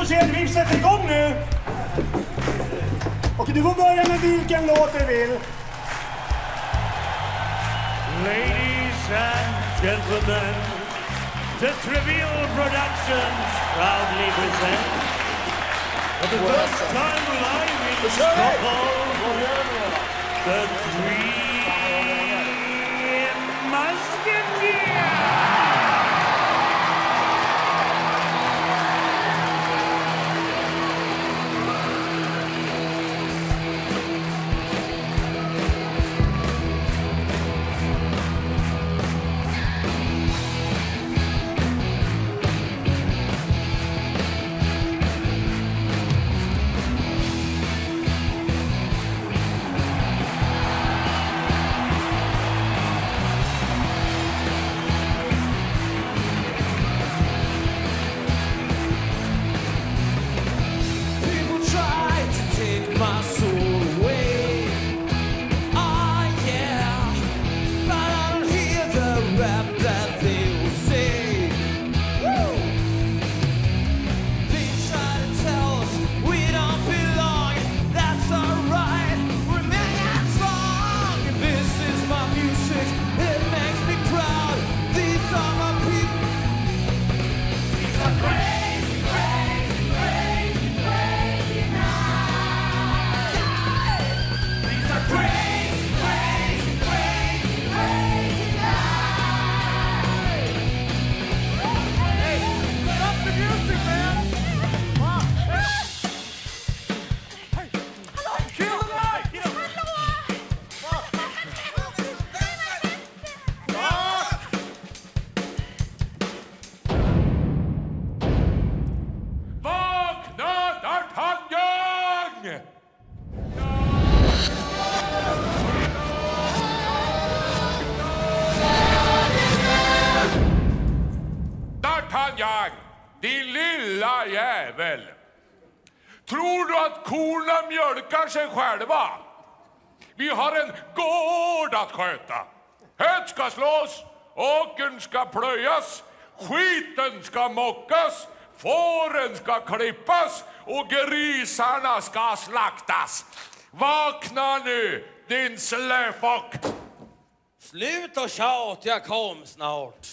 då ser vi sätter igång nu. Okej, du får börja med vilken låt du vill. Ladies and gentlemen, the Trivial Productions proudly present, for the first time live in Stockholm, the Three Musketeers! Din lilla jävel. Tror du att korna mjölkar sig själva? Vi har en gård att sköta. Höet ska slås, åkern ska plöjas, skiten ska mockas, fåren ska klippas och grisarna ska slaktas. Vakna nu, din slöfock! Slut och tjat, jag kom snart.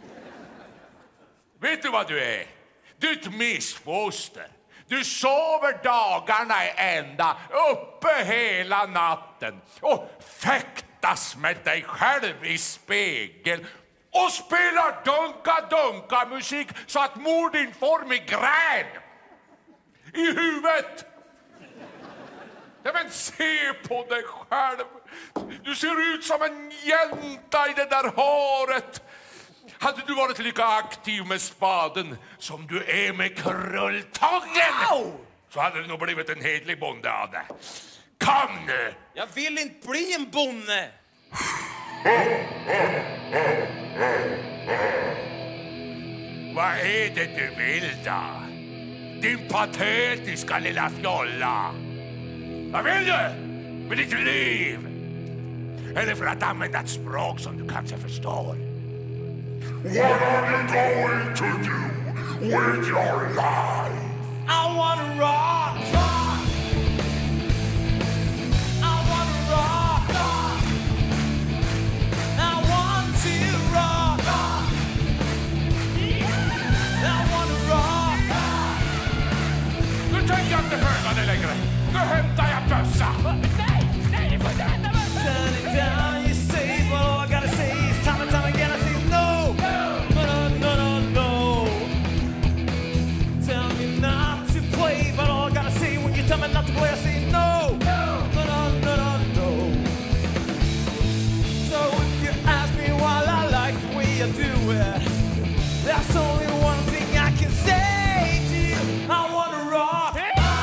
Vet du vad du är? Du är ett missfoster. Du sover dagarna i ända, uppe hela natten och fäktas med dig själv i spegel och spelar dunka-dunka-musik så att mor din får migrän i huvudet. Ja, men se på dig själv. Du ser ut som en jänta i det där håret. Hade du varit lika aktiv med spaden som du är med krulltången, så hade det nog blivit en hedlig bonde av det. Kom nu! Jag vill inte bli en bonde. Vad är det du vill då? Din patetiska lilla fjolla. Vad vill du med ditt liv? Eller för att använda ett språk som du kanske förstår. What are you going to do with your life? I wanna rock. I wanna rock. I want to rock. I wanna rock. Nu tänker jag inte föra dig längre. Nu hämtar jag bössa. Nej, du får inte hämta bössa. Turn it down, you say what all I gotta say is time and time again I say no. Tell me not to play, I say no. No. So if you ask me why I like the way I do it, that's only one thing I can say to you. I wanna rock.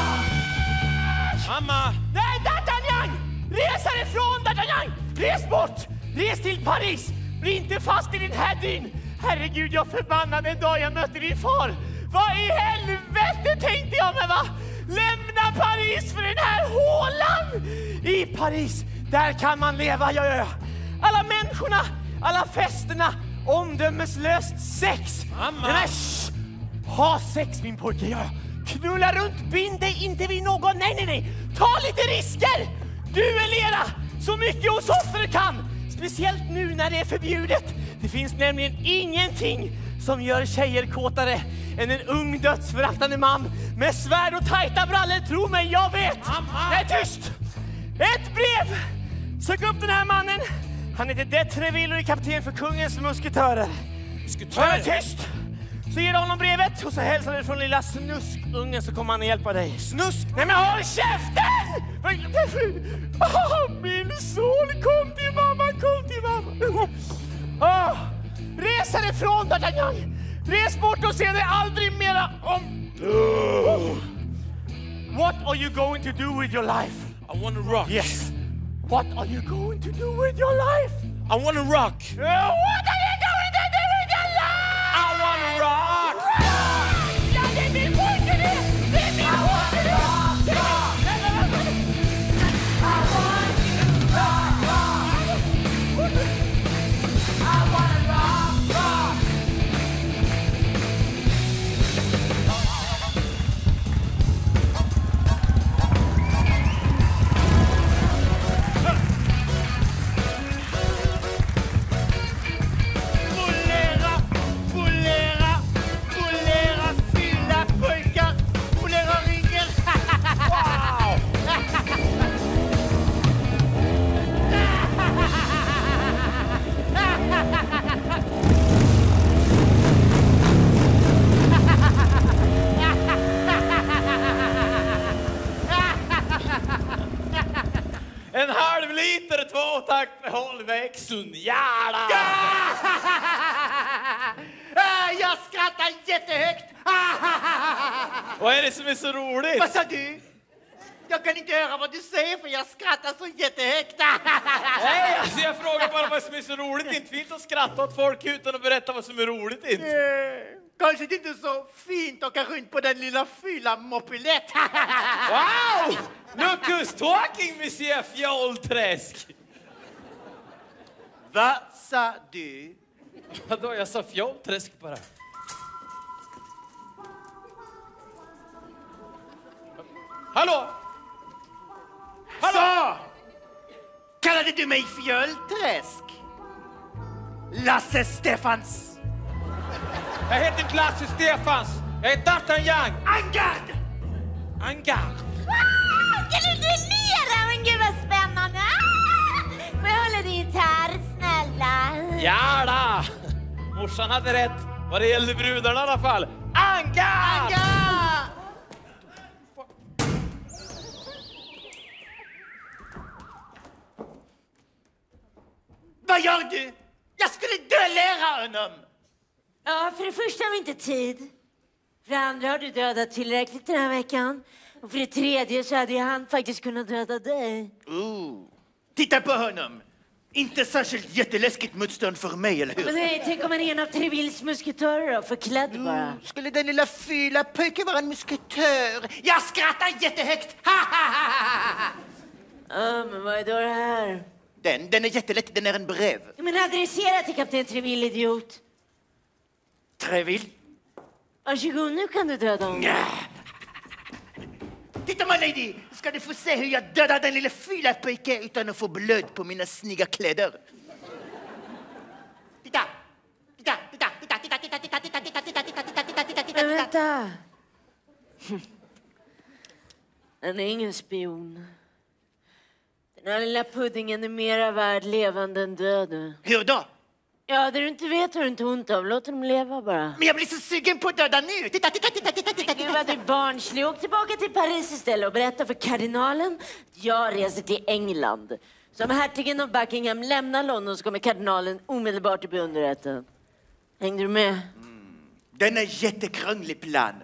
Mamma! Nej, D'Artagnan! Res härifrån, D'Artagnan! Res bort! Res till Paris! Bli inte fast i din här dyn! Herregud, jag förbannade en dag jag mötte din far. Vad i helvete tänkte jag med, va? Lämna Paris för den här hålan! I Paris, där kan man leva, ja. Alla människorna, alla festerna, omdömeslöst sex. Mamma! Nej, ha sex, min pojke, ja. Knulla runt, bind dig inte vid någon. Nej. Ta lite risker. Duellera så mycket och så ofta du kan. Speciellt nu när det är förbjudet. Det finns nämligen ingenting som gör tjejer kåtare än en ung dödsföraktande man med svärd och tajta brallor. Tro mig, jag vet. Nej, tyst. Ett brev. Sök upp den här mannen. Han heter de Treville och är kapten för kungens musketörer. Musketörer? Tyst. Så ger du honom brevet och så hälsar du från lilla snuskungen så kommer han att hjälpa dig. Snusk? Nej, men håll käften! Min son, kom till mamma. Res härifrån, D'Artagnan. Res bort och se dig aldrig mera om... What are you going to do with your life? I want to rock. Yes. What are you going to do with your life? I want to rock. What are you going to do with your life? I want to rock. Ja, det är min pojke det! Det är min pojke det! En halv liter, 2 takt med hållväxeln. Jävlar! Jag skrattar jättehögt. Vad är det som är så roligt? Vad sa du? Jag kan inte höra vad du säger för jag skrattar så jättehögt. Nej, alltså jag frågar bara vad som är så roligt. Det är inte fint att skratta åt folk utan att berätta vad som är roligt. Inte. Kanske det inte är så fint att åka runt på den lilla fylla mopilett. Wow! Look who's talking, monsieur Fjollträsk. Vad sa du? Vadå, jag sa Fjollträsk bara. Hallå? Så! Kallade du mig Fjollträsk? Lasse Stefans. Jag heter inte Lasse Stefans. Jag heter D'Artagnan. Angard. Ska du duellera? Men gud vad spännande! Får jag hålla din gitarr, snälla? Ja då. Morsan hade rätt vad det gällde brudarna i alla fall. Angard! Vad gör du? Jag skulle duellera honom. Ja, för det första har vi inte tid. För det andra har du dödat tillräckligt den här veckan. Och för det tredje så hade han faktiskt kunnat döda dig. Titta på honom. Inte särskilt jätteläskigt motstånd för mig, eller hur? Men nej, tänk om han är en av Trevilles musketörer då, förklädd bara. Skulle den lilla fyla pojken vara en musketör? Jag skrattar jättehögt! Ja, men vad är då det här? Den är jättelätt, den är en brev. Men adressera till kapten Treville, idiot. Treville? Varsågod, nu kan du döda honom. Titta, my lady! Ska du få se hur jag dödar den lilla fyla pojken utan att få blöd på mina snygga kläder. Titta! Men vänta. Han är ingen spion. Den här lilla puddingen är mera värd levande än död. Hur då? Ja, det du inte vet har du inte ont av. Låt dem leva bara. Men jag blir så sugen på att döda nu! Titta! Gud vad du är barnslig. Åk tillbaka till Paris istället och berätta för kardinalen att jag reser till England. Så om hertigen av Buckingham lämnar London så kommer kardinalen omedelbart att bli underrättad. Hängde du med? Den är jättekrånglig plan.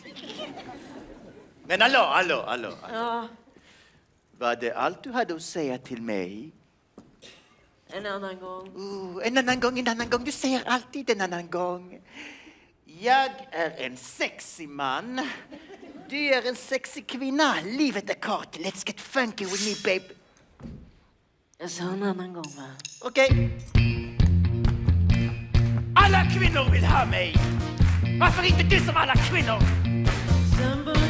Men hallå. Ja, Var det allt du hade att säga till mig? en annan gång. En annan gång. Du säger alltid en annan gång. Jag är en sexy man. Du är en sexy kvinna. Livet är kort. Let's get funky with me, babe. Jag sa en annan gång, va? Okej. Alla kvinnor vill ha mig. Varför inte du som alla kvinnor? Somebody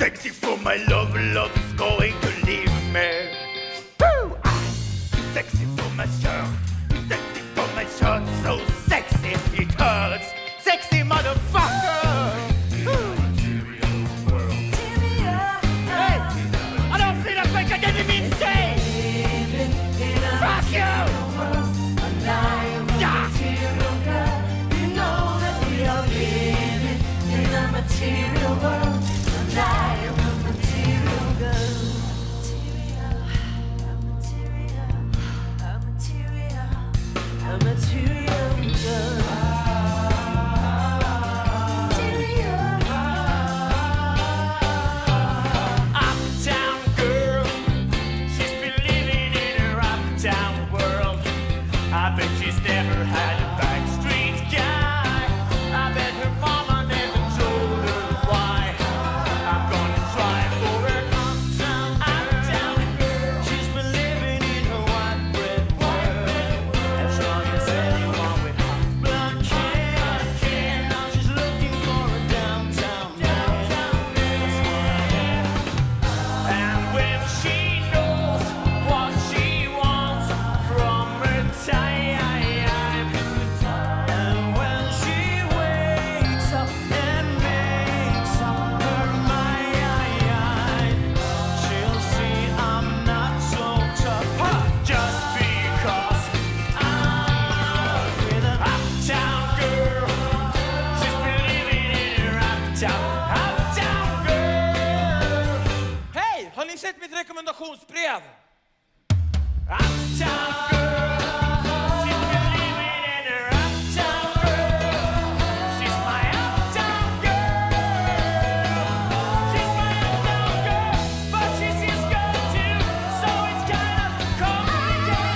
sexy for my love is going to leave me. Woo! I'm too sexy for my shirt, too sexy for my shirt, so sexy it hurts. Sexy motherfucker! Hey! I don't feel like I didn't mean to say! Fuck you! Material world, I am a material girl. A material girl. Uptown girl, she's been living in her uptown world. I bet she's never had a backstreet guy. I bet her mama never told her why. I'm gonna try for her uptown girl. She's been living in her white bread world. As long as anyone with hot blood can. Now she's looking for a downtown man. And when she knows what she wants from her time, and when she wakes up and makes up her mind, she'll see I'm not so tough just because I'm with an uptown girl. She's been living in her uptown girl. Hej! Har ni sett mitt rekommendationsbrev? Uptown girl, she's been living in her uptown girl. She's my uptown girl. She's my uptown girl, but she's his girl too, so it's kind of complicated.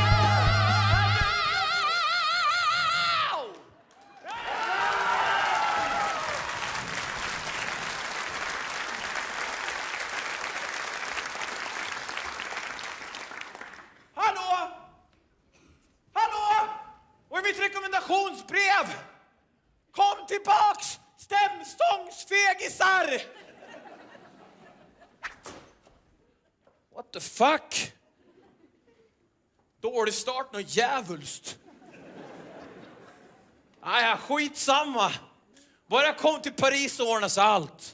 Hallå? Hallå? Och i mitt rekommendationsbrev! Kom tillbaks! Stämstångsfegisar! What the fuck? Dålig start något djävulst. Nej, skitsamma. Bara kom till Paris och ordnas allt.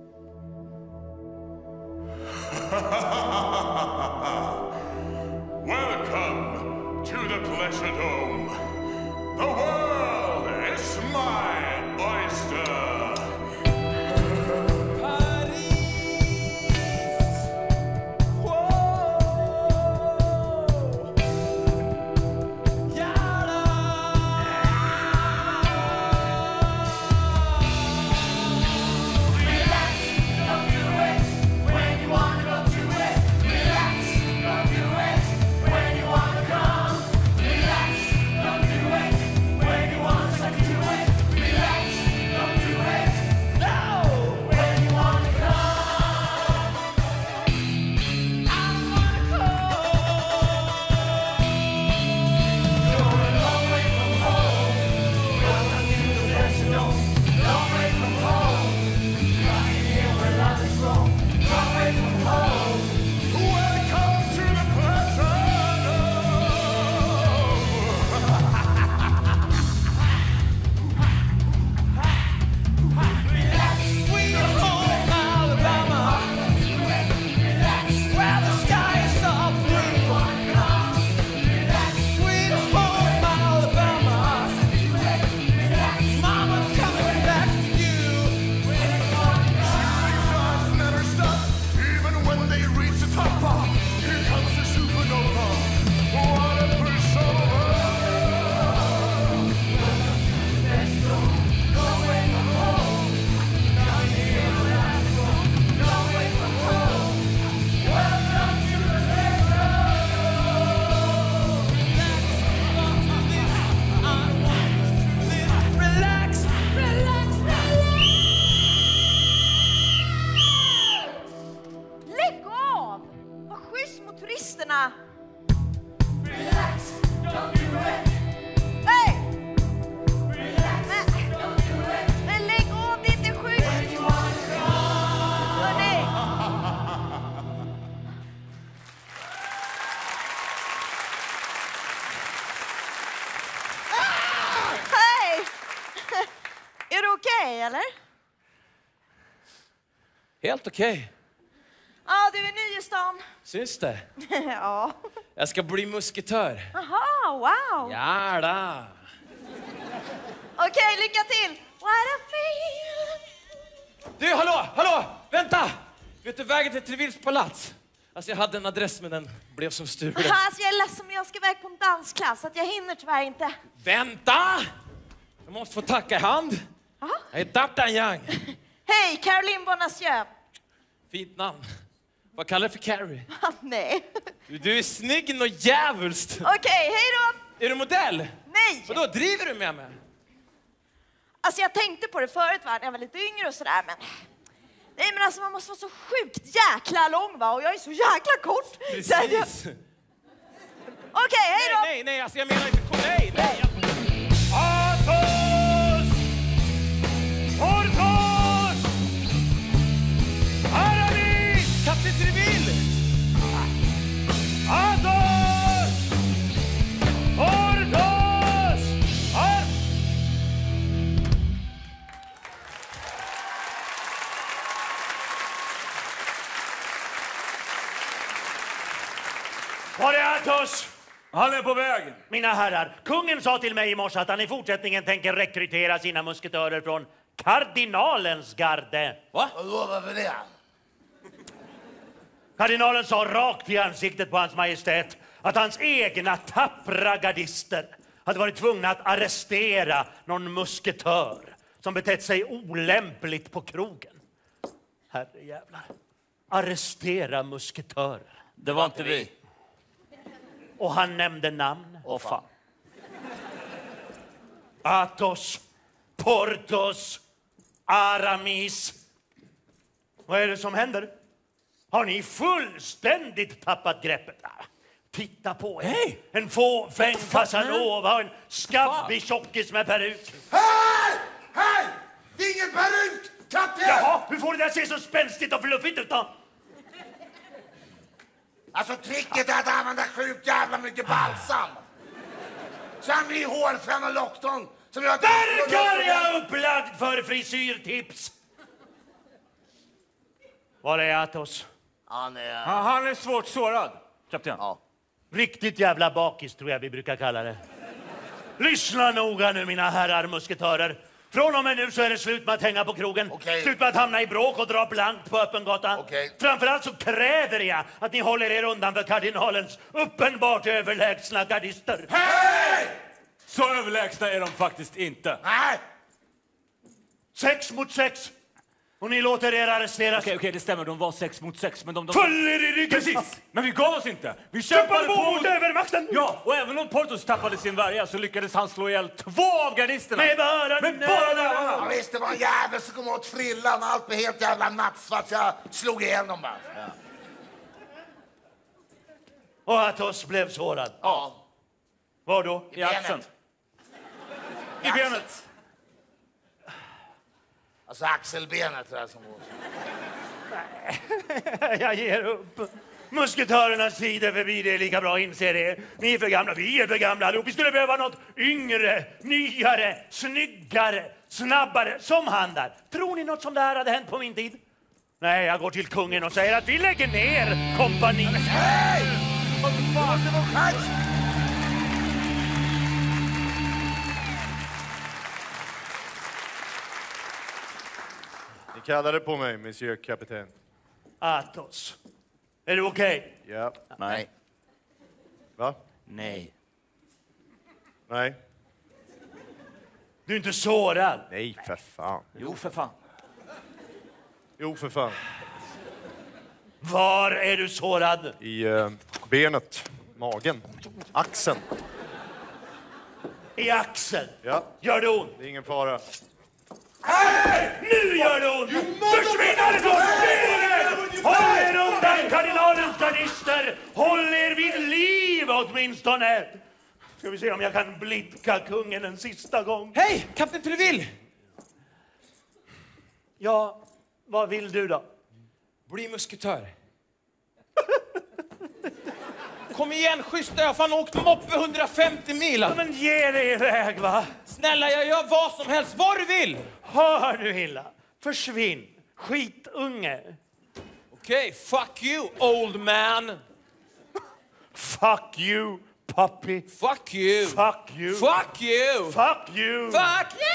Welcome to the Pleasure Dome. The world is my oyster. Paris. Wow. Jävlar. turisterna. Relax, don't do it. Hej! Relax, don't do it. Men lägg av, det är inte schysst. Hörrni, Helt okej. Ja, du är ny i stan. Syns det? Ja. Jag ska bli musketör. Aha, wow. Ja då. Okej, lycka till. What a feel. Du, hallå, vänta! Vet du vägen till Trevilles palats? Alltså jag hade en adress men den blev som stulen. Alltså jag är ledsen men jag ska iväg på en dansklass så att jag hinner tyvärr inte. Vänta! Jag måste få tacka i hand. Aha. Jag är D'Artagnan. Hej, Caroline Bonacieux. Fint namn. Vad kallar du för Carrie? Nej. Du är snygg och djävulskt. Okej, hej då. Är du modell? Nej. Och då driver du med mig? Alltså jag tänkte på det förut när jag var lite yngre och sådär men... Nej men alltså man måste vara så sjukt jäkla lång va och jag är så jäkla kort. Precis. Okej, hej då. Nej, alltså jag menar inte... Nej. Athos! Porthos! Aramis! Kapten Treville! Athos! Porthos! Var är Athos? Han är på väg. Mina herrar, kungen sa till mig i morse att han i fortsättningen tänker rekrytera sina musketörer från kardinalens garde. Va? Och varför det? Kardinalen sa rakt i ansiktet på hans majestät att hans egna tappra gardister hade varit tvungna att arrestera någon musketör som betett sig olämpligt på krogen. Herrejävlar. Arrestera musketörer. Det var inte vi. Och han nämnde namn. Åh fan. Athos, Porthos, Aramis. Vad är det som händer? Har ni fullständigt tappat greppet? Titta på er. Hej! En fåfäng Casanova och en skabbig tjockis med peruk. Hej! Det är ingen peruk! Kapten! Jaha, hur får det där se så spänstigt och fluffigt ut då? Alltså tricket är att använda sjukt jävla mycket balsam. Sen blir hårfrän och lockton som gör att... Där kan jag upplagd för frisyrtips! Var är Athos? Han är... Han är svårt sårad, kapten. Ja. Riktigt jävla bakis tror jag vi brukar kalla det. Lyssna noga nu mina herrar musketörer. Från och med nu så är det slut med att hänga på krogen. Okej. Slut med att hamna i bråk och dra blankt på öppen gata. Okej. Framförallt så kräver jag att ni håller er undan för kardinalens uppenbart överlägsna gardister. Hej! Så överlägsna är de faktiskt inte. Nej! 6 mot 6. Och ni låter er arresteras. Okej, det stämmer. De var 6 mot 6, men de... Följ er i ryggen. Precis, men vi gav oss inte. Vi Kämpade kämpade på mot övermakten. Ja, och även om Porthos tappade sin värja så lyckades han slå ihjäl 2 av gardisterna. Med bara Ja, visst, det var en jävel som kom åt frillan. Allt blev helt jävla nattsvart. Jag slog igenom bara. Ja. Och Athos blev sårad. Ja. Var då? I axeln. I benet. Alltså axelbenet där som går. Jag ger upp. Musketörernas tid är förbi, det är lika bra, inser det. Ni är för gamla, vi är för gamla allihop. Vi skulle behöva något yngre, nyare, snyggare, snabbare, som han där. Tror ni något som det här hade hänt på min tid? Nej, jag går till kungen och säger att vi lägger ner kompaniet. Hej! Vad fan, det var chans! Ni kallade på mig, monsieur kapten. Athos, är du okej? Ja. Nej. Va? Nej. Nej. Du är inte sårad? Nej, för fan. Jo, för fan. Jo, för fan. Var är du sårad? I benet, magen, axeln. I axeln? Ja, Gör det ont? det är ingen fara. Nu gör det ont! Försvinn härifrån! Håll er undan kardinalens gardister! Håll er vid liv åtminstone! Ska vi se om jag kan blidka kungen en sista gång. Hej, kapten Treville! Ja, vad vill du då? Bli musketör. Kom igen, schysst, jag har fan åkt moppe 150 mil. Ja, men ge dig iväg, va? Snälla, jag gör vad som helst, vad du vill. Hör du illa? Försvinn. Skitunge. Okej, fuck you, old man. Fuck you, puppy. Fuck you. Fuck you. Fuck you. Fuck you. Fuck you.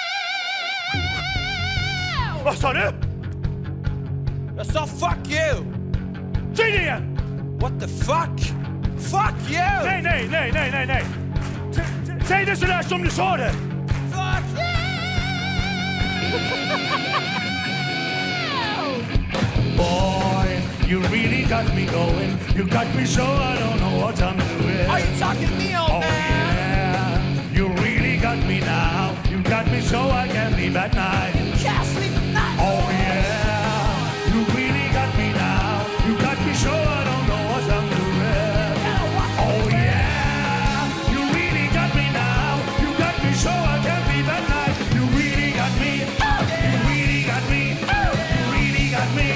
Vad sa du? Jag sa fuck you. Säg det igen. What the fuck? Fuck you. Nej. Säg det sådär som du sa det. Fuck you. Boy, you really got me going. You got me so I don't know what I'm doing. Are you talking to me, old man? Yeah, you really got me now. You got me so I can't leave at night. Can't sleep at night. Oh yeah, you really got me now. You got me so I don't know what I'm doing. Oh yeah, you really got me now. You got me so I can't leave at night. You really got me. You really got me. You really got me.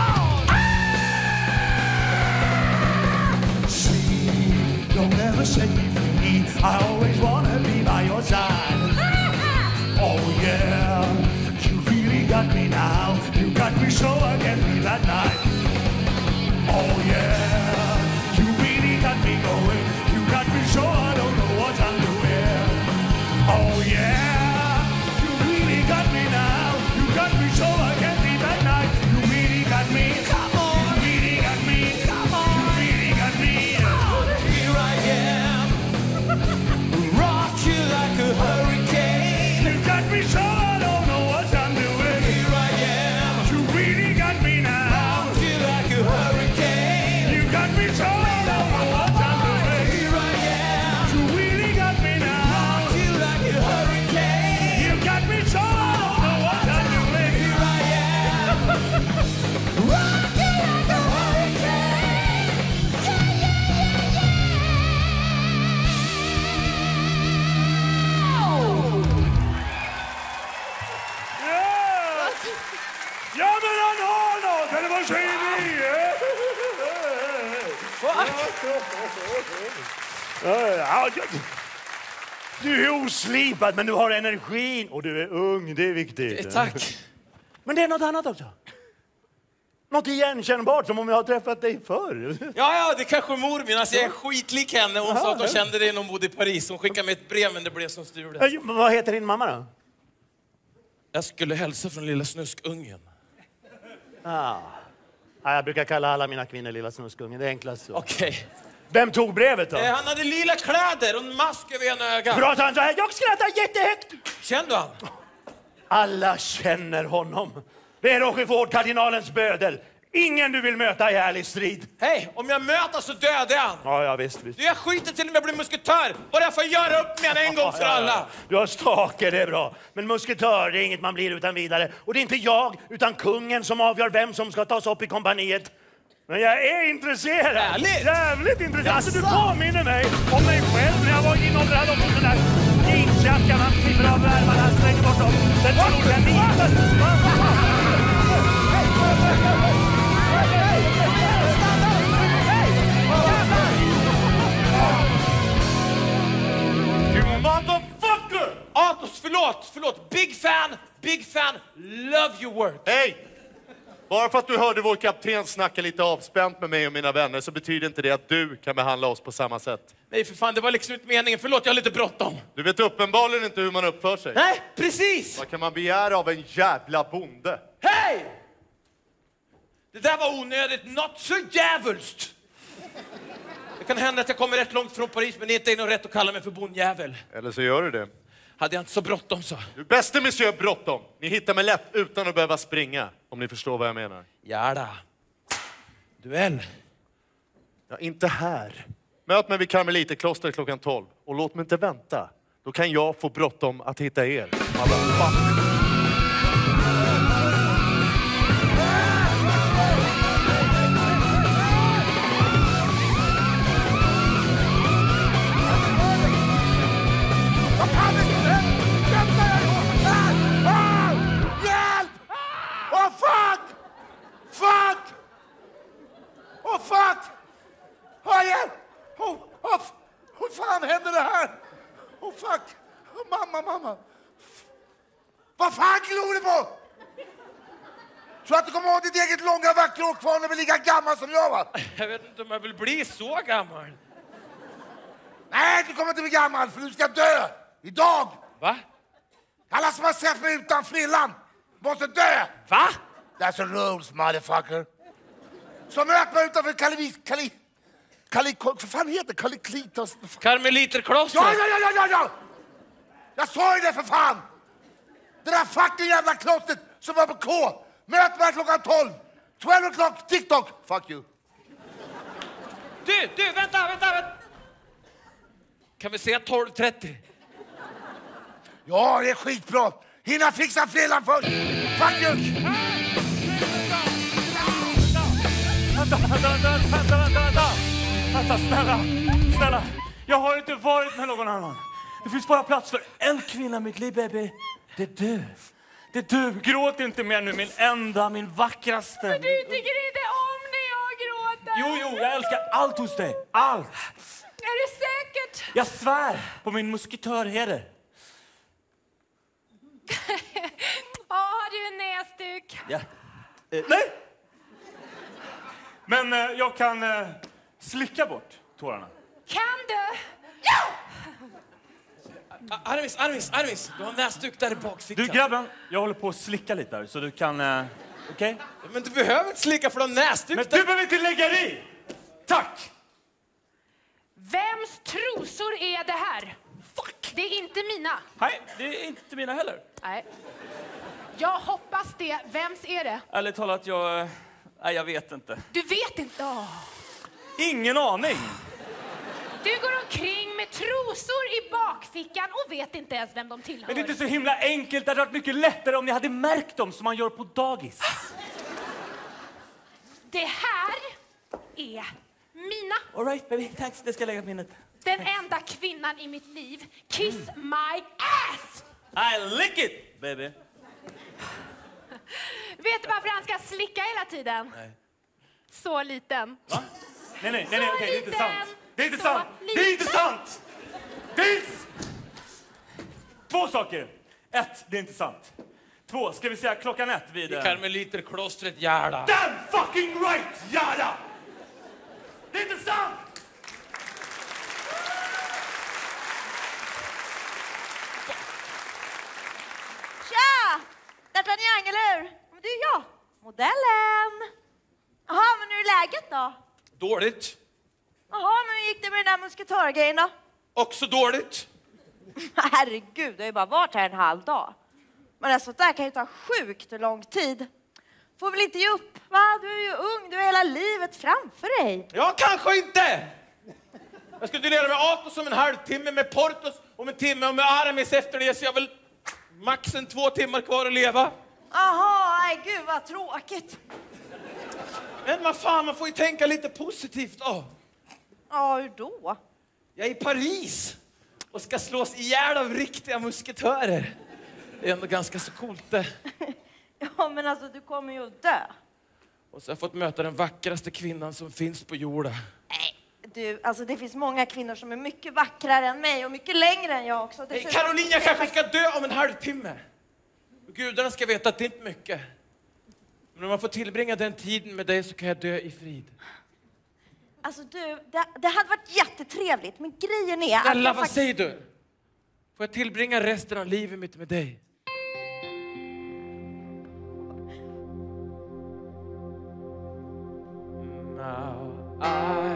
See, don't ever set me free. I always wanna be by your side. Oh yeah, you really got me now. You got me so I can't leave at night. Oh yeah, you really got me going. You got me so I don't know what I'm doing. Oh yeah, you really got me now. You got me so I can't leave at night. You really got me. Come on. You really got me. Come on. You really got me. Here I am. Rock you like a hurricane. You got me so I don't know what I'm doing. Here I am. You really got me now. Rock you like a hurricane. You got me so I don't know what I'm doing. Here I am. You really got me now. Rock you like a hurricane. You got me so I don't know what I'm doing. Here I am. Rock you like a hurricane. Ja men han har något, eller vad säger ni? Du är oslipad men du har energin och du är ung, det är viktigt. Tack. Men det är något annat också. Något igenkännbart som om jag har träffat dig förr. Ja, det kanske mor min. Alltså, jag är skitlik henne. Hon sa att hon kände dig när hon bodde i Paris. Hon skickade mig ett brev men det blev som stulet. Vad heter din mamma då? Jag skulle hälsa från lilla snuskungen. Ja, jag brukar kalla alla mina kvinnor lilla snuskungen. Det är enklast så. Okej. Vem tog brevet då? Han hade lila kläder och en mask över ena ögat. Pratar han så här? Jag skrattar jättehögt. Känner du han? Alla känner honom. Det är Rochefort, kardinalens bödel. Ingen du vill möta i ärlig strid. Hej, om jag möter så dödar han. Ja, visst. Jag skiter till om jag blir musketör. Bara jag får göra upp med en gång för alla. Du har stake, det är bra. Men musketör, det är inget man blir utan vidare. Och det är inte jag, utan kungen som avgör vem som ska tas upp i kompaniet. Men jag är intresserad. Härligt. Jävligt intresserad. Alltså, du påminner mig om mig själv när jag var inåldrad och sån där jeansjacka man klipper av värmarna, slänger bort dem. Sen tror jag Motherfucker! Atos, förlåt. Big fan, love your work. Hej! Bara för att du hörde vår kapten snacka lite avspänt med mig och mina vänner så betyder inte det att du kan behandla oss på samma sätt. Nej, för fan, det var liksom inte meningen. Förlåt, jag har lite bråttom. Du vet uppenbarligen inte hur man uppför sig. Nej, precis! Vad kan man begära av en jävla bonde? Hej! Det där var onödigt, not så djävulst. Det kan hända att jag kommer rätt långt från Paris, men det är inte något rätt att kalla mig för bondjävel. Eller så gör du det. Hade jag inte så bråttom så. Du bäste monsieur bråttom. Ni hittar mig lätt utan att behöva springa. Om ni förstår vad jag menar. Jada. Duell. Ja, inte här. Möt mig vid Karmeliterklostret klockan 12. Och låt mig inte vänta. Då kan jag få bråttom att hitta er. Hur fan hände det här? Oh fuck! Mamma! Vad fan glor du på? kommer ha ditt eget långa vackra år kvar när du är lika gammal som jag, va? Jag vet inte om jag vill bli så gammal. Nej, du kommer inte bli gammal för du ska dö. Idag. Va? Alla som har sett mig utan frillan måste dö. Va? That's the rules, motherfucker. Så möt mig utanför vad fan heter Karliklitos? Karmeliterklostret. Ja. Jag sa ju det för fan. Det där fucking jävla klostret som var på K. Möt mig klockan 12. 12 o'clock, TikTok. Fuck you. Du, vänta. Kan vi säga 12:30? Ja, det är skitbra. Hinna fixa frillan först. Fuck you. Vänta, snälla. Jag har inte varit med någon annan. Det finns bara plats för en kvinna i mitt liv, baby. Det är du. Gråt inte mer nu, min vackraste. Men du tycker inte om när jag gråter. Jo, jag älskar allt hos dig. Allt. Är det säkert? Jag svär på min musketörheder. Har du en näsduk? Ja. Nej! Men jag kan slicka bort tårarna. Kan du? Armis, du har en näsduk där i bakfickan. Du grabben, jag håller på att slicka lite där så du kan, okej? Men du behöver inte slicka för de näsduk. Men du behöver inte lägga dig! Tack! Vems trosor är det här? Fuck! Det är inte mina. Nej, det är inte mina heller. Nej. Jag hoppas det. Vems är det? Ärligt talat, jag vet inte. Du vet inte? Ingen aning. Du går omkring med trosor i bakfickan och vet inte ens vem de tillhör. Men det är inte så himla enkelt. Det hade varit mycket lättare om ni hade märkt dem som man gör på dagis. Det här är mina. All right, baby. Thanks. Det ska jag lägga på minnet. Den enda kvinnan i mitt liv. Kiss my ass! I lick it, baby. Vet du varför han ska slicka hela tiden? Nej. Så liten. Va? Nej, okej, det är inte sant. Det är inte sant. Det är inte sant. Det är inte... Två saker. 1, det är inte sant. 2, ska vi säga klockan 1 vid... I Karmeliterklostret, Järda. Damn fucking right, Järda! Det är inte sant! Tja! D'Artagnan, eller hur? Men det är jag, modellen. Jaha, men hur är läget då? Dåligt. Jaha, men hur gick det med den där musketörgrejen då? Också dåligt. Herregud, jag har ju bara varit här en halv dag. Men alltså, det här kan ju ta sjukt lång tid. Får väl inte ge upp, va? Du är ju ung, du har hela livet framför dig. Ja, kanske inte. Jag ska dela med Atos om en halvtimme, med Portos om en timme och med Aramis efter det, så jag väl max 2 timmar kvar att leva. Jaha, nej gud vad tråkigt. Men vad fan, man får ju tänka lite positivt då. Ja, hur då? Jag är i Paris och ska slås ihjäl av riktiga musketörer. Det är ändå ganska så coolt det. Ja, men alltså du kommer ju att dö. Och så har jag fått möta den vackraste kvinnan som finns på jorden. Nej, du, alltså det finns många kvinnor som är mycket vackrare än mig och mycket längre än jag också. Hey, Caroline, jag kanske ska dö om en halvtimme. Och gudarna ska veta att det är inte mycket. Men om man får tillbringa den tiden med dig så kan jag dö i frid. Alltså du, det hade varit jättetrevligt, men grejen är Snälla, att vad säger du? Får jag tillbringa resten av livet mitt med dig? Now I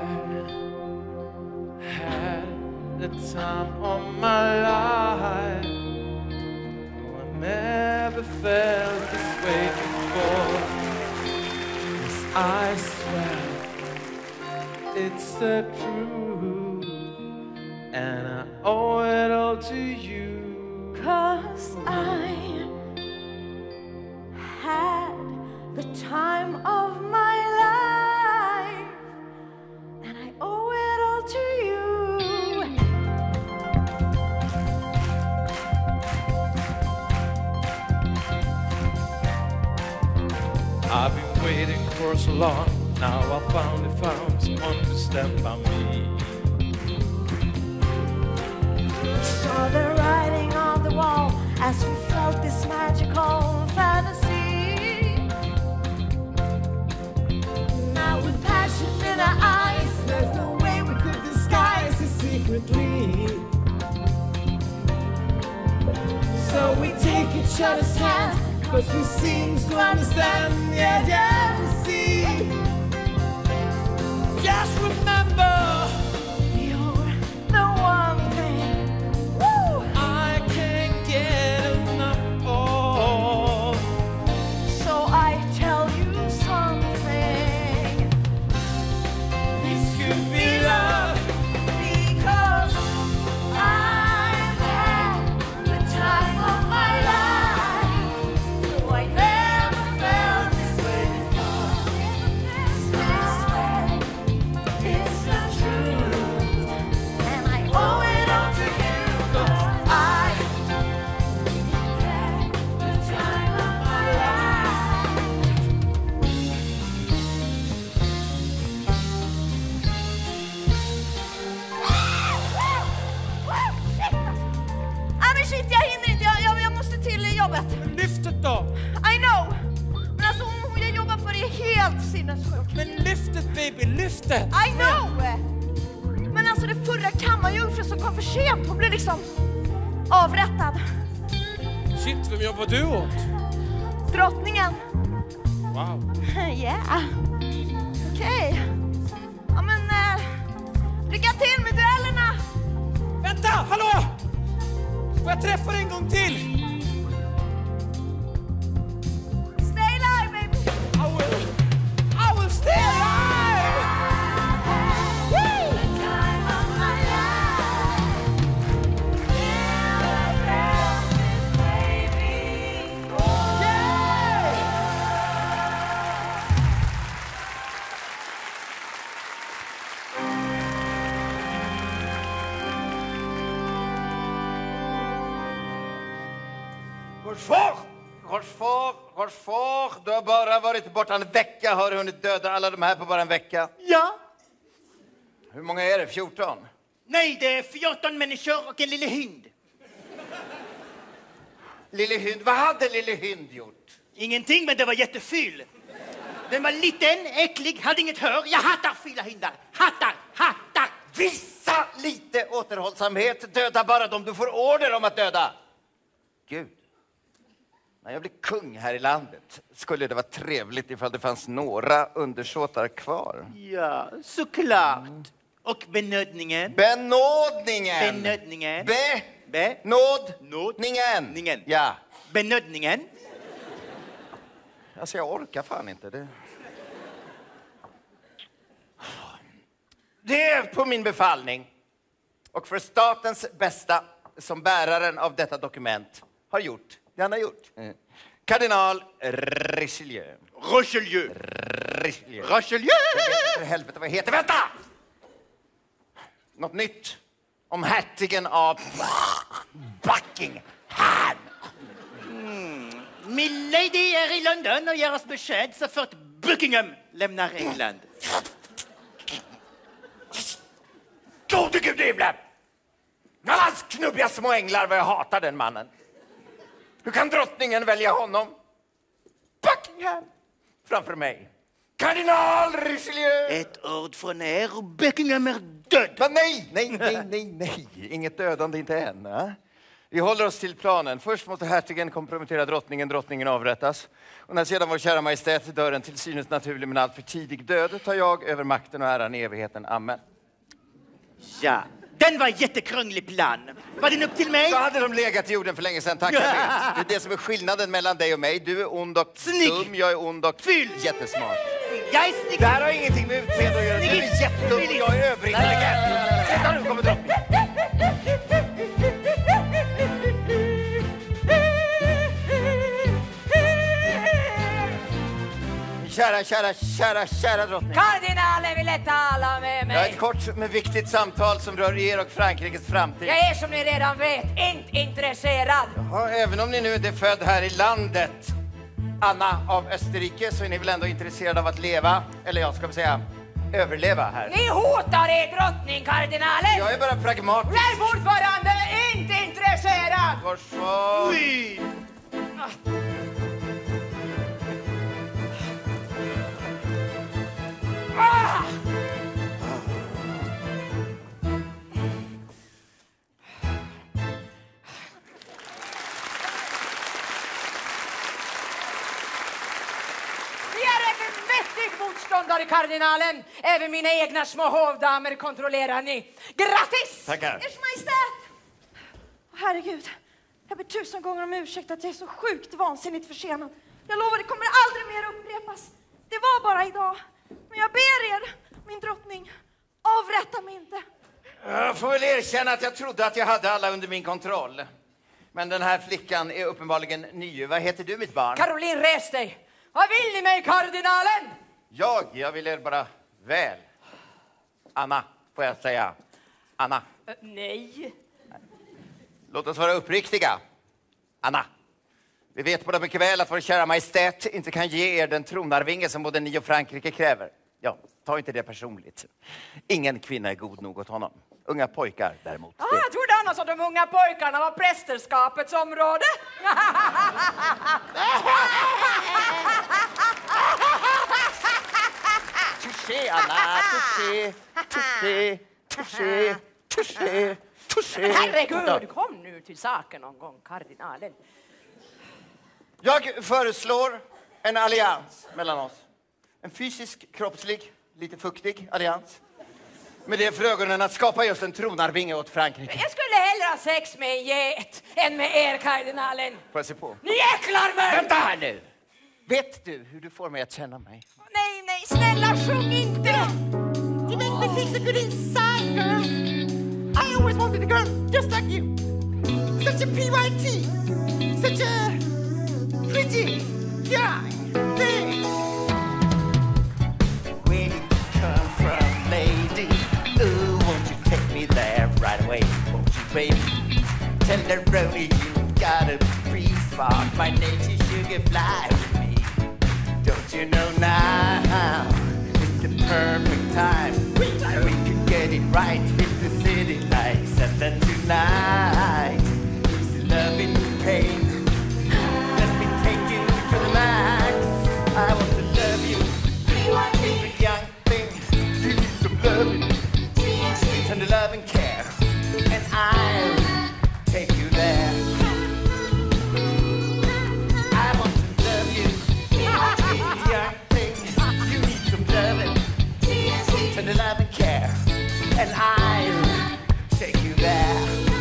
had the time of my life. No, I never felt this way before. Yes, I swear it's the truth, and I owe it all to you. 'Cause I had the time of my life, and I owe it all to you. I've been waiting for so long. Now I found someone to stand by me. Saw the writing on the wall as we felt this magical fantasy. each other's hands, but who seems to understand? Yeah, see. Just remember, You're the one thing I can't get enough of. So I tell you something. This could be love. Because I've had the time of my life. Though I never felt this way before. It's the truth. And I owe it all to you. 'Cause I've had the time of my life. Men shit, jag hinner inte. Jag måste till jobbet. Lyftet då? I know. Men alltså hon jag jobbar för är helt sinnessjuk. Men lyftet baby, lyftet! I know! Men alltså det förra kammarjungfrun som kom för sent, hon blev liksom avrättad. Shit, vem jobbar du åt? Drottningen. Wow. Yeah. Okej. Ja men lycka till med duellerna. Vänta, hallå! Får jag träffa dig en gång till? Stay alive baby. I will stay alive! Woo! The time of my life. Never felt this way before. Rochefort, du har bara varit borta en vecka. Har du hunnit döda alla de här på bara en vecka? Ja. Hur många är det? 14? Nej, det är 14 människor och en lille hund. Lille hund, vad hade lille hund gjort? Ingenting, men det var jätteful. Den var liten, äcklig, hade inget hör. Jag hatar fula hundar. Hattar. Visa lite återhållsamhet. Döda bara dem du får order om att döda. Gud. När jag blir kung här i landet skulle det vara trevligt ifall det fanns några undersåtar kvar. Ja, såklart. Och benödningen. Benådningen. Benödningen. Benådningen. Ja. Benödningen. Alltså jag orkar fan inte det. Det är på min befallning och för statens bästa som bäraren av detta dokument har gjort det han har gjort. Kardinal Richelieu. Richelieu. För helvete, vad heter vänta! Något nytt om hertigen av Buckingham. Milady är i London och ger oss besked så fort Buckingham lämnar England. Gode Gud i himlen! Hans knubbiga små änglar, vad jag hatar den mannen. Hur kan drottningen välja honom? Buckingham framför mig. Kardinal Richelieu. Ett ord från er och Buckingham är död. Men nej. Inget dödande, inte än. Va? Vi håller oss till planen. Först måste hertigen kompromettera drottningen. Drottningen avrättas. Och när sedan vår kära majestät dör en till synes naturlig men allt för tidig död tar jag över makten och äran i evigheten. Amen. Ja, den var jättekrånglig plan. Var den upp till mig? Så hade de legat i jorden för länge sedan, tack jag vet. Det är det som är skillnaden mellan dig och mig. Du är ond och dum, jag är ond och jättesmart. Jag är snygg. Det här har ingenting med utseende att göra. Du är jättedum och jag är överintelligent. Sätta nu kommer drottningen. Kära drottning. Kardinalen ville tala med mig. Jag har ett kort men viktigt samtal som rör er och Frankrikes framtid. Jag är som ni redan vet inte intresserad. Ja, även om ni nu inte är född här i landet, Anna av Österrike, så är ni väl ändå intresserade av att leva, eller jag ska säga överleva här. Ni hotar er drottning, kardinalen. Jag är bara pragmatisk. Jag är fortfarande inte intresserad. Varsågod. kardinalen. Även mina egna små hovdamer kontrollerar ni. Grattis! Tackar. Ers Majestät! Herregud, jag ber 1000 gånger om ursäkt att jag är så sjukt vansinnigt försenad. Jag lovar, det kommer aldrig mer upprepas. Det var bara idag. Men jag ber er, min drottning, avrätta mig inte. Jag får väl erkänna att jag trodde att jag hade alla under min kontroll. Men den här flickan är uppenbarligen ny. Vad heter du, mitt barn? Caroline, res dig! Vad vill ni mig, kardinalen? Jag vill er bara väl. Anna, får jag säga. Anna. Nej. Låt oss vara uppriktiga. Anna. Vi vet båda mycket väl att vår kära majestät inte kan ge er den tronarvinge som både ni och Frankrike kräver. Ja, ta inte det personligt. Ingen kvinna är god nog åt honom. Unga pojkar däremot. Jag trodde annars att de unga pojkarna var prästerskapets område. Touché, Anna. Touché. Touché. Touché. Touché. Touché. Herregud, kom nu till saken någon gång, kardinalen. Jag föreslår en allians mellan oss. En fysisk, kroppslig, lite fuktig allians. Med det för ögonen att skapa just en tronarvinge åt Frankrike. Jag skulle hellre ha sex med en get än med er, kardinalen. Får jag se på? Ni äcklar mig! Vänta här nu! Vet du hur du får mig att känna mig? Nej, snälla sjung inte! You make me feel so good inside, girl. I always wanted a girl just like you. Such a PYT. Such a pretty young thing. Where you come from, lady? Ooh, won't you take me there right away? Won't you, baby? Tenderoni, you got a free spot. My nature sugar fly with me. Don't you know now? It's the perfect time. We could get it right with the city lights. And then tonight, it's loving pain. Let me take you to the max. I want to love you. Every young thing, you need some loving. Tender love and care. And I'll take you there. I want to love you. Every young thing, you need some loving. Tender love and care. And I'll take you there.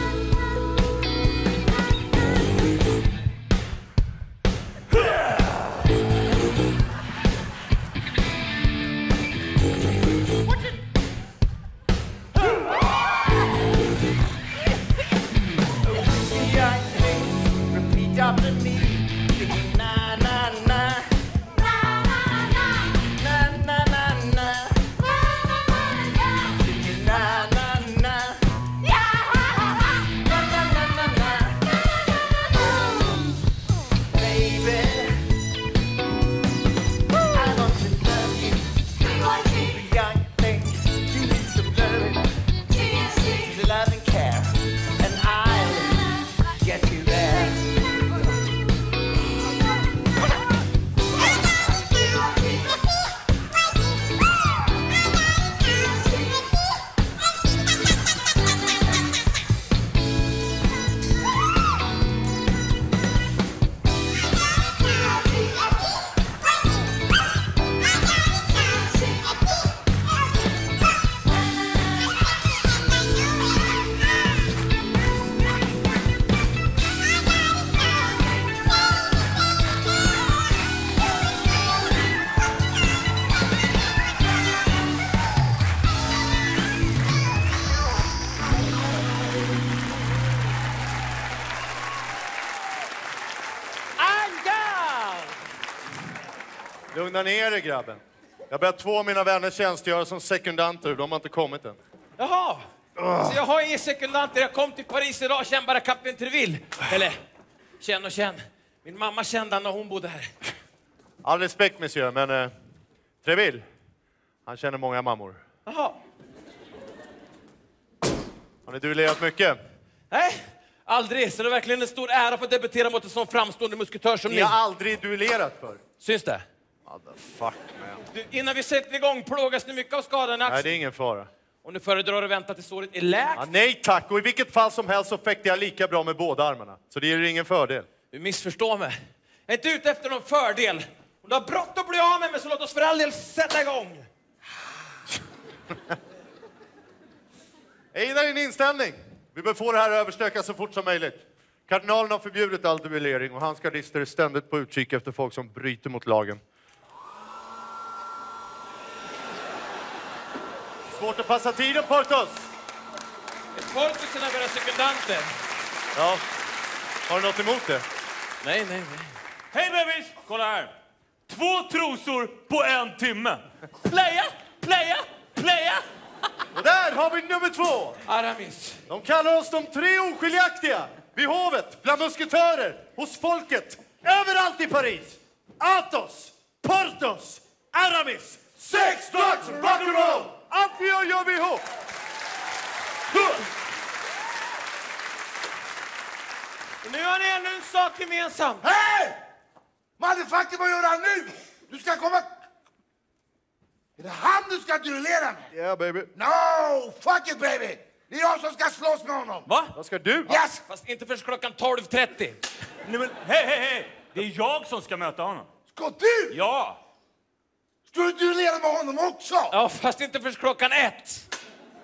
Repeat after me, singing na na na, na na na na, singing na na na, na na na na. Baby, I want to love you. Every young thing, you need some loving, the love and care, and I'll get you there. Lugna ner dig, grabben. Jag börjar 2 av mina vänner tjänstgöra som sekundanter. De har inte kommit än. Jaha. Så jag har inga sekundanter. Jag kom till Paris idag och känner bara Kapten Treville. Eller, känn och känn. Min mamma kände när hon bodde här. All respekt, monsieur, men Treville, han känner många mammor. Jaha. Har ni duellerat mycket? Nej, aldrig. Så det är verkligen en stor ära för att debutera mot en sån framstående musketör som ni. Ni har aldrig duellerat för. Syns det? Fuck, man. Du, innan vi sätter igång plågas ni mycket av skadan i axeln. Nej, det är ingen fara. Och nu föredrar du vänta till såret är läkt. Ja, nej tack, och i vilket fall som helst så fäktar jag lika bra med båda armarna. Så det ger ingen fördel. Du missförstår mig. Jag är inte ute efter någon fördel. Om du har bråttom att bli av med mig så låt oss för all del sätta igång. Jag gillar din inställning. Vi bör få det här överstökat så fort som möjligt. Kardinalen har förbjudit all duellering och hans gardister är ständigt på utkik efter folk som bryter mot lagen. Svårt att passa tiden, Portos. Portosen är våra sekundanter. Ja. Har du något emot det? Nej. Hej bebis! Kolla här. 2 trosor på 1 timme. Playa! Och där har vi nummer 2. Aramis. De kallar oss de 3 oskiljaktiga. Vid hovet, bland musketörer, hos folket. Överallt i Paris. Athos, Portos, Aramis. 6 dags rock'n'roll! Allt vi gör vi ihop. Och nu har ni ännu en sak gemensamt. Hej! Motherfucker, vad gör han nu? Du ska komma... Är det han du ska duellera med? Yeah, baby. No, fuck it baby! Det är jag som ska slåss med honom. Va? Vad ska du? Yes! Fast inte först klockan 12:30. Nej, men hej! Det är jag som ska möta honom. Ska du? Ja! Ska du duellera med honom också? Ja, fast inte först klockan 1.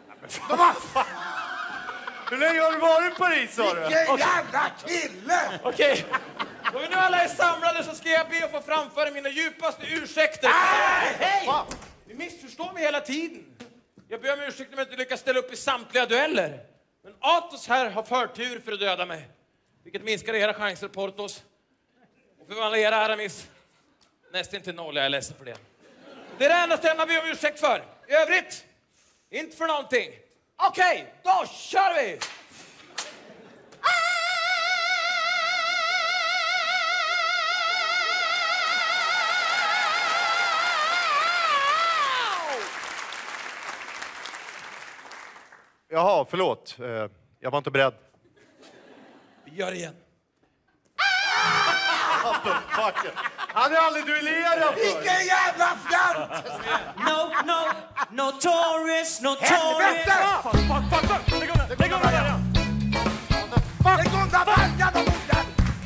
Hur länge har du varit i Paris, sa du? Vilken jävla kille! Okej. Då vi nu alla är samlade så ska jag be att få framföra mina djupaste ursäkter. Hej! Ni missförstår mig hela tiden. Jag ber om ursäkt om jag inte lyckas ställa upp i samtliga dueller. Men Athos här har förtur för att döda mig. Vilket minskar era chanser, Portos. Och för alla era Aramis. Nästan till 0, jag är ledsen för det. Det är det enda jag ber om ursäkt för. I övrigt, inte för någonting. Okej, då kör vi! Jaha, förlåt. Jag var inte beredd. Vi gör det igen. Han är aldrig duellerat för. Vilken jävla fjant! Notorious. Helvete! Lägg av där! Lägg undan vagnen och morden!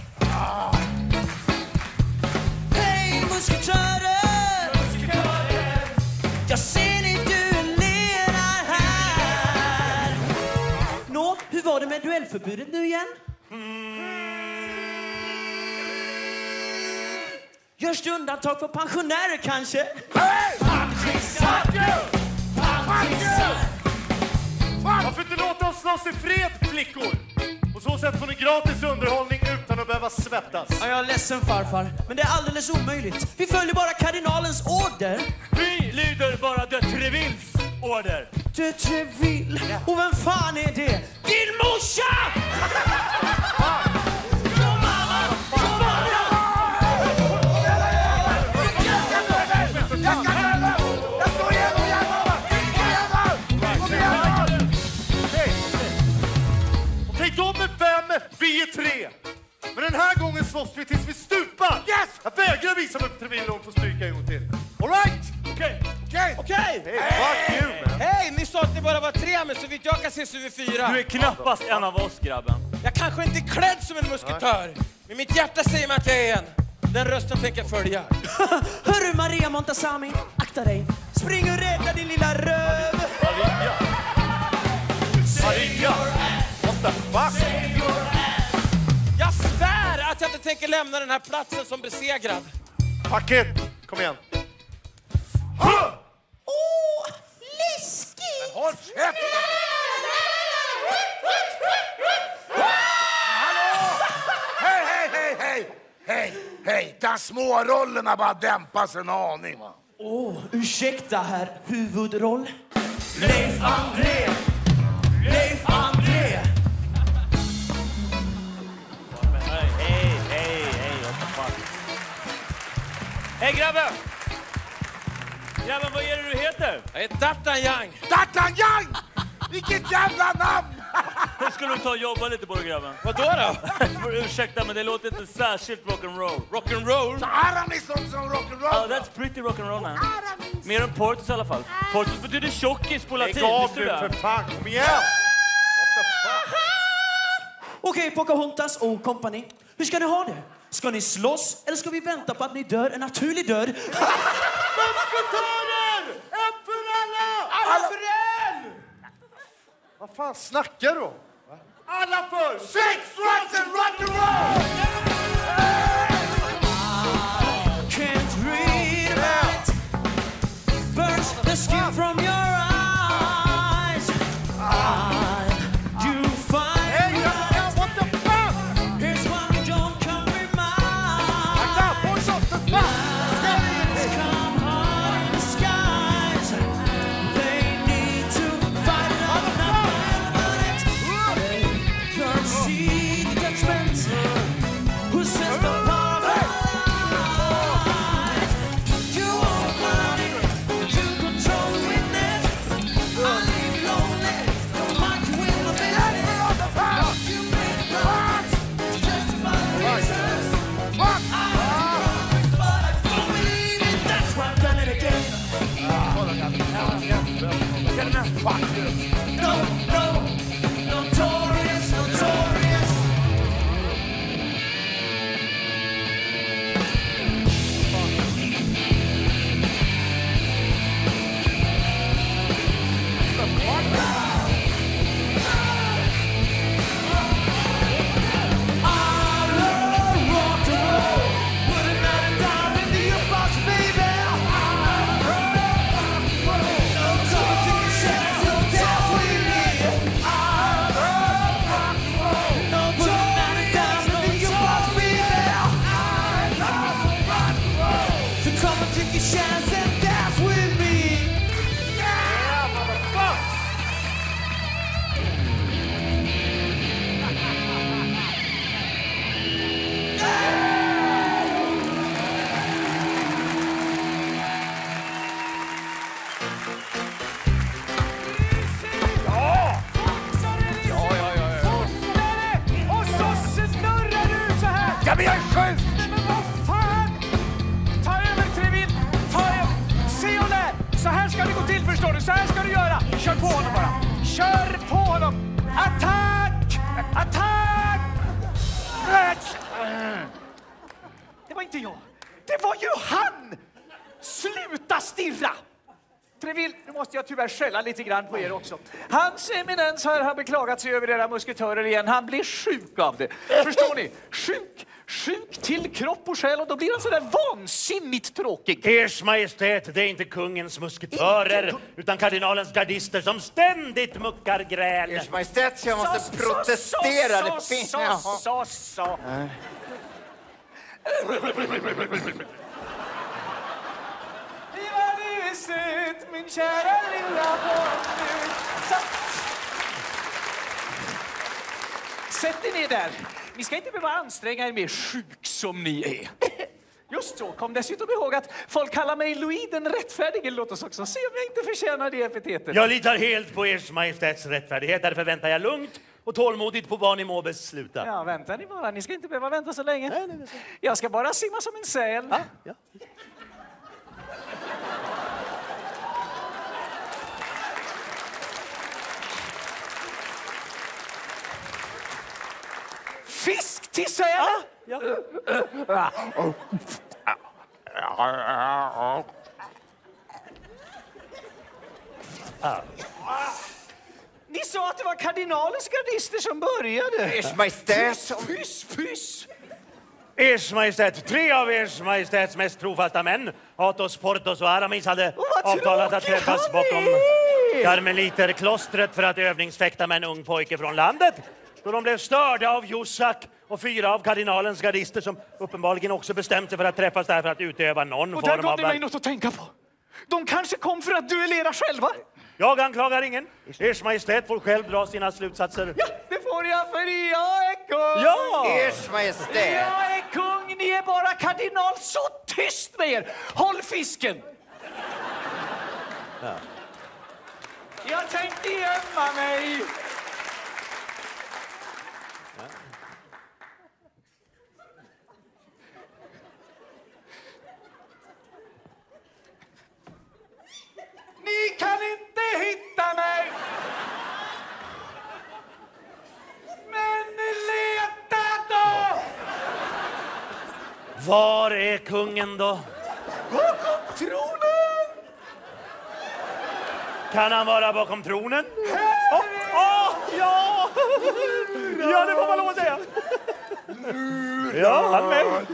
Hej musketörer! Jag ser ni duellerar här. Nå, hur var det med duellförbudet nu igen? Görs det undantag för pensionärer kanske? Hey! Varför inte låta oss slåss i fred, flickor? På så sätt får ni gratis underhållning utan att behöva svettas. Ja, jag är ledsen farfar, men det är alldeles omöjligt. Vi följer bara kardinalens order. Vi lyder bara de Trevilles order. De Treville? Och vem fan är det? Din morsa! Vi är 3. Men den här gången slåss vi tills vi stupar. Yes! Jag vägrar visa mig för Treville och få stryka en gång till. All right? Okej. Hey, fuck you, man. Hej, ni sa att ni bara var 3, men så vitt jag kan se så är vi 4. Du är knappast en av oss, grabben. Jag kanske inte är klädd som en musketör, men mitt hjärta säger mig att jag är en. Den rösten tänker jag följa. Hörru Maria Montazami, akta dig. Spring och rädda din lilla röv. Maria! What the fuck? Jag svär att jag inte tänker lämna den här platsen som besegrad. Fuck it! Kom igen. Läskigt! Håll käften! Hej! Kan smårollerna bara dämpas en aning, va? Ursäkta herr huvudroll. Leif André! Leif André! Hej grabben! Grabben, vad är det du heter? Jag är D'Artagnan. D'Artagnan! Vilket jävla namn! Hur skulle du ta och jobba lite på det, grabben? Vadå då? Ursäkta, men det låter inte särskilt rock'n'roll. Rock'n'roll? Så Aramis låter som rock'n'roll. Oh, that's pretty rock'n'roll, man. Mer än Portos i alla fall. Portos betyder tjockis på latin. Lägg av Visste nu du det? för fan, kom igen! What the fuck? Okej, Pocahontas och kompani. Hur ska ni ha det? Ska ni slåss eller ska vi vänta på att ni dör en naturlig död? Musketörer! Ett för alla! Rafael! Vad fan snackar du om? Alla för sex, drugs and rock'n'roll! Can't read it. Burns the skin from your eyes. You find what the fuck? Here's one don't come remind. Lights come hard in the skies. They need to fight it on the planet. They can't see the judgment. Who says the power of lies? You won't want it. You control the witness. I leave lonely. Don't mind you in the minute. You make plans to justify the reasons. I promise, but I don't believe it. That's why I've done it again. No, notorious, notorious. Och så snurrar du så här! Ja, men jag är sjuk! Nej, men vad fan! Ta över, Trevin! Ta över! Se och lär! Så här ska det gå till, förstår du? Så här ska du göra! Kör på honom bara! Kör på honom! Attack! Attack! Det var inte jag. Det var ju han! Sluta stirra! Treville, nu måste jag tyvärr skälla lite grann på er också. Hans eminens här har beklagat sig över era musketörer igen. Han blir sjuk av det. Förstår ni? Sjuk till kropp och själ, och då blir han så där vansinnigt tråkig. Ers Majestät, det är inte kungens musketörer utan kardinalens gardister som ständigt muckar gräl. Ers Majestät, jag måste protestera. Det finns... Så. Vad du söt, min kära lilla pojke. Sätt er ner där. Ni ska inte behöva anstränga er mer, sjuk som ni är. Just så, kom dessutom ihåg att folk kallar mig Louis den rättfärdige. Låt oss också se om jag inte förtjänar det epitetet. Jag litar helt på Ers Majestäts rättfärdighet. Därför väntar jag lugnt och tålmodigt på vad ni må besluta. Ja, vänta ni bara. Ni ska inte behöva vänta så länge. Jag ska bara simma som en säl. Ja. Fisk till säl! Ni sa att det var kardinalens gardister som började. Ers Majestät. Pyss! Ers Majestät, 3 av Ers Majestäts mest trofasta män, Athos, Porthos och Aramis, hade avtalat att träffas bakom Karmeliterklostret för att övningsfäkta med en ung pojke från landet. Då de blev störda av Jussak och 4 av kardinalens gardister som uppenbarligen också bestämt sig för att träffas där för att utöva någon Och form där gav av... ni mig något att tänka på. De kanske kom för att duellera själva. Jag anklagar ingen. Ers Majestät får själv dra sina slutsatser. Ja, det får jag, för jag är kung. Ja! Ers Majestät. Jag är kung, ni är bara kardinal. Så tyst med er. Håll fisken. Ja. Jag tänkte gömma mig. Ni kan inte hitta mig! Men leta då! Var är kungen då? Bakom tronen! Kan han vara bakom tronen? Ja! Ja, det får man lov att säga. Ja, han med.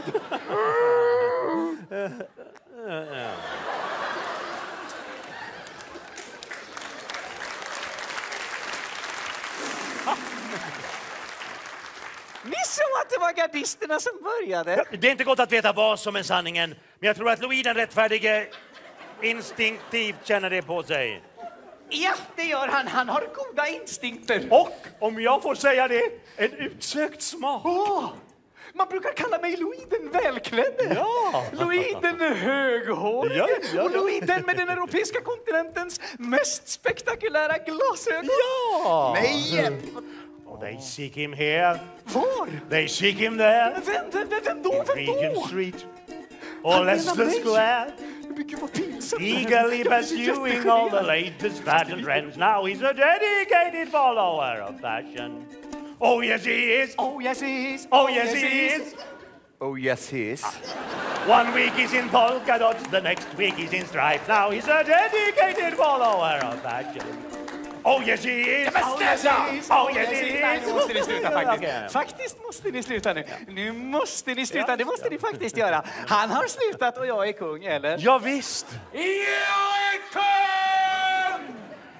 Ni såg att det var gardisterna som började. Det är inte gott att veta vad som är sanningen. Men jag tror att Louis den rättfärdige instinktivt känner det på sig. Ja, det gör han. Han har goda instinkter. Och, om jag får säga det, en utsökt smak. Man brukar kalla mig Louis den välklädde. Ja. Louis den höghårige. Ja. Och Louis den med den europeiska kontinentens mest spektakulära glasögon. Ja! Nej! They seek him here. Var? They seek him there. Vem då? Regent Street. Or Leicester Square. Eagerly pursuing all the latest fashion trends. Now he's a dedicated follower of fashion. Oh yes he is. Oh yes he is. Oh yes he is. Oh yes he is. 1 week he's in polka dots, the next week he's in stripes. Now he's a dedicated follower of fashion. Oh yes he is. Oh yes he is. Oh yes he is. Nu måste ni sluta faktiskt. Faktiskt måste ni sluta nu. Nu måste ni sluta. Det måste ni faktiskt göra. Han har slutat och jag är kung, eller? Ja visst. Jag är kung!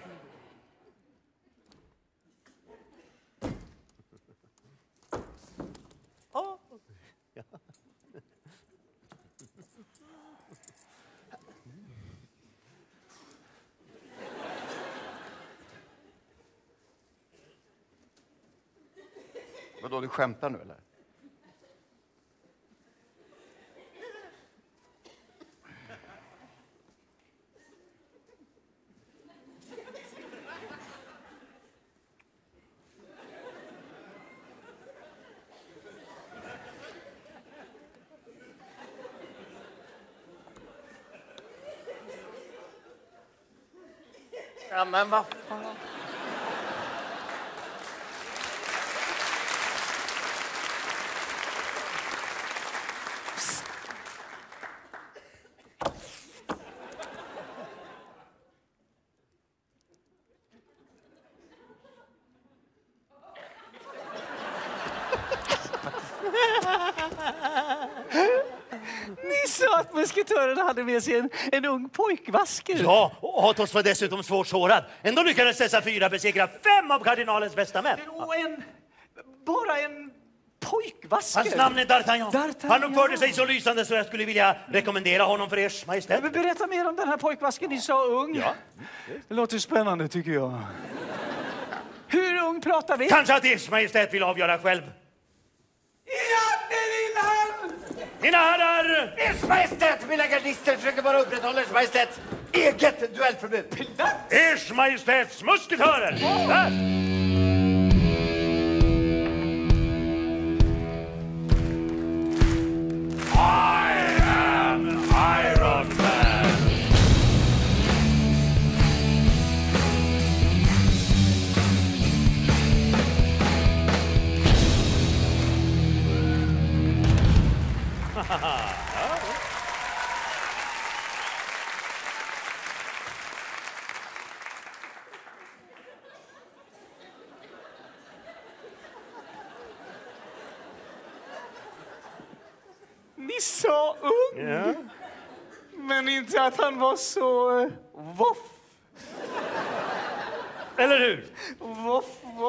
Vadå, du skämtar nu eller? Ja, men vad fan? Ni sa att musketörerna hade med sig en ung pojkvasker. Ja, och Athos var dessutom svårt sårad. Ändå lyckades dessa 4 besegra 5 av kardinalens bästa män. Och bara en pojkvasker. Hans namn är D'Artagnan. Han uppförde sig så lysande så jag skulle vilja rekommendera honom för ers majestät. Berätta mer om den här pojkvasken. Ni sa ung. Ja. Det låter spännande tycker jag. Hur ung pratar vi? Kanske att ers majestät vill avgöra själv. Ja, det vill han! Mina herrar! Ers majestät, mina gardister försöker bara upprätthålla ers majestät eget duellförbud. Ers majestäts musketörer! Där! I am Iron Man. Ni sa ung. Ja. Men inte att han var så voff. Eller hur? Voff.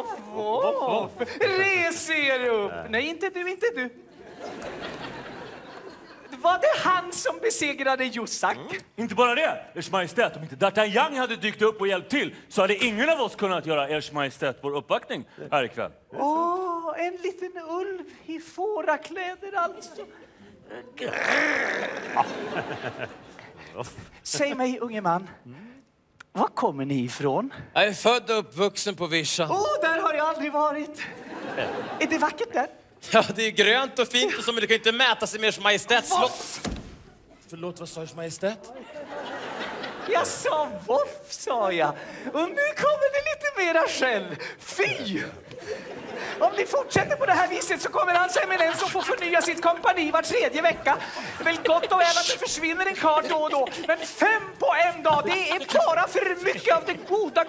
Res er upp. Nej, inte du. Var det han som besegrade Jussak? Inte bara det, ers majestät. Om inte D'Artagnan hade dykt upp och hjälpt till så hade ingen av oss kunnat göra ers majestät vår uppvaktning här ikväll. En liten ulv i fårakläder alltså. Säg mig, unge man. Var kommer ni ifrån? Jag är född och uppvuxen på Vischan. Där har jag aldrig varit. Är det vackert där? Ja, det är grönt och fint och så, men det kan inte mäta sig med ers majestät. Förlåt, vad sa ers majestät? Jag sa voff, sa jag. Och nu kommer det lite mera skäll. Fy! Om ni fortsätter på det här viset så kommer hans eminens att få förnya sitt kompani var 3:e vecka. Det är väl gott och väl att det försvinner en karl då och då. Men 5 på en dag, det är bara för mycket av det goda.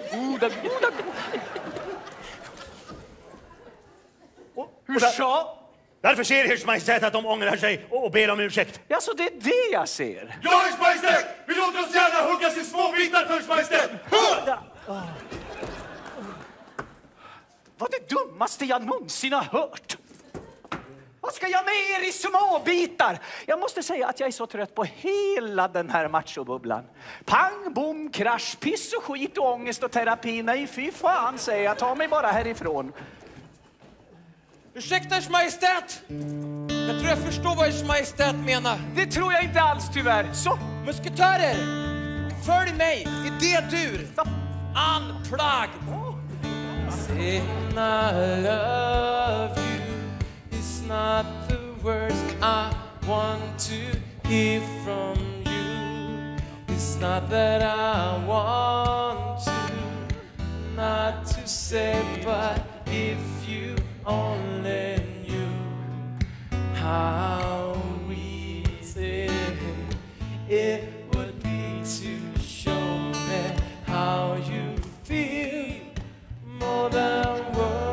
Hur så? Därför ser Ers Majestät att de ångrar sig och ber om ursäkt. Ja, så det är det jag ser. Ja, Ers Majestät! Vi låter oss gärna huggas i små bitar för Ers Majestät! Vad det dummaste jag någonsin har hört. Vad ska jag med er i små bitar? Jag måste säga att jag är så trött på hela den här machobubblan. Pang, bom, krasch, piss och skit och ångest och terapi. Nej, fy fan, säger jag. Ta mig bara härifrån. Ursäkta, Ers Majestät! Jag tror jag förstår vad Ers Majestät menar. Det tror jag inte alls, tyvärr. Så, musketörer! Följ mig i D-dur. Unplugged. Saying I love you is not the words I want to hear from you. It's not that I want to, not to say, but if you only knew how easy it would be to show me how you feel more than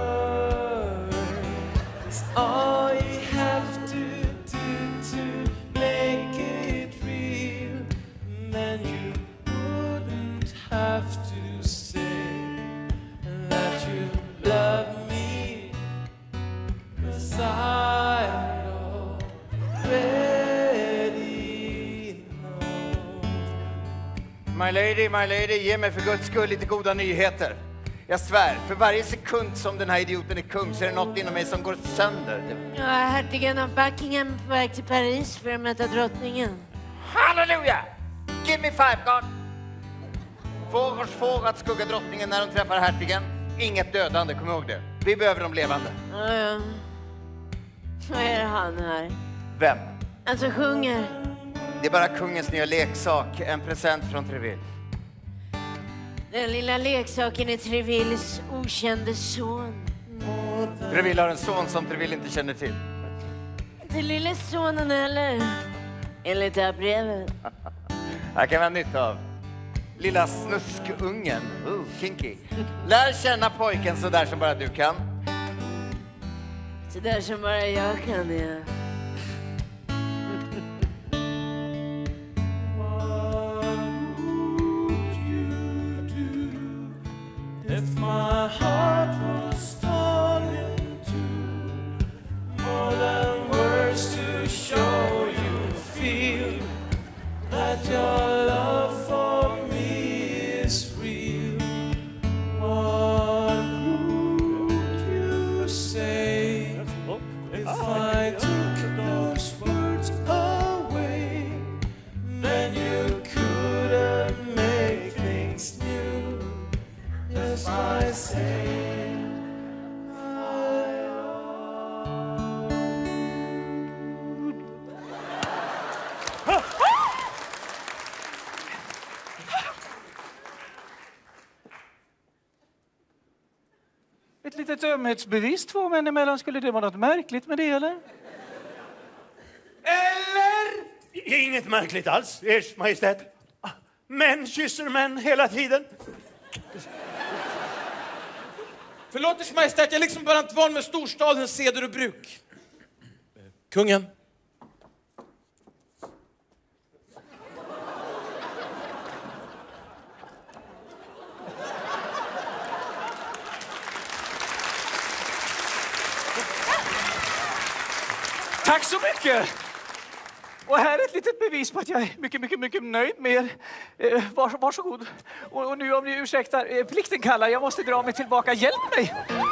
words. All you have to do to make it real, then you wouldn't have to say that you love me, 'cause I already know. My lady, ge mig för Guds skull lite goda nyheter. Jag svär, för varje sekund som den här idioten är kung så är det något inom mig som går sönder. Ja, hertigen av Buckingham på väg till Paris för att möta drottningen. Halleluja! Give me 5, God! Fågars får att skugga drottningen när de träffar hertigen. Inget dödande, kom ihåg det. Vi behöver dem levande. Ja. Vad är han här? Vem? Alltså sjunger. Det är bara kungens nya leksak, en present från Treville. Den lilla leksaken är Trevilles okände son. Treville har en son som Treville inte känner till. Inte lille sonen heller. Enligt det här brevet. Här kan vi ha nytta av. Lilla snuskungen. Kinky. Lär känna pojken så där som bara du kan. Så där som bara jag kan, ja. If my heart was torn into more than words to show you feel that your love for me is real, what would you say if I took those words away? Then you couldn't make things new. Yes, I say ett litet ömhetsbevis 2 män emellan. Skulle det vara något märkligt med det, eller? Eller? Inget märkligt alls, Ers Majestät. Män kysser män hela tiden. Förlåt, Ers Majestät, jag är liksom bara inte van med storstadens seder och bruk. Kungen. Tack så mycket! Och här är ett litet bevis på att jag är mycket nöjd med er. Varsågod. Och nu om ni ursäktar, plikten kallar, jag måste dra mig tillbaka. Hjälp mig!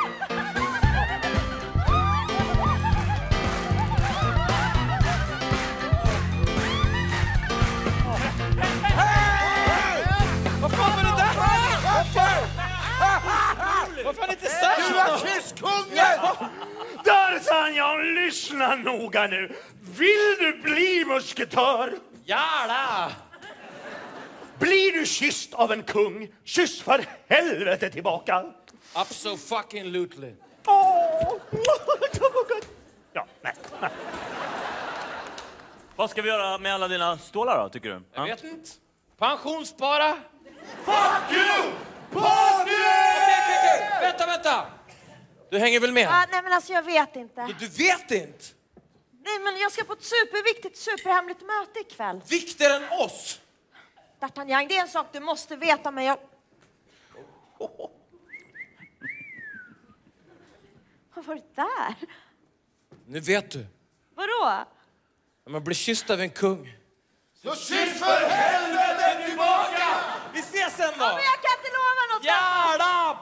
Vad fan var det där? Vad fan inte sagt? Du har kysst kungen! D'Artagnan, lyssna noga nu. Vill du bli musketör? Gärna! Blir du kysst av en kung, kyss för helvete tillbaka. Absolutely. Ja, nej. Vad ska vi göra med alla dina stålar då, tycker du? Jag vet inte. Pensionsspara. Fuck you! Party! Okej. Vänta. Du hänger väl med? Nej, men alltså jag vet inte. Du vet inte? Nej, men jag ska på ett superviktigt, superhemligt möte ikväll. Viktigare än oss? D'Artagnan, det är en sak du måste veta, men jag... Vad var det där? Nu vet du. Vadå? När man blir kysst av en kung. Så kyss för helvete tillbaka! Vi ses sen då! Ja, men jag kan inte lova något! Jävla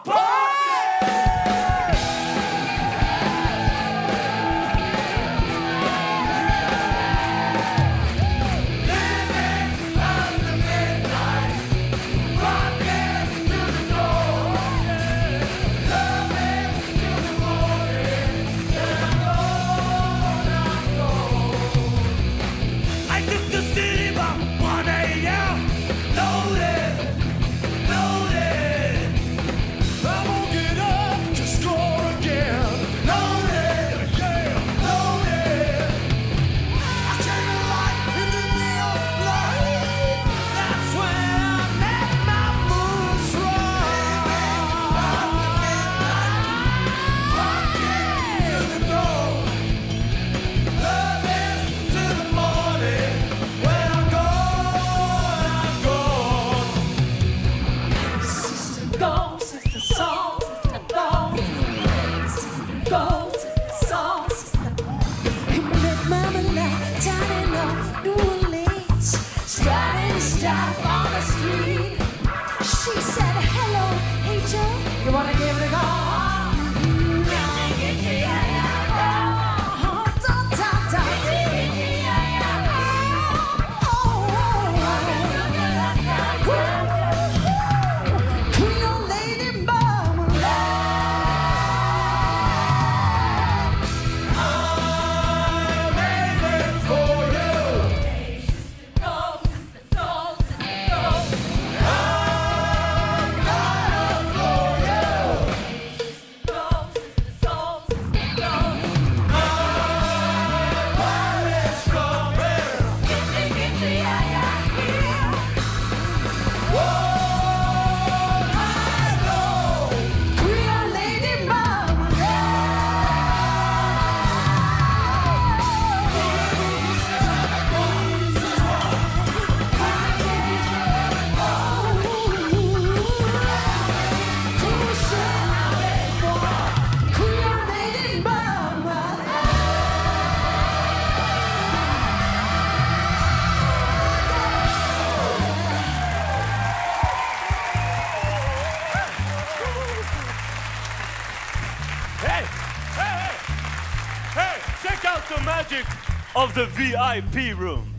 Of the VIP room.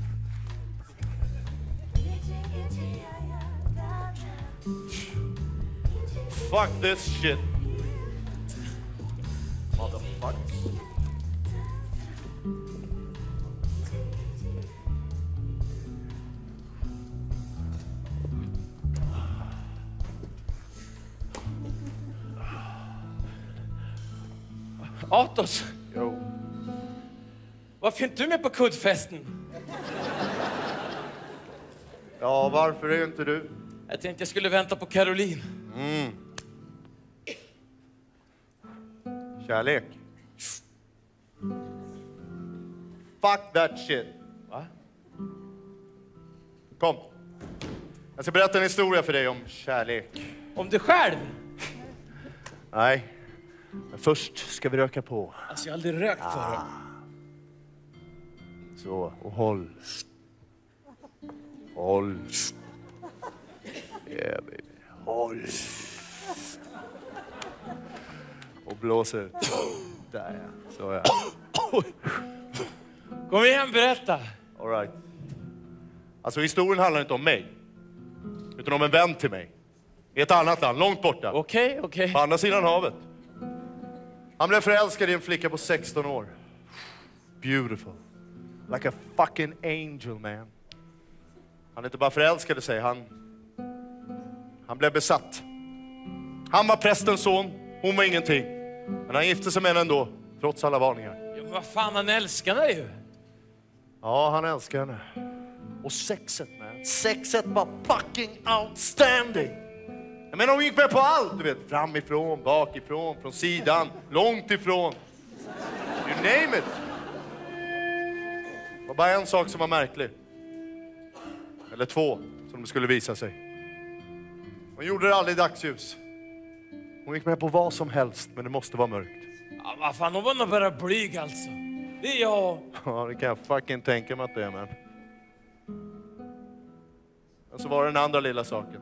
Fuck this shit. Motherfuckers. Atos. Jo. Varför är inte du med på kuddfesten? Ja, varför är inte du? Jag tänkte jag skulle vänta på Caroline. Kärlek. Fuck that shit. Va? Kom. Jag ska berätta en historia för dig om kärlek. Om du själv? Nej. Men först ska vi röka på. Alltså jag har aldrig rökt förut. Så, och håll. Håll. Yeah, baby. Håll. Och blås ut. Där ja. Så ja. Kom igen, berätta. All right. Alltså historien handlar inte om mig. Utan om en vän till mig. I ett annat land, långt borta. Okej. På andra sidan havet. Han blev förälskad i en flicka på 16 år. Beautiful. Like a fucking angel, man. Han inte bara förälskade sig, han blev besatt. Han var prästens son, hon var ingenting. Men han gifte sig med henne ändå, trots alla varningar. Ja, men vad fan, han älskar henne ju. Ja, han älskar henne. Och sexet, man. Sexet var fucking outstanding. Jag menar, hon gick med på allt, du vet. Framifrån, bakifrån, från sidan, långt ifrån. You name it. Det var bara en sak som var märklig. Eller två, som det skulle visa sig. Hon gjorde det aldrig i dagsljus. Hon gick med på vad som helst, men det måste vara mörkt. Ja, vad fan, hon var nog bara blyg alltså. Det är jag. Ja, det kan jag fucking tänka mig att det är, man. Och så var det den andra lilla saken.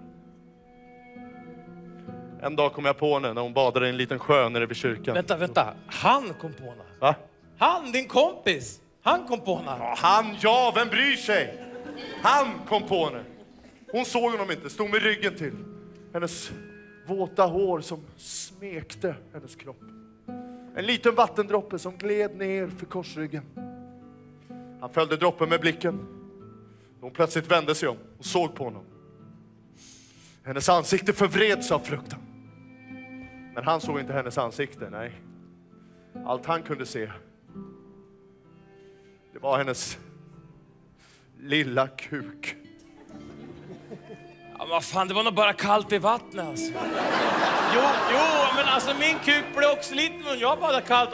En dag kom jag på henne när hon badade i en liten sjö nere vid kyrkan. Vänta. Han kom på henne. Va? Han, din kompis. Han kom på henne. Ja, vem bryr sig? Han kom på henne. Hon såg honom inte, stod med ryggen till. Hennes våta hår som smekte hennes kropp. En liten vattendroppe som gled ner för korsryggen. Han följde droppen med blicken. Hon plötsligt vände sig om och såg på honom. Hennes ansikte förvreds av fruktan. Men han såg inte hennes ansikte, nej. Allt han kunde se, det var hennes lilla kuk. Ja, vad fan, det var nog bara kallt i vattnet alltså. Jo, men alltså min kuk blev också liten och jag badade kallt.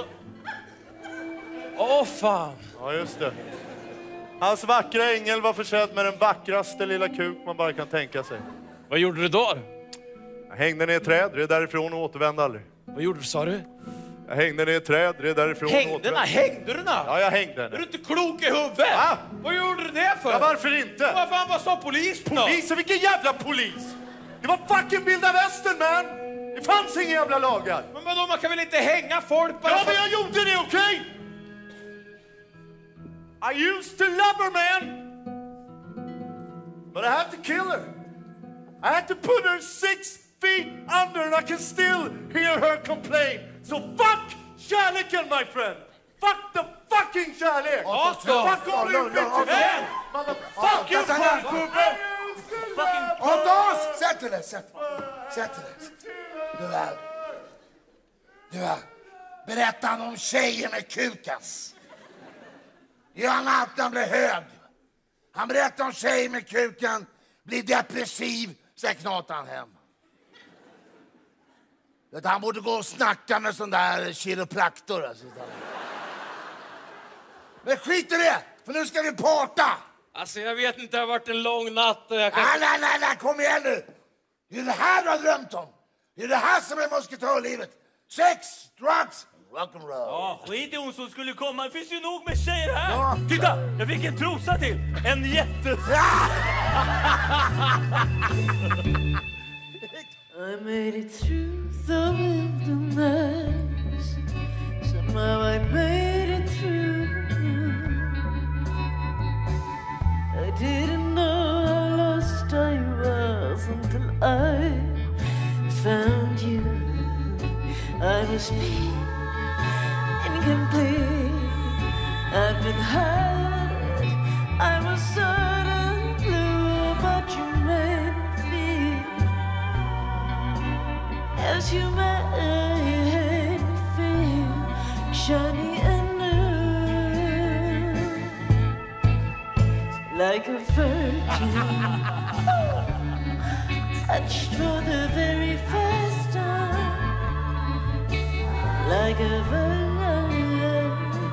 Åh fan. Ja, just det. Hans vackra ängel var försedd med den vackraste lilla kuk man bara kan tänka sig. Vad gjorde du då? Jag hängde ner i ett träd, red därifrån och återvände aldrig. Vad gjorde du, sa du? Jag hängde ner i ett träd, red därifrån och återvände. Hängde du? Ja, jag hängde henne. Är du inte klok i huvudet? Va? Vad gjorde du det för? Ja, varför inte? Vad fan, vad sa polisen då? Polisen? Vilken jävla polis? Det var fucking vilda västern, man! Det fanns inga jävla lagar. Men vadå, man kan väl inte hänga folk bara... Ja, men jag gjorde det, okej? I used to love her, man. But I had to kill her. I had to put her 6 feet under and I can still hear her complain. So fuck kärleken, my friend. Fuck the fucking kärlek. Fuck all you bitches. Fuck you, fargubben. Ottos! Sätt dig. Du här. Berätta om tjejen med kukens. Göran Altan blev hög. Han berättar om tjejen med kuken. Blir depressiv. Sen knatar han hem. Han borde gå och snacka med sån där kiropraktor. Alltså. Men skit i det. För nu ska vi parta. Alltså jag vet inte, det har varit en lång natt och jag kan... Nej, kom igen nu. Det är det här du har drömt om. Det är det här som är musketörlivet. Sex, drugs, rock'n'roll. Ja, skit i hon som skulle komma. Det finns ju nog med tjejer här. Ja. Titta, jag fick en trosa till. En jätte... I made it through the wilderness. Somehow I made it through. I didn't know how lost I was until I found you. I must be incomplete. I've been hurt. I was certain blue, but you made me feel as you made me feel shiny and new, like a virgin touched for the very first time, like a virgin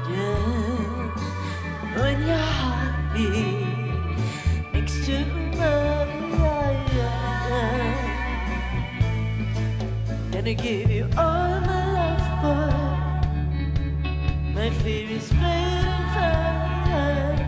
when your heart beat next to mine. Gonna give you all my love, boy. My fear is fading fast.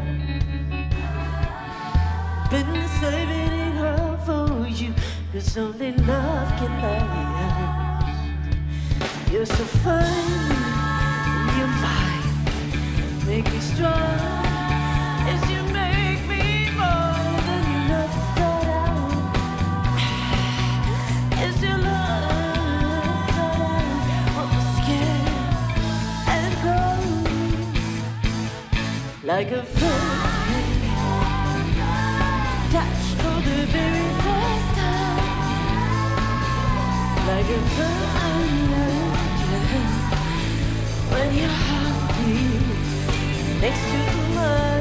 Been saving it all for you, 'cause only love can last. You're so fine, you're mine. Make me strong as you make me more than you love thought out. As you love thought out, what was scared and cold, like a virgin touched for the very first time, like a virgin when you hug me next to my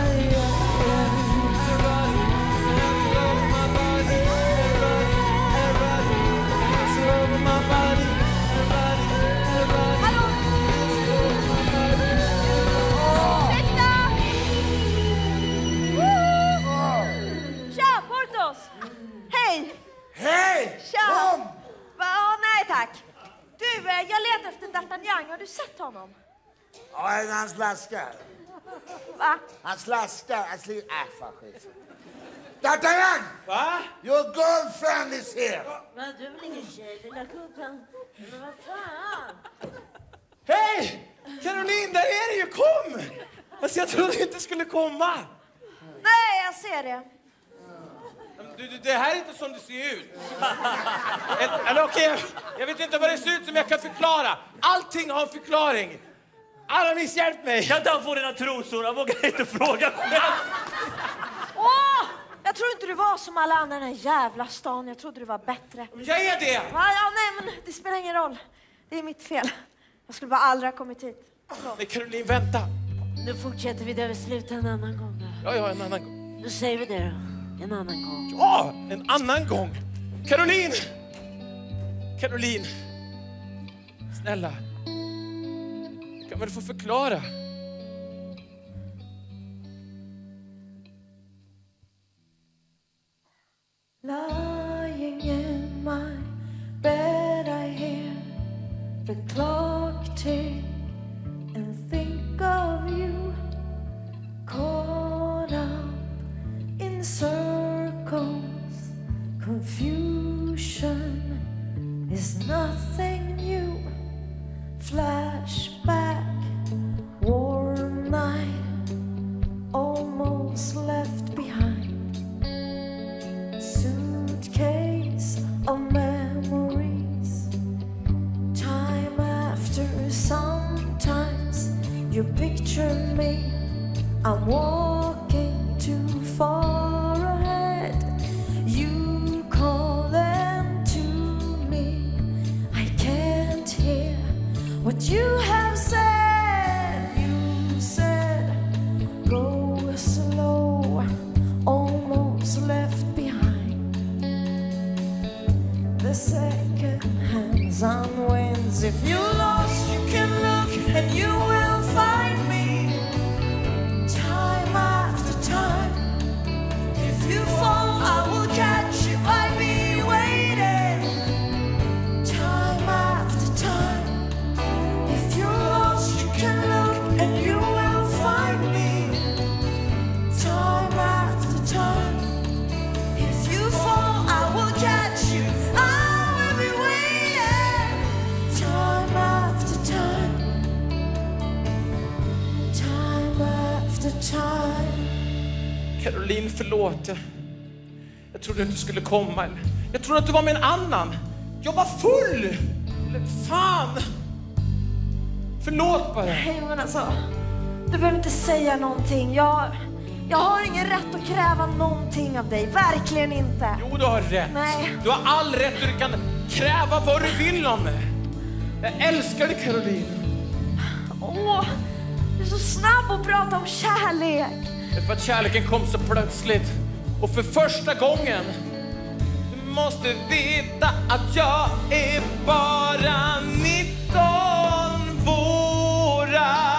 Hej! Hej! Tja! Kom! Nej tack. Du, jag letar efter D'Artagnan. Har du sett honom? Ja, han slaskar. Va? Han slaskar. Fan skit. D'Artagnan! Va? Your girlfriend is here. Va, du är väl ingen tjej, lilla gubben? Men vad fan? Hej! Caroline, där är du ju! Kom! Alltså, jag trodde inte skulle komma. Nej, jag ser det. Det här är inte som det ser ut. Eller okej, jag vet inte vad det ser ut som jag kan förklara. Allting har en förklaring. Aramis, hjälp mig! Kan inte han få dina trosor? Jag vågar inte fråga själv. Åh! Jag tror inte du var som alla andra i den här jävla stan. Jag trodde du var bättre. Jag är det! Ja, nej, men det spelar ingen roll. Det är mitt fel. Jag skulle bara aldrig ha kommit hit. Men Caroline, vänta. Nu fortsätter vi där vi slutar en annan gång då. Ja, en annan gång. Då säger vi det då. En annan gång. Ja, en annan gång. Caroline! Caroline! Snälla. Kan väl få förklara? Lying in my bed I hear the clock tick and think of you caught up in circles. Confusion is nothing new. Flashback, warm night, almost left behind. Suitcase of memories. Time after, sometimes you picture me. I'm walking too far ahead. You calling to me. I can't hear what you have said. You said go slow, almost left behind. The second hands on wings. If you lost, you can look and you will find me. Time after time. If you fall, I will catch you. I'll be waiting. Time after time. If you're lost, you can look and you will find me. Time after time. If you fall, I will catch you. I will be waiting. Time after time. Time after time. Caroline, förlåt. Jag trodde inte du skulle komma. Jag trodde att du var med en annan. Jag var full! Fan! Förlåt bara. Nej, men alltså, du behöver inte säga någonting. Jag har ingen rätt att kräva någonting av dig. Verkligen inte. Jo, du har rätt. Nej. Du har all rätt. Du kan kräva vad du vill om mig. Jag älskar dig, Caroline. Åh, du är så snabb att prata om kärlek. Det är för att kärleken kom så plötsligt. Och för första gången. Du måste veta att jag är bara 19 vårar.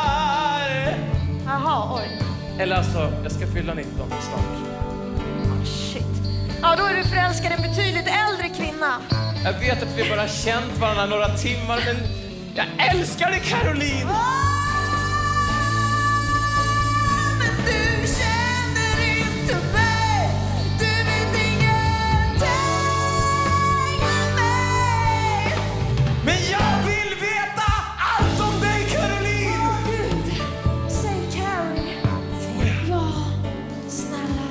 Jaha, oj. Eller alltså, jag ska fylla 19 snart. Shit. Ja, då är du förälskad i en betydligt äldre kvinna. Jag vet att vi bara har känt varandra några timmar, men jag älskar dig, Caroline! Men du känner inte mig. Du vet ingenting om mig. Men jag vill veta allt om dig, Caroline! Åh, Gud. Säg Carrie. Ja, snälla.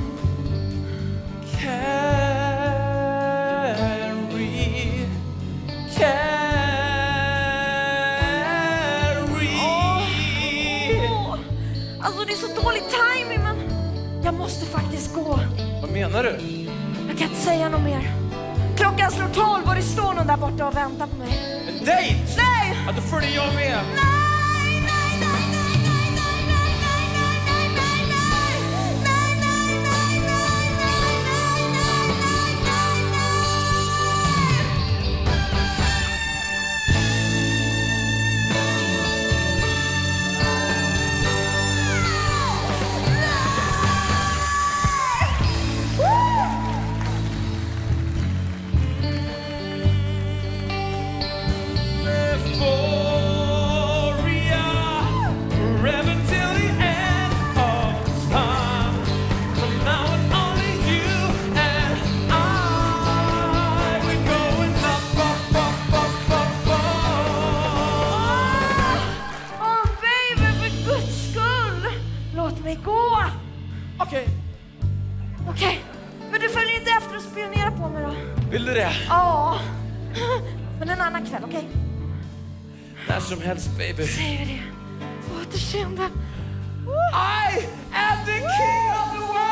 Alltså, det är så dålig timing, men jag måste faktiskt gå. Vad menar du? Jag kan inte säga något mer. Klockan slår 12 och det står någon där borta och väntar på mig. En dejt? Nej! Ja, då följer jag med. Nej! Men en annan kväll, okej? När som helst, baby. Säger vi det. På återseende. I am the king of the world!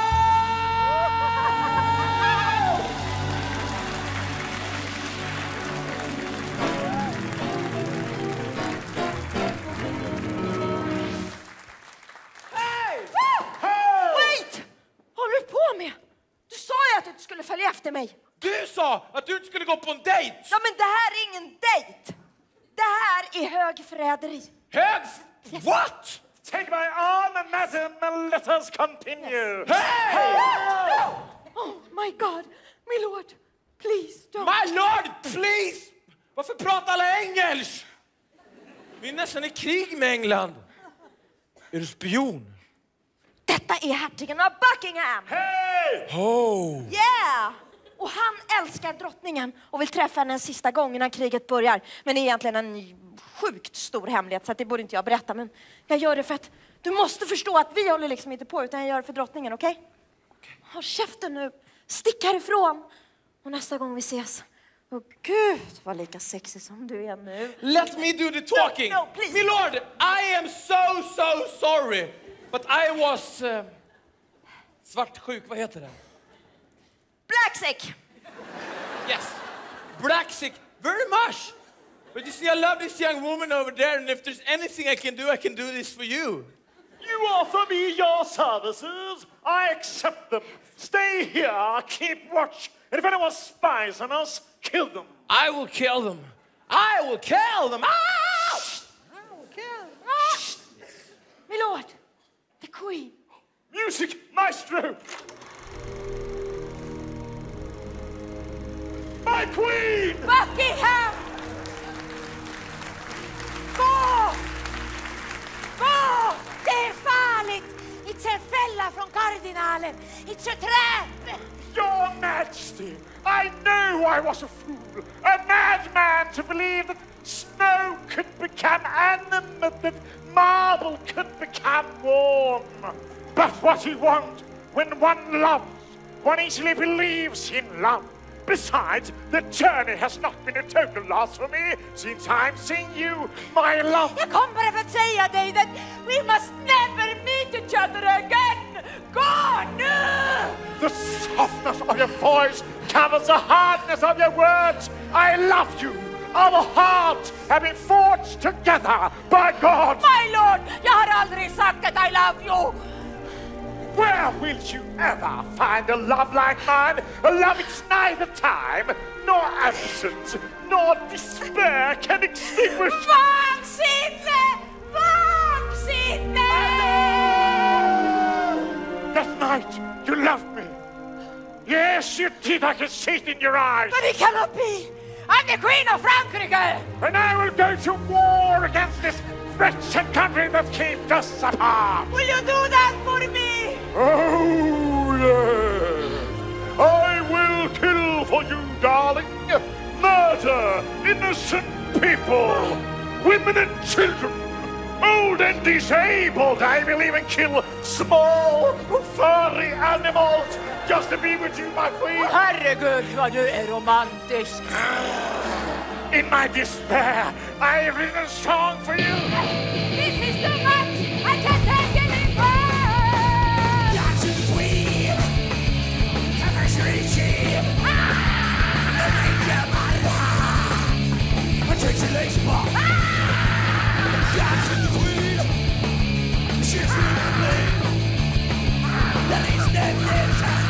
Wait! Håller du på med? Du sa ju att du inte skulle följa efter mig. Du sa att du inte skulle gå på en dejt! Ja, men det här är ingen dejt. Det här är högförräderi. What? Take my arm, madam, and let us continue. Hey! No! Oh my God, my lord, please don't. My lord, please! Varför pratar alla engelska? Vi är nästan i krig med England. Är du spion? Detta är hertigen av Buckingham. Hey! Oh. Yeah! Och han älskar drottningen och vill träffa henne en sista gång innan kriget börjar. Men det är egentligen en sjukt stor hemlighet så att det borde inte jag berätta. Men jag gör det för att du måste förstå att vi håller liksom inte på utan jag gör det för drottningen, okej? Okay? Håll käften nu. Stick härifrån. Och nästa gång vi ses. Åh gud, vad lika sexy som du är nu. Let me do the talking. No, please. My lord, I am so sorry. But I was... svartsjuk, vad heter det? Black-sick. Yes, black-sick, very much. But you see, I love this young woman over there, and if there's anything I can do this for you. You offer me your services. I accept them. Stay here, keep watch. And if anyone spies on us, kill them. I will kill them. I will kill them. Ah! I will kill them. Ah! My lord, the queen. Music, maestro. My queen! Buckingham! Gå! Gå! Det är farligt! It's a fälla från kardinalen. It's a trap! Your Majesty, I know I was a fool, a madman to believe that snow could become animate, that marble could become warm. But what you want when one loves, one easily believes in love. Besides, the journey has not been a total loss for me since I'm seeing you, my love. Jag kommer bara för att säga dig that we must never meet each other again. Gå nu! The softness of your voice covers the hardness of your words. I love you. Our hearts have been forged together by God. My lord, jag har aldrig sagt att I love you. Where will you ever find a love like mine? A love it's neither time, nor absence, nor despair can extinguish. Vansinne! Vansinne! That night you loved me. Yes, you did. I can see it in your eyes. But it cannot be. I'm the Queen of Frankrike. And I will go to war against this wretched country that keeps us apart. Will you do that for me? Oh, yes. I will kill for you, darling. Murder innocent people, women and children, old and disabled. I will even kill small, furry animals just to be with you, my queen. Herregud, vad du är romantisk. In my despair, I have written a song for you. This is too much. I can't take it anymore. That's the queen. Have a shriek. I take the lace bar. That's the queen. She's in me. That is the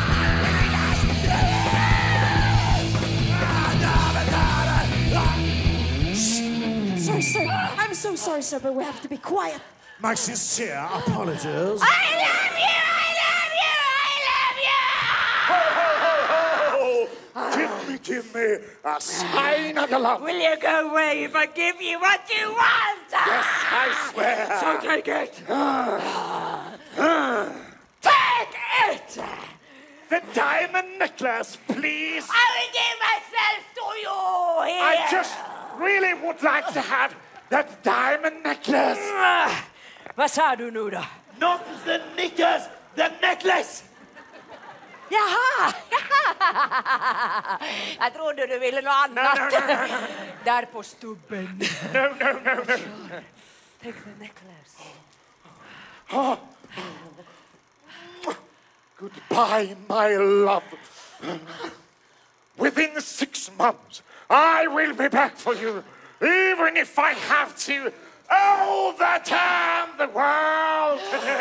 Sorry, sir. I'm so sorry, sir, but we have to be quiet. My sincere apologies. I love you! I love you! I love you! Ho, ho, ho, ho! Give me a sign of your love. Will you go away if I give you what you want? Yes, I swear. So take it. Take it! The diamond necklace, please. I will give myself to you here. I just really would like to have that diamond necklace. Vad sa du nu då? Not the knickers, the necklace. Jaha! Jag trodde du ville något annat. No. Där på stubben. No, no, no, no. Take the necklace. Oh. Goodbye, my love. Within 6 months, I will be back for you, even if I have to overturn the world.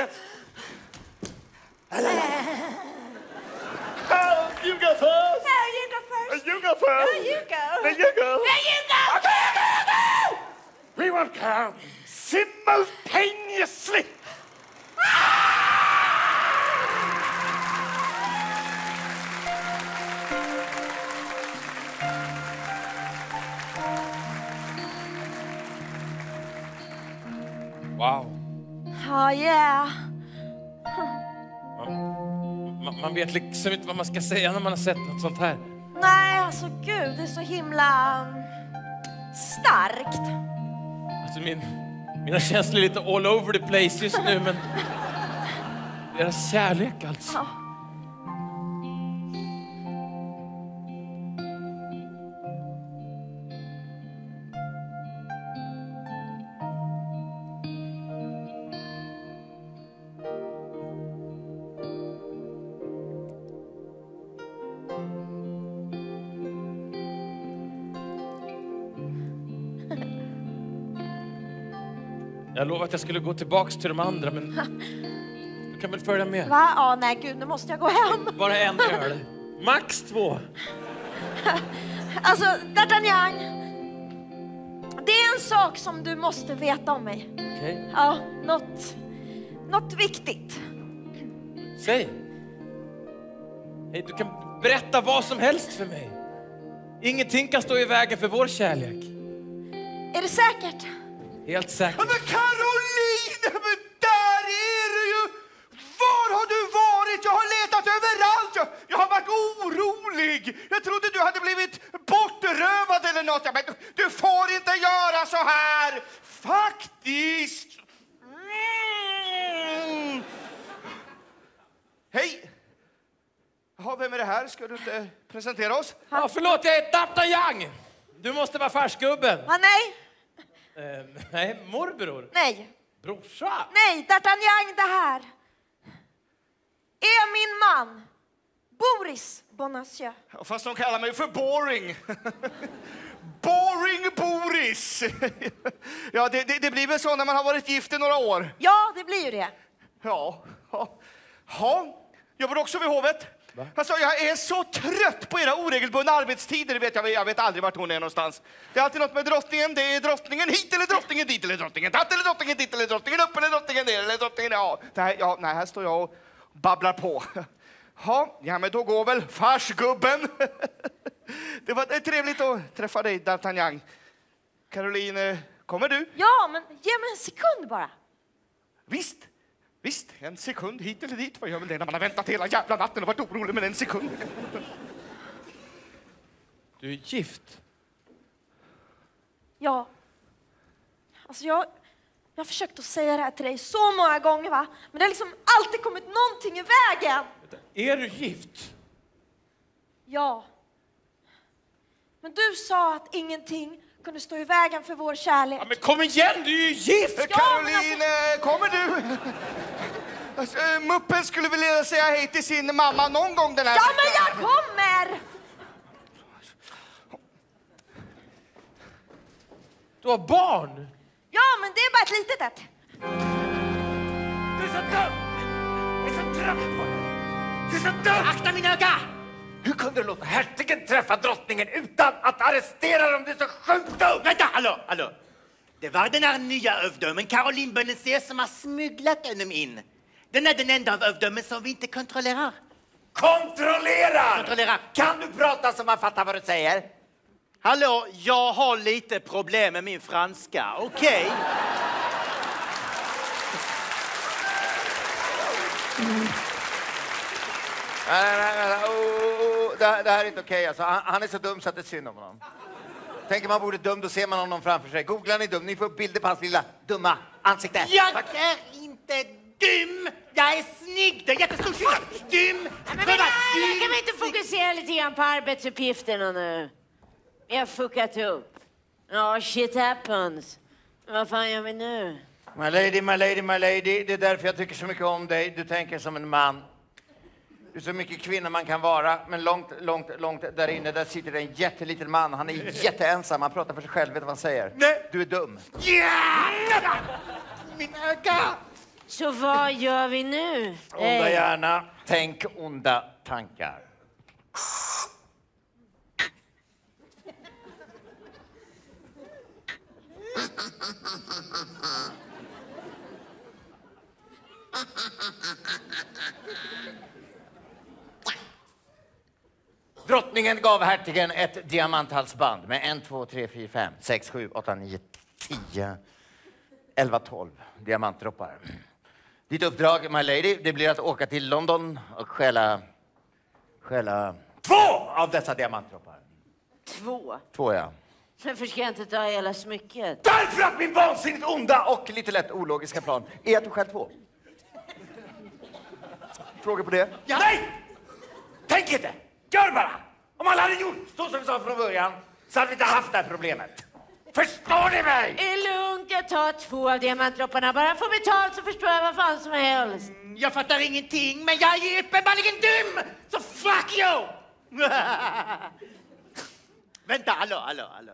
You go first. No, you go first. You go first. No, you go. Then you go. There you go. Okay. We will go simultaneously. Wow. Ja, yeah. Man vet liksom inte vad man ska säga när man har sett något sånt här. Nej, alltså gud, det är så himla starkt. Alltså mina känslor är lite all over the place just nu, men deras kärlek alltså. Ja. Jag lovade att jag skulle gå tillbaks till de andra, men du kan väl följa med? Va? Ja, nej gud, nu måste jag gå hem. Bara en öl. Max 2. Alltså, D'Artagnan. Det är en sak som du måste veta om mig. Okej. Ja, något viktigt. Säg. Hej, du kan berätta vad som helst för mig. Ingenting kan stå i vägen för vår kärlek. Är det säkert? Helt säkert. Men Caroline, men där är du ju! Var har du varit? Jag har letat överallt. Jag har varit orolig. Jag trodde du hade blivit bortrövad eller något. Men du får inte göra så här. Faktiskt. Hej. Jaha, vem är det här? Ska du inte presentera oss? Ja, förlåt, jag är D'Artagnan. Du måste vara farsgubben. Ja, nej. Nej, morbror. Nej. Brorsa. Nej, D'Artagnan, det här är min man, Boris Bonacieux. Ja, fast de kallar mig för boring. Boring Boris. Ja, det blir väl så när man har varit gift i några år. Ja, det blir ju det. Ja. Jobbar också vid hovet. Alltså, jag är så trött på era oregelbundna arbetstider. Jag vet aldrig vart hon är någonstans. Det är alltid något med drottningen. Det är drottningen hit eller drottningen dit eller drottningen datt eller drottningen dit eller drottningen upp eller drottningen ner eller drottningen... Nej, här står jag och babblar på. Ja, men då går väl farsgubben. Det var trevligt att träffa dig, D'Artagnan. Caroline, kommer du? Ja, men ge mig en sekund bara. Visst, en sekund hit eller dit. Vad gör väl det när man har väntat hela jävla natten och varit orolig med en sekund? Du är gift? Ja. Alltså jag har försökt att säga det här till dig så många gånger, va? Men det har liksom alltid kommit någonting i vägen. Är du gift? Ja. Men du sa att ingenting kunde stå i vägen för vår kärlek. Ja, men kom igen, du är ju gift! Ja, Caroline, kommer du? Alltså, Muppen skulle vilja säga hej till sin mamma någon gång den här veckan. Men jag kommer! Du har barn? Ja, men det är bara ett litet ett. Du är så dum! Jag är så trött på dig! Du är så dum! Akta min öga! Hur kunde du låta hertigen träffa drottningen utan att arrestera dem? Det är så sjukt dumt! Vänta, hallå! Det var den här nya övdömen, Caroline Bonacieux, som har smugglat honom in. Den är den enda av övdömen som vi inte kontrollerar. Kontrollera! Kan du prata så man fattar vad du säger? Hallå, jag har lite problem med min franska, okej? Det här är inte okej. Alltså. Han är så dum så att det är synd om honom. Tänker man borde dum, då ser man honom framför sig. Googlar ni dum, ni får bilder på hans lilla dumma ansikte. Jag är inte dum! Jag är snygg! Det är jättestor skillnad! Dum! Men kan vi inte fokusera lite grann på arbetsuppgifterna nu? Vi har fuckat upp. Ja, shit happens. Vad fan gör vi nu? My lady, my lady, my lady. Det är därför jag tycker så mycket om dig. Du tänker som en man. Du är så mycket kvinna man kan vara. Men långt där inne, där sitter en jätteliten man. Han är jätteensam. Han pratar för sig själv. Vet vad han säger? Nej. Du är dum. Yeah! Min öga! Så vad gör vi nu? Onda hjärna. Tänk onda tankar. Drottningen gav hertigen ett diamanthalsband med 1, 2, 3, 4, 5, 6, 7, 8, 9, 10, 11, 12 diamantdroppar. Ditt uppdrag, my lady, det blir att åka till London och stjäla 2 av dessa diamantdroppar. 2? 2, ja. Varför ska jag inte ta hela smycket? Därför att min vansinnigt onda och lite lätt ologiska plan är att du själv 2. Frågor på det? Ja. Nej! Tänk inte! Gör bara! Om alla hade gjort så som vi sa från början så hade vi inte haft det här problemet. Förstår ni mig? Är lugnt, jag tar 2 av diamantdropparna. Bara få betalt så förstår jag vad fan som helst. Jag fattar ingenting, men jag är uppenbarligen dum! Så fuck you! Vänta, hallå.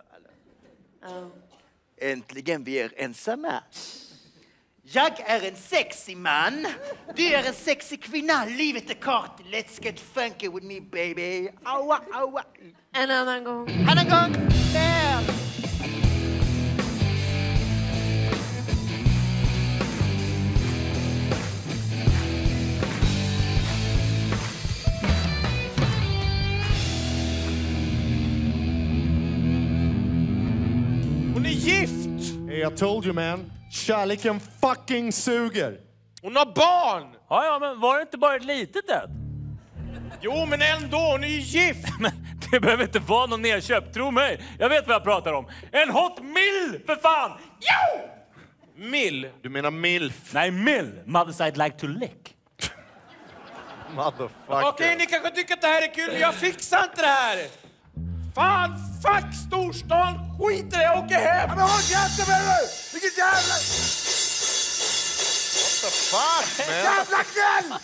Äntligen vi är ensamma. Jag är en sexy man. Du är en sexy kvinna. Livet är kort. Let's get funky with me, baby. Aua. En annan gång. Där. Hon är gift! I told you man, kärleken fucking suger. Hon har barn! Ja, men var det inte bara ett litet ett? Jo, men ändå, hon är ju gift! Men det behöver inte vara någon nedköp, tro mig. Jag vet vad jag pratar om. En hot mill, för fan! Jo! Mill? Du menar milf? Nej, mill. Mothers I'd like to lick. Motherfucker. Okej, ni kanske tycker att det här är kul, men jag fixar inte det här! Fan, fuck storstan, skit i det, jag åker hem! Men håll käften med dig! Vilket jävla... What the fuck, man? Jävla knäll!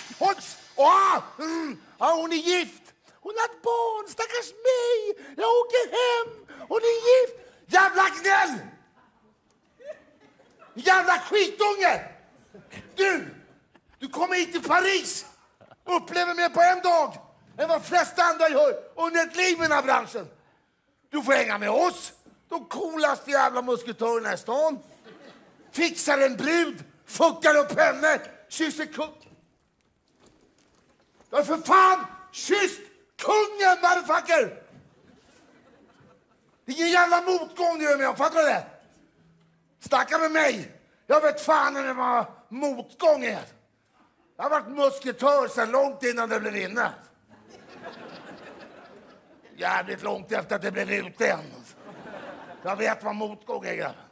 Hon är gift! Hon har ett barn, stackars mig! Jag åker hem! Hon är gift! Jävla knäll! Jävla skitunge! Du kommer hit till Paris! Upplever mer på en dag än vad flesta andra gör under ett liv i den här branschen. Du får hänga med oss, de coolaste jävla musketörerna i stan. Fixar en brud, fuckar upp henne, kysser kung. Du har för fan kysst kungen, motherfucker! Det är ingen jävla motgång du är med om, fattar du det? Snacka med mig. Jag vet fan när det var motgång är. Jag har varit musketör sedan långt innan det blev inne. Jävligt långt efter att det blev ute än. Jag vet vad motgång är, grabben.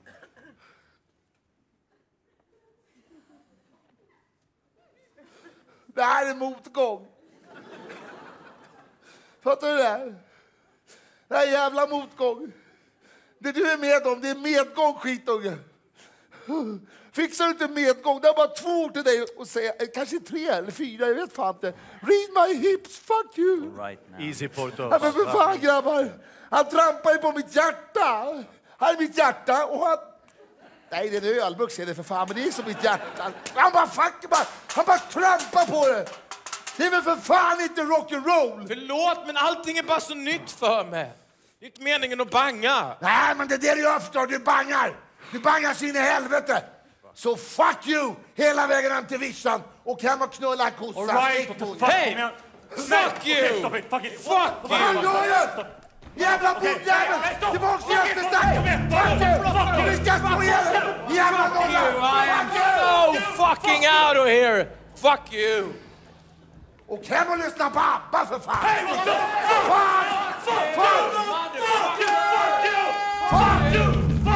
Det här är motgång. Fattar du det? Det här är jävla motgång. Det du är med om, det är medgång, skitunge. Fixar du inte medgång, det är bara 2 ord till dig att säga, kanske 3 eller 4, jag vet fan inte. Read my hips, fuck you. Easy Porto. Ja, men för fan grabbar, han trampar ju på mitt hjärta. Här är mitt hjärta och han... Nej, det är en ölburk, är det för fan, men det är som mitt hjärta. Han bara trampar på det. Det är väl för fan inte rock'n'roll. Förlåt, men allting är bara så nytt för mig. Det är inte meningen att banga. Nej, men det är det du gör, förstår du. Du bangar sin i helvete. Så fuck you hela vägen hem till vischan och hem och knulla kossa. All right, hey! Fuck you! Fuck you! Vad fan gör du? Jävla bordjävel! Tillbaks till Österstack! Fuck you! Vi ska slå ihjäl dig! Jävla nolla! I am so fucking out of here! Fuck you! Och hem och lyssna på ABBA för fan! Hey, what the fuck? Fuck you! Fuck you! Fuck you!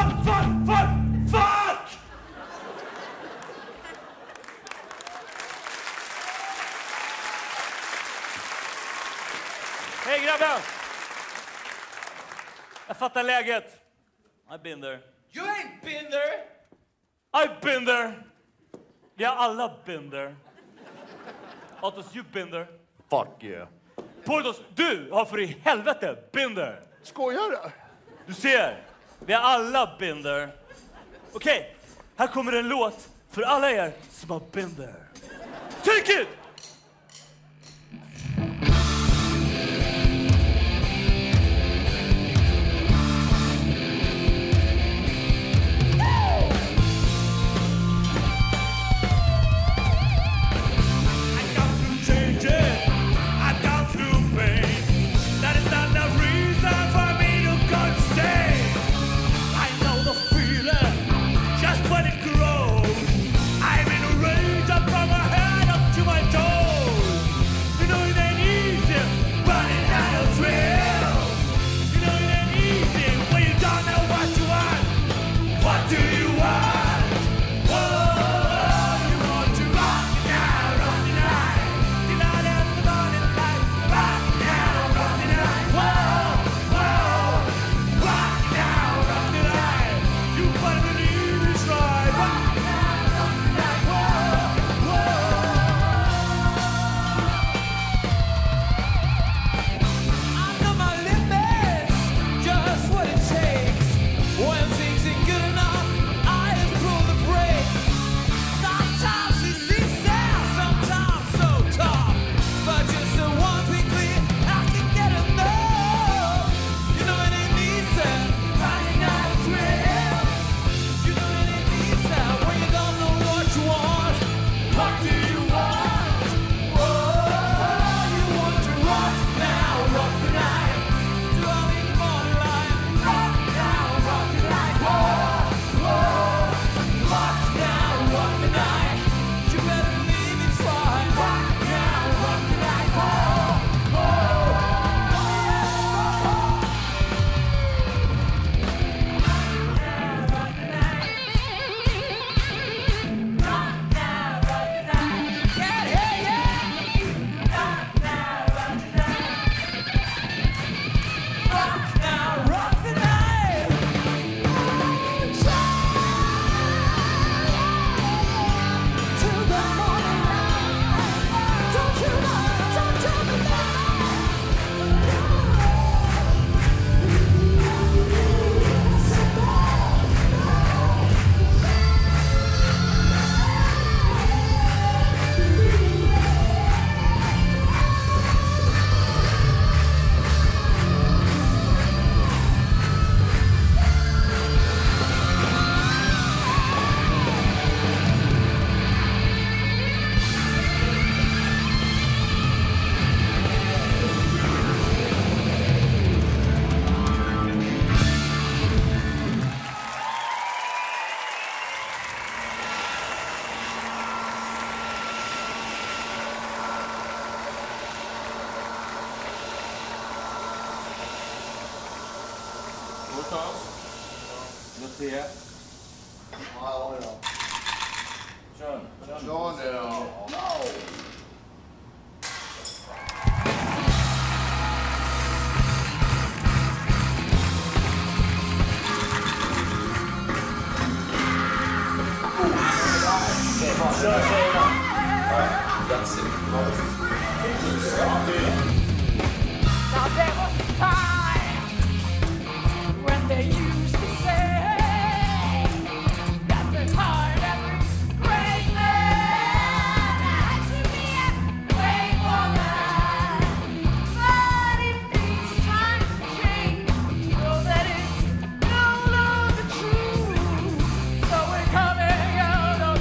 Fuck! Hej grabben! Jag fattar läget. I've been there. You ain't been there. I've been there. Vi har alla been there. Atos, you've been there. Fuck yeah. Portos, du har för i helvete been there. Skojar du? Du ser, vi har alla been there. Okej, här kommer en låt för alla er som har been there. Take it!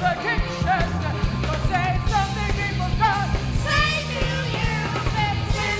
Say something people don't say to you.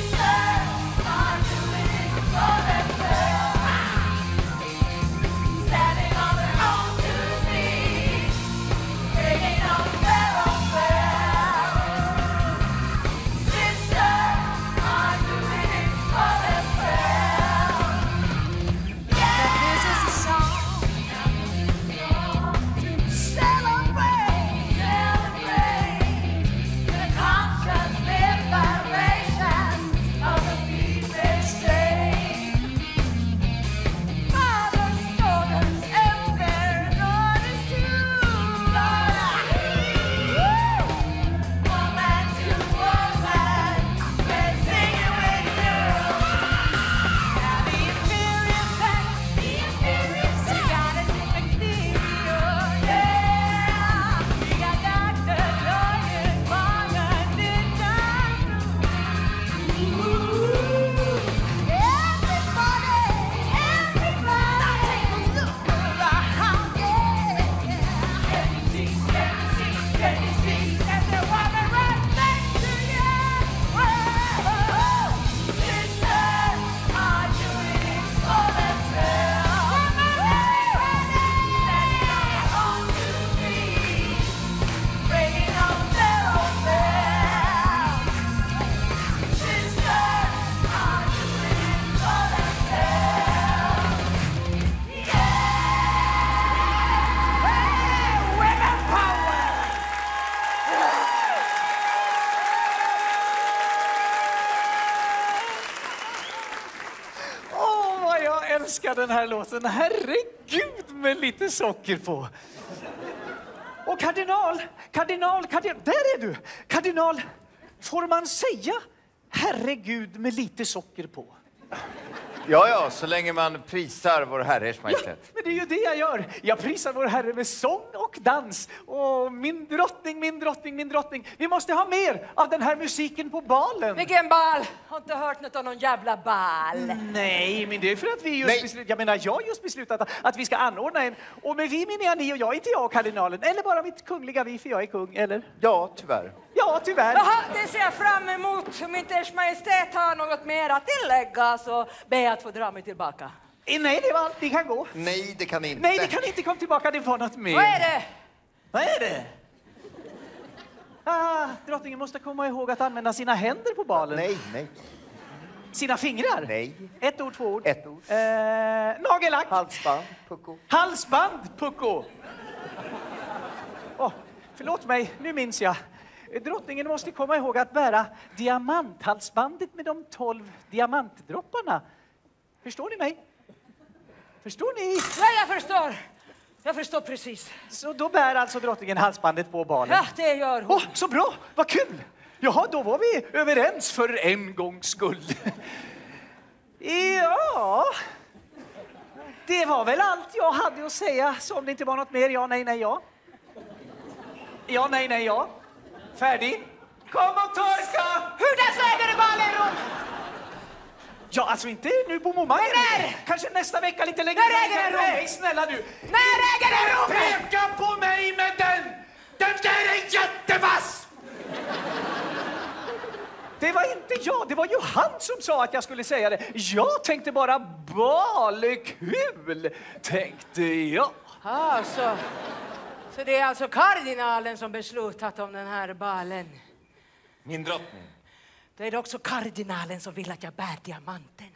här låten. Herregud med lite socker på. Och kardinal, där är du. Kardinal, får man säga herregud med lite socker på? Ja, så länge man prisar vår herre, Ers Majestät. Men det är ju det jag gör. Jag prisar vår herre med sång och dans. Och min drottning. Vi måste ha mer av den här musiken på balen. Vilken bal? Har inte hört något om någon jävla bal. Nej, men det är för att vi jag har just beslutat att vi ska anordna en. Och med vi menar jag ni och jag, inte jag och kardinalen. Eller bara mitt kungliga vi, för jag är kung, eller? Ja, tyvärr. Ja, tyvärr. Jaha, det ser jag fram emot. Om inte Ers Majestät har något mer att tillägga så ber jag att få dra mig tillbaka. Nej, det var allt. Vi kan gå. Nej, det kan inte. Nej, det kan inte komma tillbaka. Det var något mer. Vad är det? Drottningen måste komma ihåg att använda sina händer på balen. Nej. Sina fingrar? Nej. 1 ord, 2 ord. 1 ord. Nagellack. Halsband, pucko. Förlåt mig, nu minns jag. Drottningen måste komma ihåg att bära diamanthalsbandet med de 12 diamantdropparna. Förstår ni mig? Förstår ni? Ja, jag förstår precis. Så då bär alltså drottningen halsbandet på balen? Ja, det gör hon. Så bra, vad kul! Jaha, då var vi överens för en gångs skull. Ja, det var väl allt jag hade att säga. Så om det inte var något mer, ja, nej, ja. Ja, nej, ja. Färdig? Kom och torka! Hur där äger det balen rum? Ja, alltså inte nu på momentet. När? Kanske nästa vecka lite längre. När äger det rum? Nej, snälla du. När äger det rum? Peka på mig med den! Den där är jättevass! Det var inte jag, det var ju han som sa att jag skulle säga det. Jag tänkte bara balekul, tänkte jag. Så det är alltså kardinalen som beslutat om den här balen. Min drottning. Det är också kardinalen som vill att jag bär diamanterna.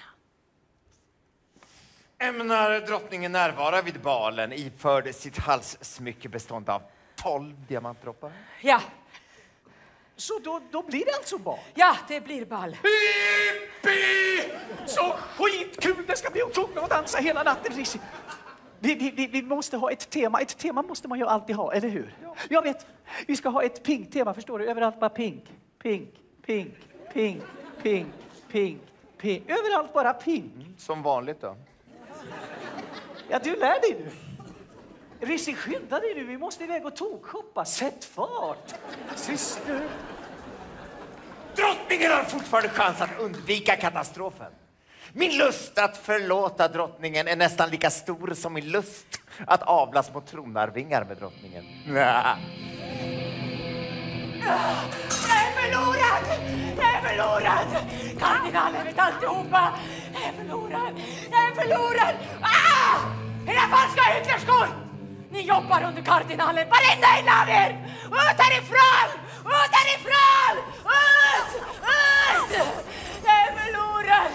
Ämnar drottningen närvara vid balen iförd sitt halssmycke bestående av 12 diamantdroppar? Ja. Så då blir det alltså bal? Ja, det blir bal. Hippi! Så skitkul det ska bli att sjunga och dansa hela natten. Vi måste ha ett tema. Ett tema måste man ju alltid ha, eller hur? Ja. Jag vet, vi ska ha ett pink-tema, förstår du? Överallt bara pink. Överallt bara pink. Som vanligt då. Ja, du lär dig nu. Rissi, skynda dig nu. Vi måste iväg och tokshoppa. Sätt fart. Syster. Drottningen har fortfarande chans att undvika katastrofen. Min lust att förlåta drottningen är nästan lika stor som min lust att avla små tronarvingar med drottningen. Jag är förlorad! Kardinalen vet alltihopa! Jag är förlorad! Era falska hycklerskor! Ni jobbar under kardinalen, varenda en av er! Ut härifrån! Jag är förlorad!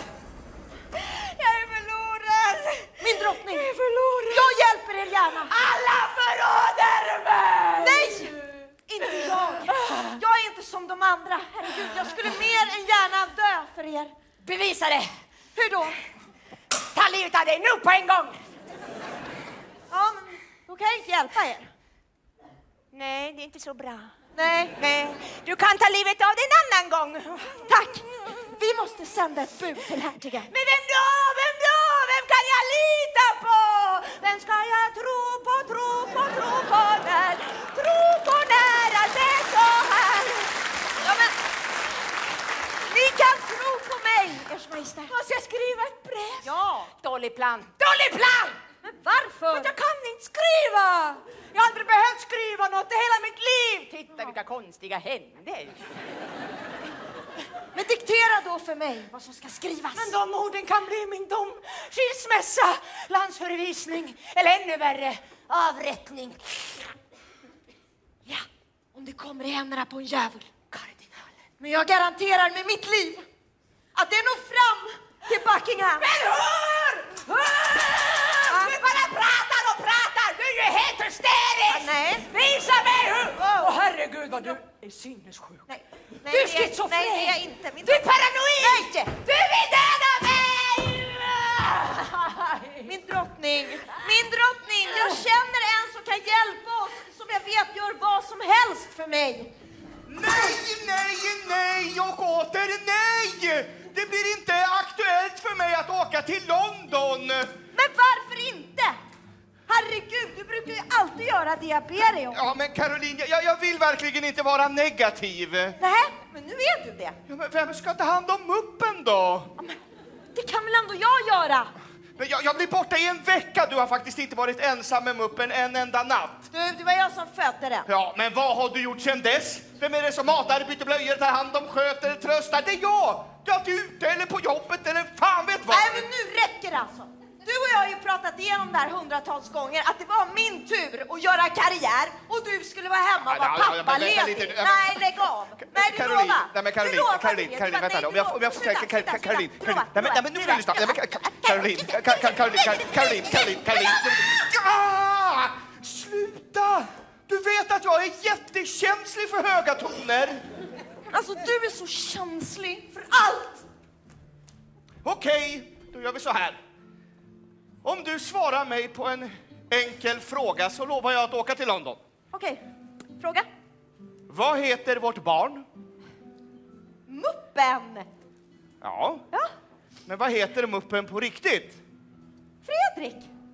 Min drottning! Jag är förlorad! Jag hjälper er gärna! Alla förråder mig! Nej! Inte jag! Jag är inte som de andra. Herregud, jag skulle mer än gärna dö för er. Bevisa det! Hur då? Ta livet av dig nu på en gång! Ja, men då kan jag inte hjälpa er. Nej, det är inte så bra. Nej. Du kan ta livet av dig en annan gång. Tack! Vi måste sända ett bud till hertigen. Men vem då? Vem kan jag lita på? Vem ska jag tro på när allt är så här? Ja, men ni kan tro på mig, Ers Majestät. Måste jag skriva ett brev? Ja. Dålig plan! Men varför? För jag kan inte skriva! Jag har aldrig behövt skriva något i hela mitt liv! Titta vilka konstiga händer! Men diktera då för mig vad som ska skrivas. Men de orden kan bli min dom. Skilsmässa, landsförvisning eller ännu värre, avrättning. Ja, om det kommer i händerna på en djävul. Kardinalen. Men jag garanterar med mitt liv att det når fram till Buckingham. Men hur? Du bara pratar! Du är ju helt hysterisk! Nej. Visa mig hur! Åh herregud vad du är sinnessjuk. Nej, du är schizofren. Nej, det är jag inte. Du är paranoid! Du vill döda mig! Min drottning, jag känner en som kan hjälpa oss, som jag vet gör vad som helst för mig. Nej och åter nej! Det blir inte aktuellt för mig att åka till London. Men varför inte? Herregud, du brukar ju alltid göra det jag ber dig om. Ja, men Caroline, jag vill verkligen inte vara negativ. Nej, men nu är du det. Ja, men vem ska ta hand om muppen då? Ja, men det kan väl ändå jag göra? Men jag blir borta i en vecka. Du har faktiskt inte varit ensam med muppen en enda natt. Du, det var jag som födde den. Ja, men vad har du gjort sedan dess? Vem är det som matar, byter blöjor, tar hand om, sköter, tröstar? Det är jag! Du är ute eller på jobbet eller fan vet vad. Nej, men nu räcker det alltså. Du och jag har ju pratat igenom det här hundratals gånger att det var min tur att göra karriär och du skulle vara hemma och vara pappaledig. Nej, lägg av. Nej, du lovar. Nej, men Caroline, vänta. Om jag får säga Caroline. Nej, men nu får du lyssna. Caroline. Sluta! Du vet att jag är jättekänslig för höga toner. Alltså, du är så känslig för allt. Okej, då gör vi så här. Om du svarar mig på en enkel fråga så lovar jag att åka till London. Okej, fråga. Vad heter vårt barn? Muppen. Ja. Men vad heter muppen på riktigt? Fredrik.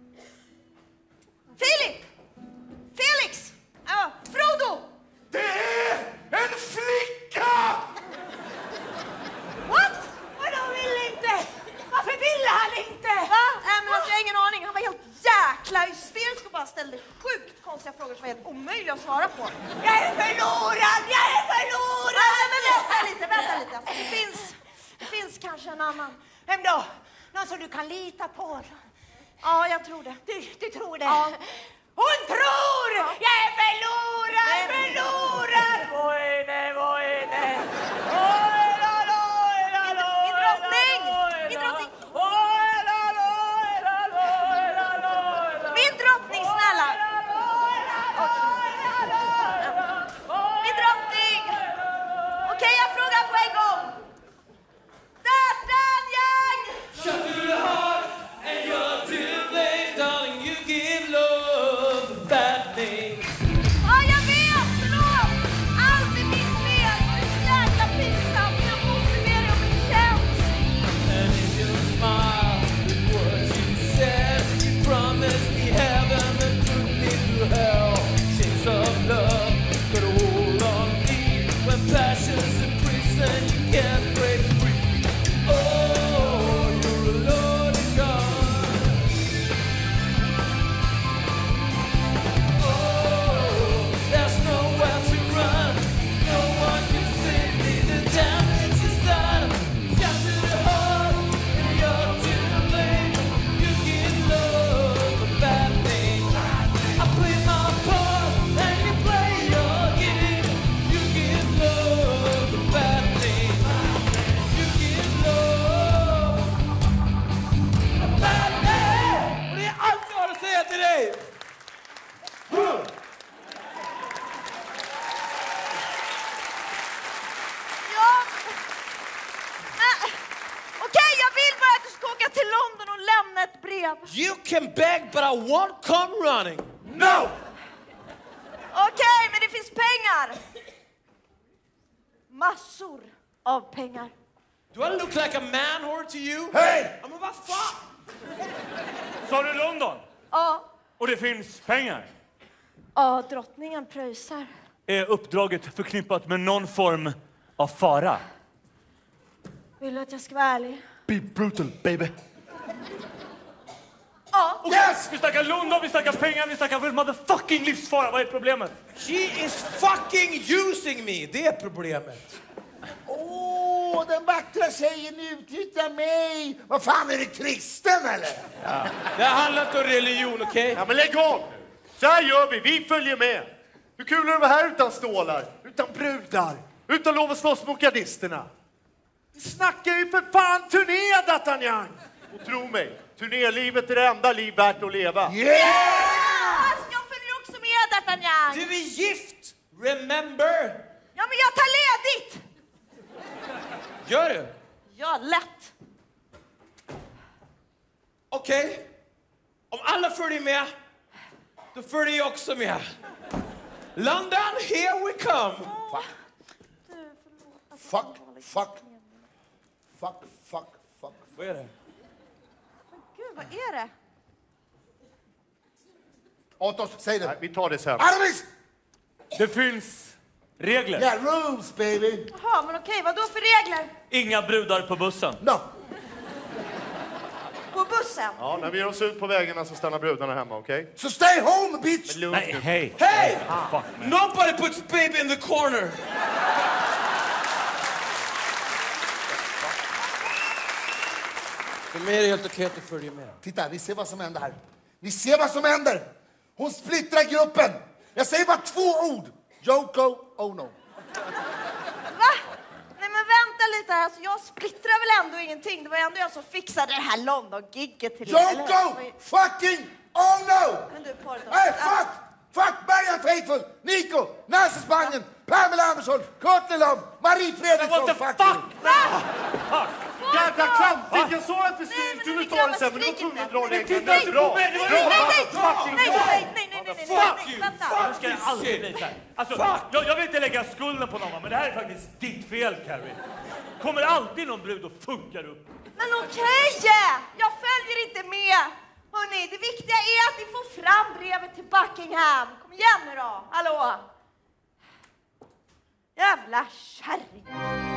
Filip. Felix. Frodo. Det är en flicka! What? Och de vill inte. Varför ville han inte? Va? Men alltså, jag har ingen aning. Han var helt jäkla hysterisk och bara ställde sjukt konstiga frågor som var helt omöjliga att svara på. Jag är förlorad! Men vänta lite. Alltså, det finns kanske en annan. Vem då? Någon som du kan lita på? Ja, jag tror det. Du tror det? Ja. Hon tror! Ja. Jag är förlorad! Vad är det? Min drottning, snälla! Min drottning! Okej, jag frågar på en gång. D'Artagnan! Shut through the heart and you're too late, darling. You give love a bad name. Ja, jag vet! Förlåt! Allt är mitt fel! Det är så jäkla pinsamt. Jag måste be dig om en tjänst. And if you smile with what you said, you promised me heaven and took me to hell. Chains of love could hold on me when passion's in prison, you can't break free. Oh, you're a loaded gun. Oh, there's nowhere to run. No one can save me. The damage is done. Shot to the heart, and you're too late. You give love a bad name. I play my part, and you play your game. You give love a bad name. You give love a bad name. Och det är allt jag har att säga till dig! Ja. Okej, jag vill bara att du ska åka till London och lämna ett brev. You can beg, but I won't come running. No! Okej, men det finns pengar. Massor av pengar. Do I look like a man whore to you? Hej! Ja, men vad fan? Sa du London? Ja, Och det finns pengar? drottningen pröjsar. Är uppdraget förknippat med någon form av fara? Vill du att jag ska vara ärlig? Be brutal, baby. Ja. Yes! Vi snackar London, vi snackar pengar, vi snackar motherfucking livsfara. Vad är problemet? She is fucking using me. Det är problemet. Den vackra tjejen utnyttjar mig. Vad fan, är det kristen eller? Ja. Det handlar inte om religion, okej? Ja, men lägg av! Så här gör vi, vi följer med. Hur kul är det att vara här utan stålar, utan brudar, utan lov att slåss mot gardisterna? Vi snackar ju för fan turné, D'Artagnan! Och tro mig, turnélivet är det enda liv värt att leva. Alltså, jag följer också med, D'Artagnan. Du är gift, remember? Ja, men jag tar ledigt. Gör du? Ja, lätt. Okej. Om alla följer med, då följer jag också med. London, here we come. Fuck. Vad är det? Gud, vad är det? Atos, säg det. Nej, vi tar det sen. Aramis! Det finns regler. Yeah, rules, baby. Jaha, men okej, vad då för regler? Inga brudar på bussen. No. På bussen? Ja, när vi ger oss ut på vägarna så stannar brudarna hemma, okej? So stay home, bitch! Nej, hej. Hey! Nobody puts baby in the corner. För mig är det helt okej att du följer med. Titta, ni ser vad som händer här. Ni ser vad som händer. Hon splittrar gruppen. Jag säger bara 2 ord. Yoko Ono. Va? Nej men vänta lite här, alltså, jag splittrar väl ändå ingenting. Det var ändå jag som fixade det här London-gigget till Yoko fucking Ono! Men du, Porto. Hey, fuck Marianne Faithfull, Nico, Nancy Spangen, Pamela Andersson, Courtney Love, Marie Fredriksson. Fuck! Jävla klantigt! Jag sa att vi skulle ta det sen, men du var tvungen att dra reglerna. Nej, Bra! vänta. Nu ska det aldrig bli så här. Alltså, jag vill inte lägga skulden på någon, men det här är faktiskt ditt fel, Carrie. Kommer alltid någon brud och funkar upp. Men okej, jag följer inte med. Hörrni, det viktiga är att ni får fram brevet till Buckingham. Kom igen nu då, hallå. Jävla kärring.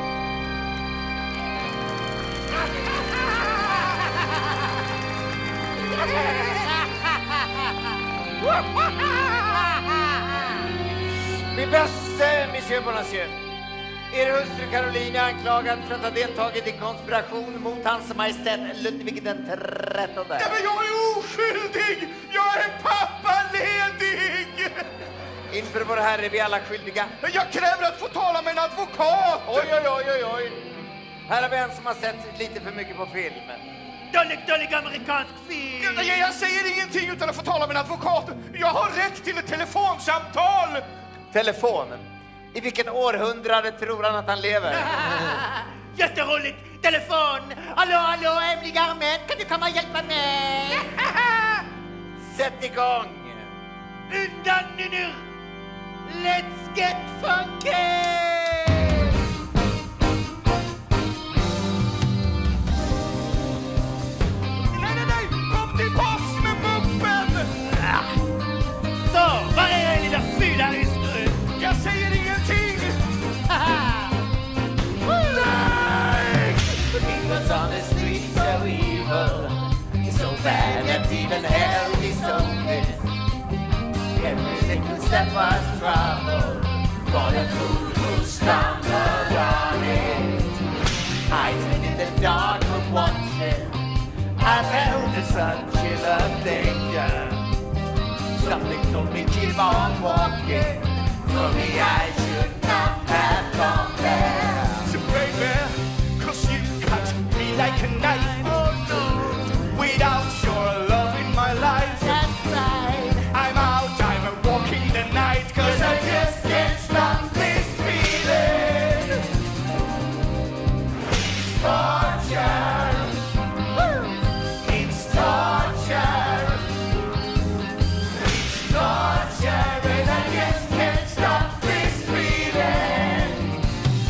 Min bäste monsieur Bonacieux. Er hustru Caroline är anklagad för att ha deltagit i konspiration mot hans majestät Ludvig den 13. Ja, men jag är oskyldig! Jag är pappaledig! Inför vår herre är vi alla skyldiga. Men jag kräver att få tala med en advokat! Oj. Här har vi en som har sett lite för mycket på filmen. Dålig amerikansk film! Jag säger ingenting utan att få tala med en advokat. Jag har rätt till ett telefonsamtal! Telefonen. I vilken århundrade tror han att han lever? Jätteroligt! Telefon! Hallå, hemliga armén, kan du komma och hjälpa mig? Sätt igång! Undan nu! Let's get funky! Nej! Kom till pass med buppen! Så, vad är det lilla fula hustru? Jag säger ingenting! Nej! It was on the street so evil, so bad that even hell disowned it. Every little step was trouble for the fool who stumbled on it. Hiding in the dark of watching, I felt the sun chill of danger. Something told me keep on walking, told me I should not have gone there. So baby, 'cause you cut me like a knife. Oh no, without your love in my life. That's right. I'm out, I'm walking the night, 'cause I just can't stop this feeling. It's torture. It's torture. It's torture, and I just can't stop this feeling.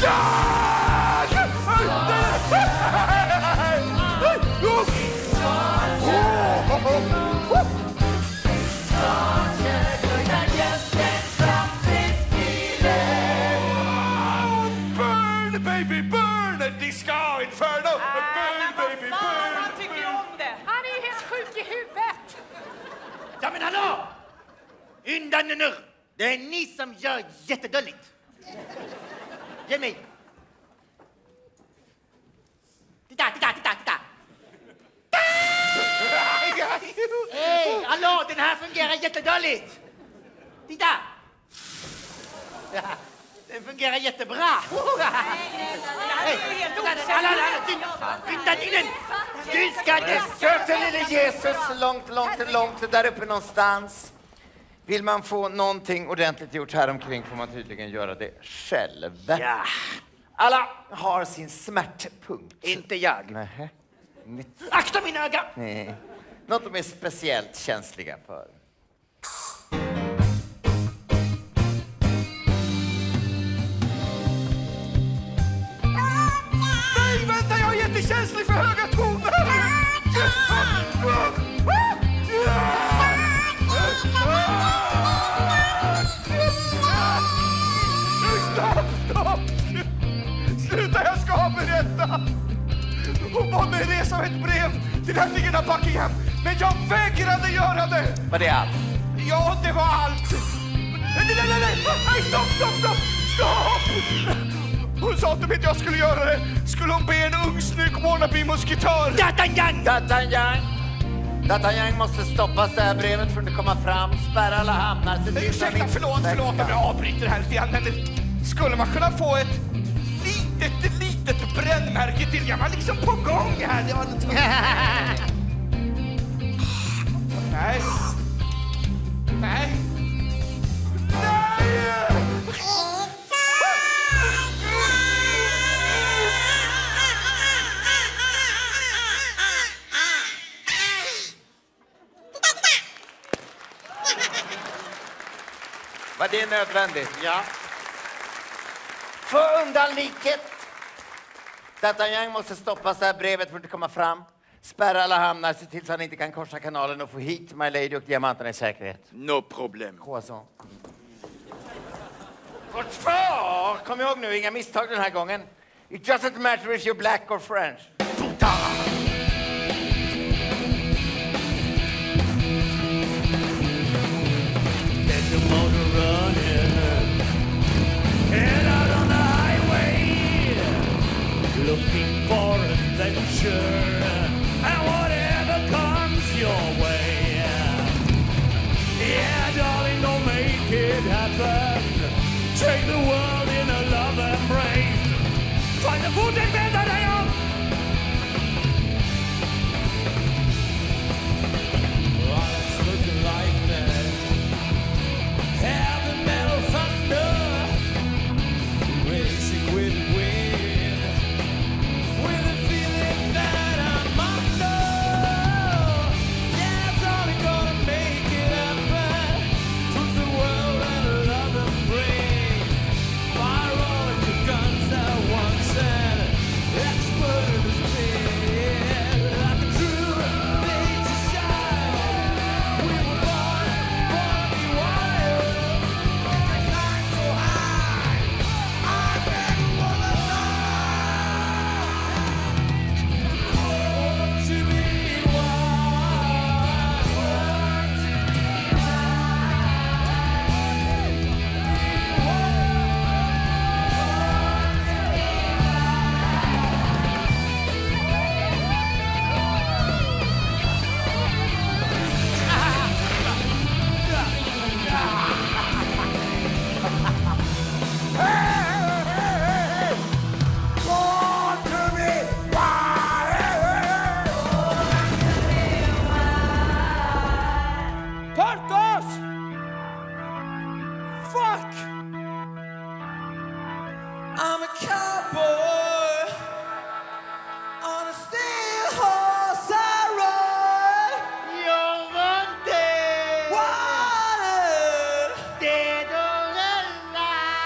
Burn, baby, burn! Disco inferno! Burn, baby, burn! Han tycker om det. Han är ju helt sjuk i huvudet. Ja, men hallå! Undan nu! Det är ni som gör jättedåligt. Ge mig. Titta! Hej, hallå, den här fungerar jättedåligt. Titta! Den fungerar jättebra. Undan in den! Du ska Sökte lille Jesus långt där uppe någonstans. Vill man få någonting ordentligt gjort här omkring får man tydligen göra det själv. Ja. Alla har sin smärtpunkt. Inte jag. Nej. Akta mina ögon! Nej. Något de är speciellt känsliga för. Nej, vänta, jag är jättekänslig för höga toner! Stopp! Sluta, jag ska berätta! Hon bad mig resa med ett brev till hertigen av Buckingham, men jag vägrade göra det! Var det allt? Ja, det var allt! Nej, stopp! Hon sa att om inte jag skulle göra det skulle hon be en ung snygg wannabe-musketör. D'Artagnan måste stoppas det här brevet från att komma fram. Spärra alla hamnar. Ursäkta, förlåt om jag avbryter här lite grann. Men skulle man kunna få ett litet brännmärke till? Jag var liksom på gång här. Det var lite... Nej. Var det nödvändigt? Ja. Få undan liket! D'Artagnan måste stoppas det här brevet för att komma fram. Spärra alla hamnar, se till så han inte kan korsa kanalen och få hit My Lady och diamanterna i säkerhet. No problem. Croissant. Vart för? Kom ihåg nu, inga misstag den här gången. It doesn't matter if you're black or French. Get the motor running. Head out on the highway, looking for adventure, and whatever comes your way. Yeah, darling, don't make it happen. Take the world in a love embrace. Find the food and bed that I am. Well, it's looking like that. Heavy metal thunder, racing with the wind, with a feeling that I'm under. Yeah, darling, gonna make it happen. Put the world in a love embrace. Fire all of your guns at once and explode the speed. Like a true nature child, we were born to be wild. Porthos! Fuck! I'm a cowboy on a steel horse I ride. Jag var dead. What? Dead or alive.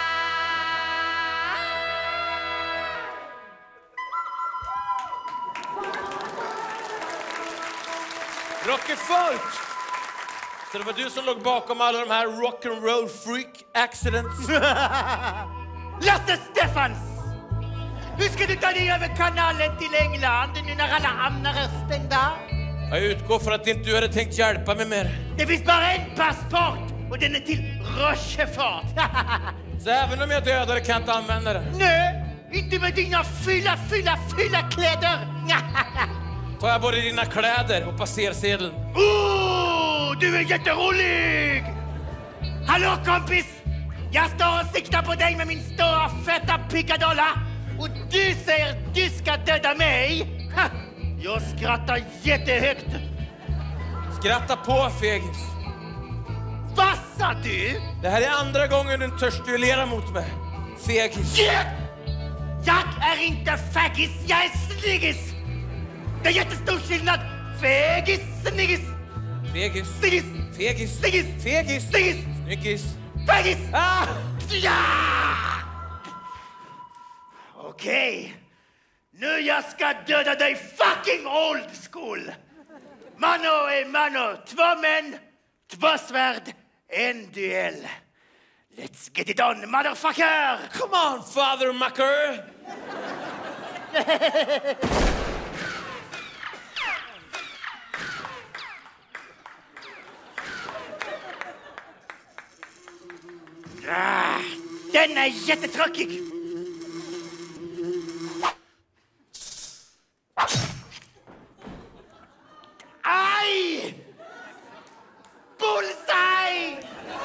Rockefort! Så det var du som låg bakom alla de här rock'n'roll freak accidents? Lasse Stefans! Hur ska du ta dig över kanalen till England nu när alla hamnar är stängda? Jag utgår för att inte du hade tänkt hjälpa mig mer. Det finns bara en passport och den är till Rochefort. Så även om jag dödar kan jag inte använda den? Nej, inte med dina fylla kläder. Tar jag både dina kläder och passersedeln. Du är jätterolig! Hallå kompis! Jag står och siktar på dig med min stora feta pickadolla. Och du säger du ska döda mig? Ha! Jag skrattar jättehögt. Skratta på, fegis. Vad sa du? Det här är andra gången du törs duellera mot mig. Fegis. Jag är inte fagis, jag är sliggis. Det är jättestor skillnad. Fegis, sniggis. Fegis. Sniggis. Fegis. Sniggis. Fegis. Sniggis. Snyggis. Fegis. Ah! Ja! Okej. Nu jag ska döda dig fucking old school. Mano e mano. 2 män, 2 svärd, 1 duell. Let's get it on, motherfucker! Come on, father mucker! Den är jättetråkig. Aj! Bullseye!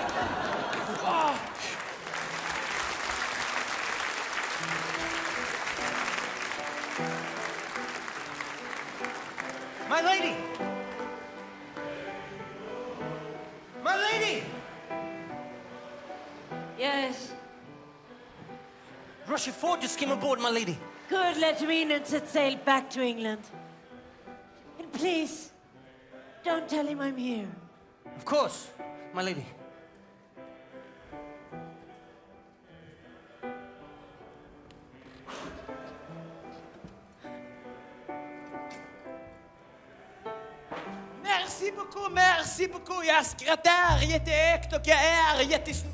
My lady! My lady! Yes. Rochefort just came aboard, my lady. Good, let him in and set sail back to England. And please, don't tell him I'm here. Of course, my lady. Merci beaucoup. Jag skrattar jättehögt och jag är jättesnygg.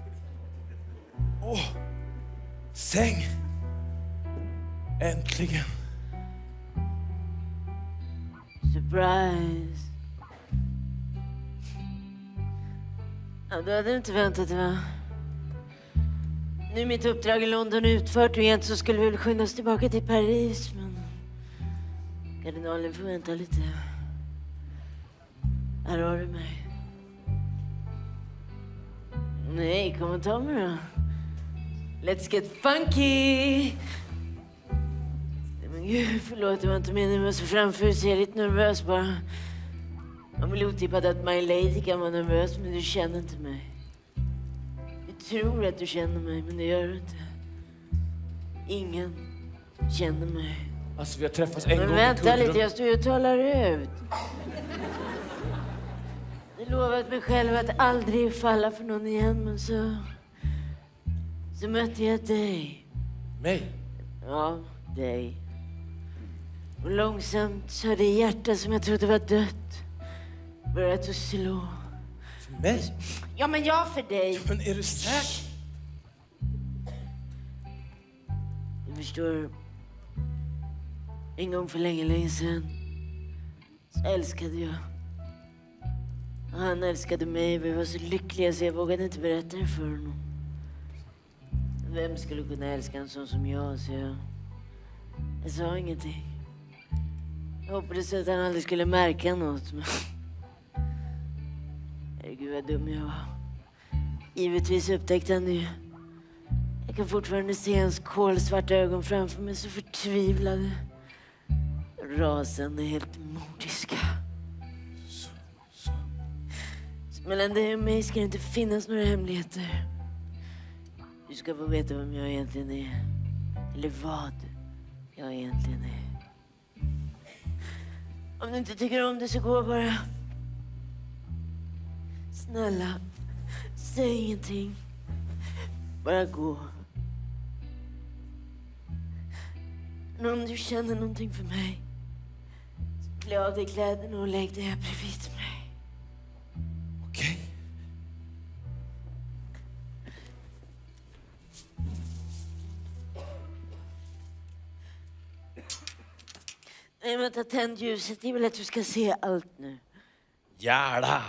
Åh, säng. Äntligen. Surprise. Ja, du hade inte väntat, va? Nu är mitt uppdrag i London utfört och egentligen så skulle vi väl skynda oss tillbaka till Paris, men kardinalen får vänta lite. Här har du mig. Nej, kom och ta mig då. Let's get funky! Men gud, förlåt, det var inte meningen att se framför. Jag är lite nervös bara. Man blir otippat att My Lady kan vara nervös, men du känner inte mig. Du tror att du känner mig, men det gör du inte. Ingen känner mig. Alltså, vi har träffats en gång. Men vänta lite, jag står ju och talar ut. Jag lovat mig själv att aldrig falla för någon igen, men så mötte jag dig. Mig? Ja, dig. Och långsamt så hade hjärtat som jag trodde var dött börjat att slå. För mig? Ja, men jag för dig. Men är du säker? Du förstår, en gång för länge sedan så älskade jag. Och han älskade mig. Vi var så lyckliga så jag vågade inte berätta det för honom. Vem skulle kunna älska en sån som jag? Så jag sa ingenting. Jag hoppades att han aldrig skulle märka något. Men herregud vad dum jag var. Givetvis upptäckte han det. Jag kan fortfarande se hans kolsvarta ögon framför mig, så förtvivlade. Rasande, helt mordiska. Mellan dig och mig ska det inte finnas några hemligheter. Du ska få veta vem jag egentligen är. Eller vad jag egentligen är. Om du inte tycker om det så gå bara. Snälla, säg ingenting. Bara gå. Men om du känner någonting för mig, så klä av dig kläderna och lägg dig här bredvid mig. Okej. Nej, vänta, tänd ljuset. Jag vill att du ska se allt nu. Gärna.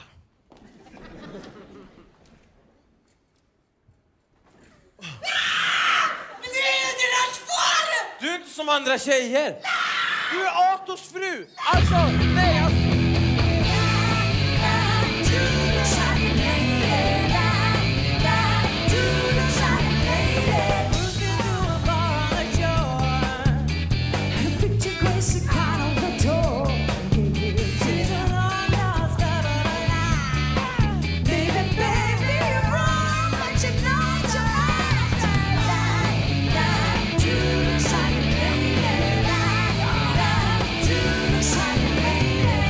Men du är ju direkt för! Du är inte som andra tjejer. Du är Atos fru. Alltså, nej, alltså. Lady.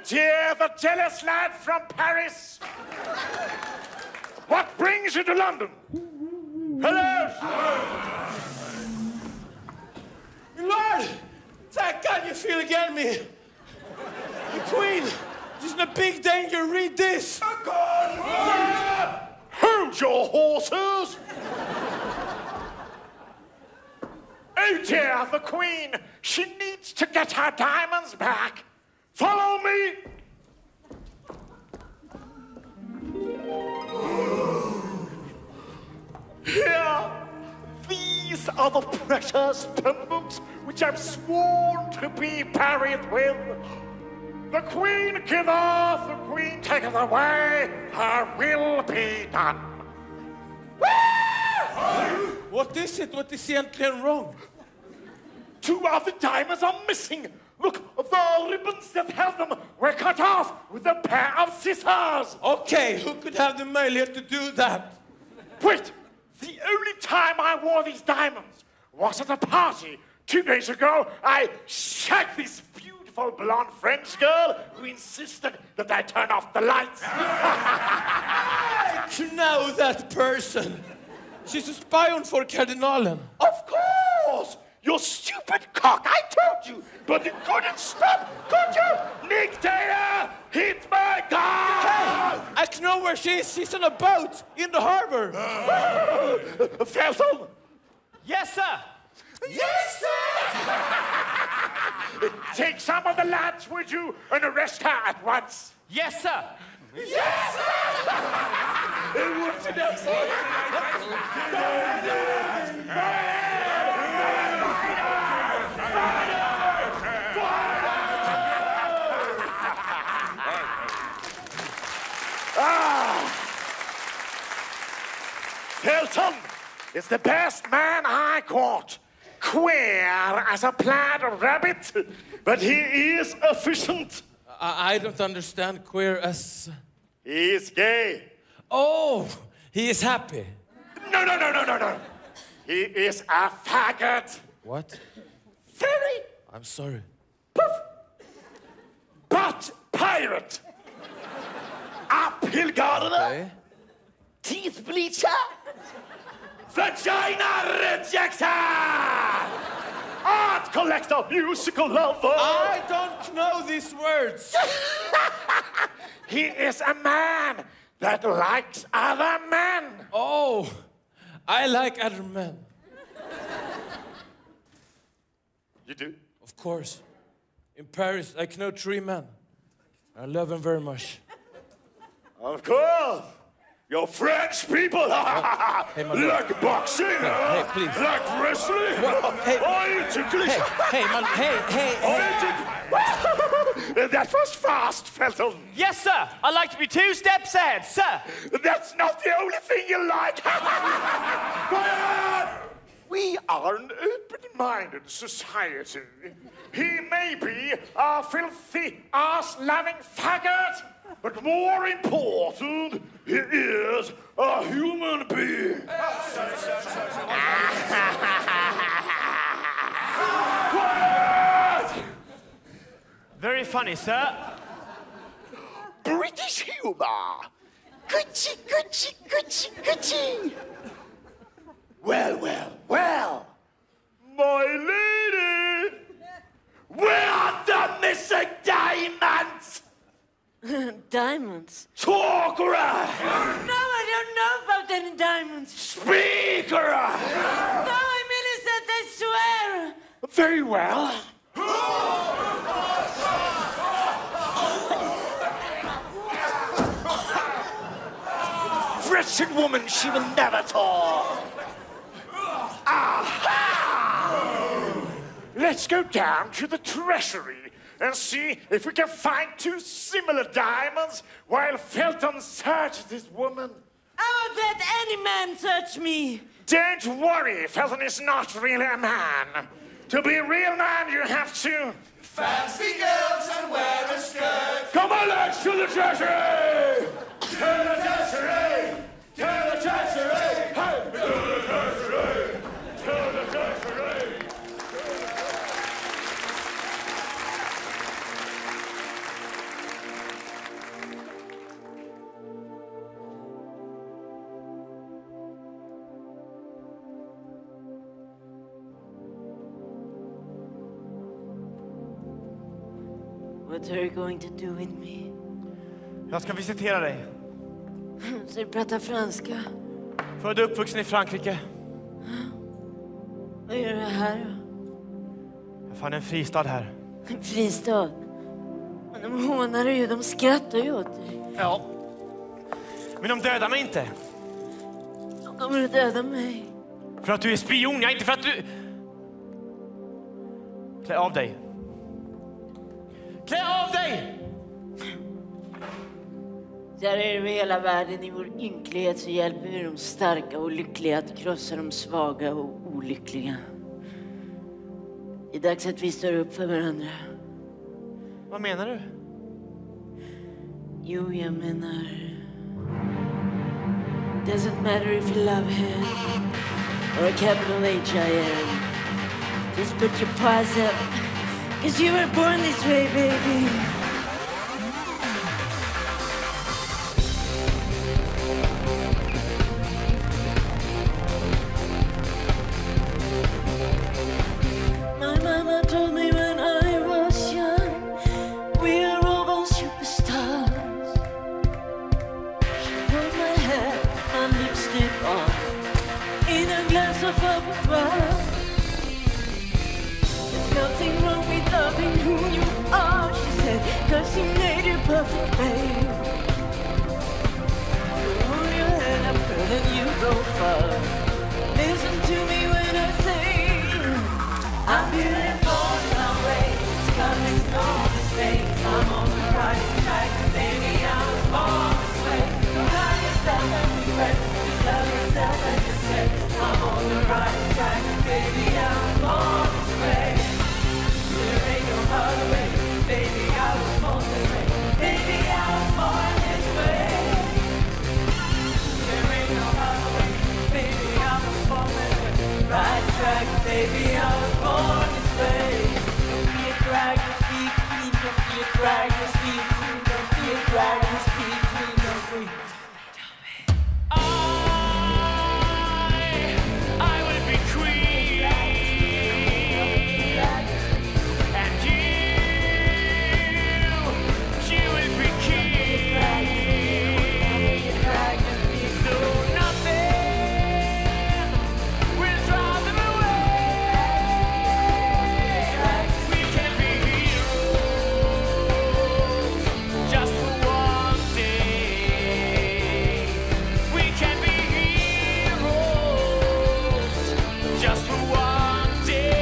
dear, the jealous lad from Paris. What brings you to London? Hello! Lord! Thank God you feel again me. The Queen, she's in a big danger. Read this. Hold your horses! Oh dear, the Queen. She needs to get her diamonds back. Follow me. Here, these are the precious pendants which I've sworn to be buried with. The Queen giveth, the Queen taketh away, her will be done. What is it? What is egentligen wrong? 2 of the diamonds are missing. Look, the ribbons that held them were cut off with a pair of scissors. Okay, who could have the möjlighet to do that? Wait, the only time I wore these diamonds was at a party 2 days ago. I shagged this beautiful blonde French girl who insisted that I turn off the lights. You know that person. She's a spy for Kardinalen. Of course! You stupid cock, I told you! But you couldn't stop, could you? Nick Taylor, hit my car! Hey, I know where she is. She's on a boat in the harbor. Felton! Yes, sir! Yes, sir! Take some of the lads with you and arrest her at once. Yes, sir! Yes, sir! What's the next Felton is the best man I caught. Queer as a plaid rabbit, but he is efficient. I don't understand queer as... He is gay. Oh, he is happy. No. He is a faggot. What? Very. I'm sorry. But pirate. A pillgarder. Okay. Teeth bleacher. Vagina rejector. Art collector, musical lover. I don't know these words. He is a man that likes other men. Oh, I like other men. You do? Of course. In Paris, I know 3 men. I love them very much. Of course. You're French people. Hey, man. Like boxing. Hey, please. Like wrestling. Hey. Are you ticklish? Hey, man. Hey. That was fast, Felton. Yes, sir. I like to be 2 steps ahead, sir. That's not the only thing you like. We are an open-minded society. He may be a filthy, ass-loving faggot, but more important, he is a human being. Very funny, sir. British humor. Gucci. Well. My lady, where are the missing diamonds? Diamonds? Talk right. No, I don't know about any diamonds. Speak right. No, I merely said I swear. Very well. Wretched woman, she will never talk. Aha! Let's go down to the treasury and see if we can find 2 similar diamonds while Felton searches this woman. I won't let any man search me. Don't worry, Felton is not really a man. To be a real man, you have to... Fancy girls and wear a skirt. Come on, let's to the treasury! To the treasury! To the treasury! Hey! To the treasury! To the treasury! What are you going to do with me? Jag ska visitera dig. Så du pratar franska? Född och uppvuxen i Frankrike. Vad gör du här då? Jag fann en fristad här. En fristad? Men de hånar dig ju, de skrattar ju åt dig. Ja. Men de dödar mig inte. De kommer att döda mig. För att du är spion, inte för att du... Klä av dig. Klä av dig! Där är det hela världen. I vår ynklighet så hjälper vi de starka och lyckliga att krossa de svaga och olyckliga. Det är dags att vi står upp för varandra. Vad menar du? Jo, jag menar... Doesn't matter if you love him or a capital H-I-M. Just put your paws up, 'cause you were born this way, baby. My mama told me when I was young, we are all born superstars. She pulled my hair, my lipstick on, in a glass of apple wine. There's nothing wrong with loving who you are, she said, 'cause he made you perfect, babe. So hold your head up, girl, and you go far. Listen to me when I say I'm beautiful in my ways, coming from the States. I'm on the right track, baby, I was born this way. Don't hide yourself and regret, just love yourself and just say I'm on the right track, baby, I was born this way. There ain't no other way, baby, I was born this way. Baby, I was born this way. There ain't no other way, baby, I was born this way. Right track, baby, I was born this way. Don't be a drag, just be clean. Don't be a drag, just be clean. Don't be a drag, just be clean. Don't be. I will be queen, and you will be king. No, nothing will drive them away. We can be heroes just for one day. We can be heroes just for one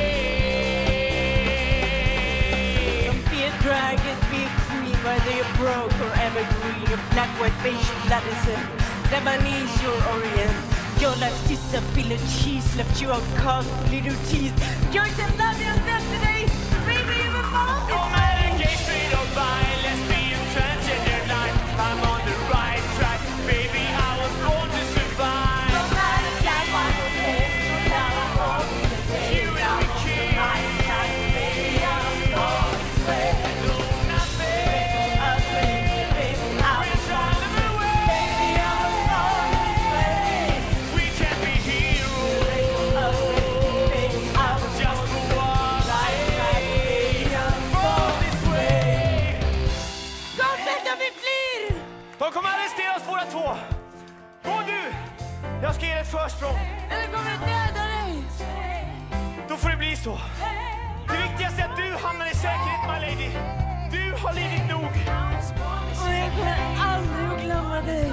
day. Don't be a drag, just be a queen. Whether you're broke or evergreen, or black, white, beige, Madison, Lebanese, your Orient. Your life's disabilities left you outcast, little teeth. You're to love yourself today, baby, you were born No this matter way. gay, straight or bi, lesbian, transgender life, I'm on the right track, baby, I was born to survive. No matter jack, white, or beige, or now I'm born this way. You will be king. Baby, I was born this way. No, nothing Ugly, baby, I will was drive them away. baby, I was born this way. We can be heroes just for one day. Born this way. Don't let them be flir! De kommer arrestera oss båda två. Gå du! Jag ska ge dig ett försprång. Eller kommer att döda dig! Då får det bli så. Det viktigaste är att du hamnar i säkerhet, my lady. Du har lidit nog. Och jag kommer aldrig att glömma dig.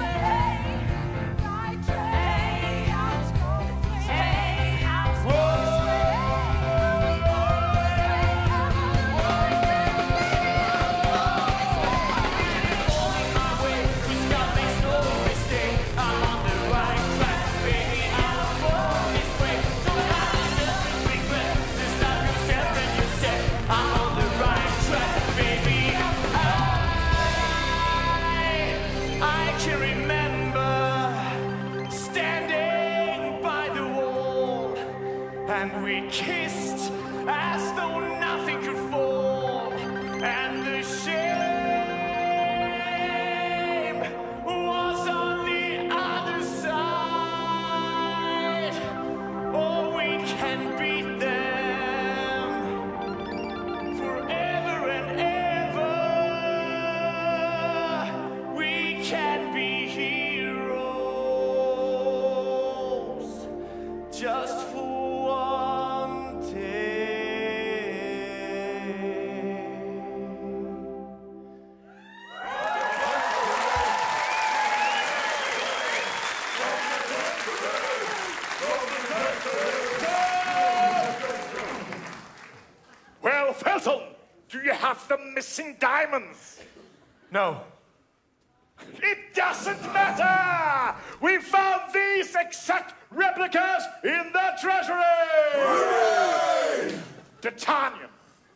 I can remember standing by the wall, and we kissed as though nothing could fall, and the shame was on the other side. Oh, we can beat them forever and ever. just for one day. Well, Felton, do you have the missing diamonds? No. It doesn't matter! We found these exact replicas in the treasury! D'Artagnan,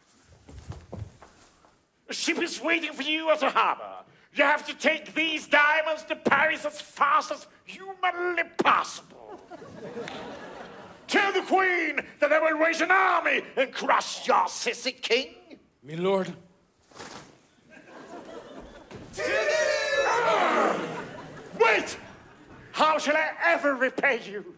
a ship is waiting for you at the harbor. You have to take these diamonds to Paris as fast as humanly possible. Tell the Queen that I will raise an army and crush your sissy king. My lord. Wait! How shall I ever repay you?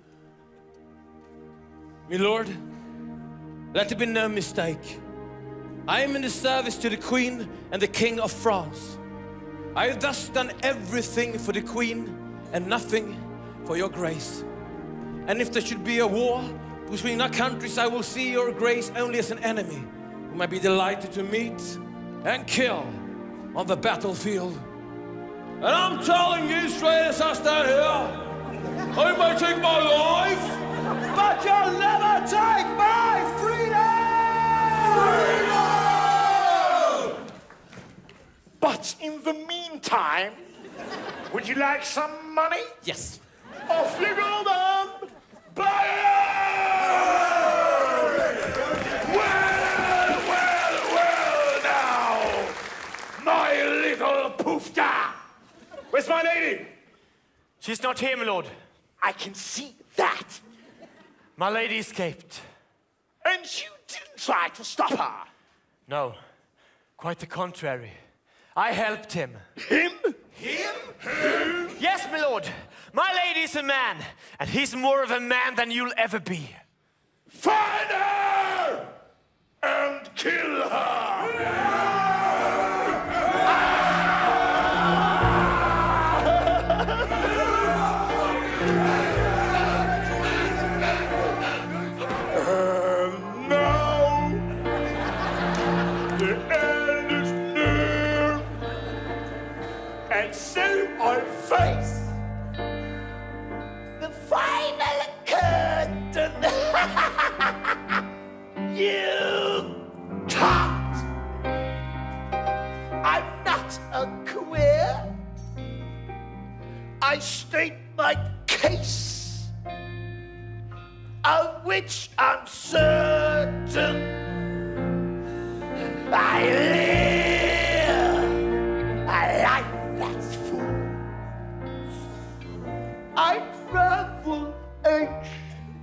My lord, let there be no mistake. I am in the service to the Queen and the King of France. I have thus done everything for the Queen and nothing for your grace. And if there should be a war between our countries, I will see your grace only as an enemy whom I be delighted to meet and kill on the battlefield. And I'm telling you straight as I stand here, I may take my life, but you'll never take my freedom! But in the meantime, would you like some money? Yes. Off you go then! Buy it! Well now, my little poofda! Where's my lady? She's not here, my lord. I can see that. My lady escaped. And you didn't try to stop her? No, quite the contrary. I helped him. Him? Him? Yes, my lord. My lady's a man, and he's more of a man than you'll ever be. Find her! And kill her! And so I face the final curtain. You can't. I'm not a queer. I state my case, of which I'm certain. I live a life that's full. I travel each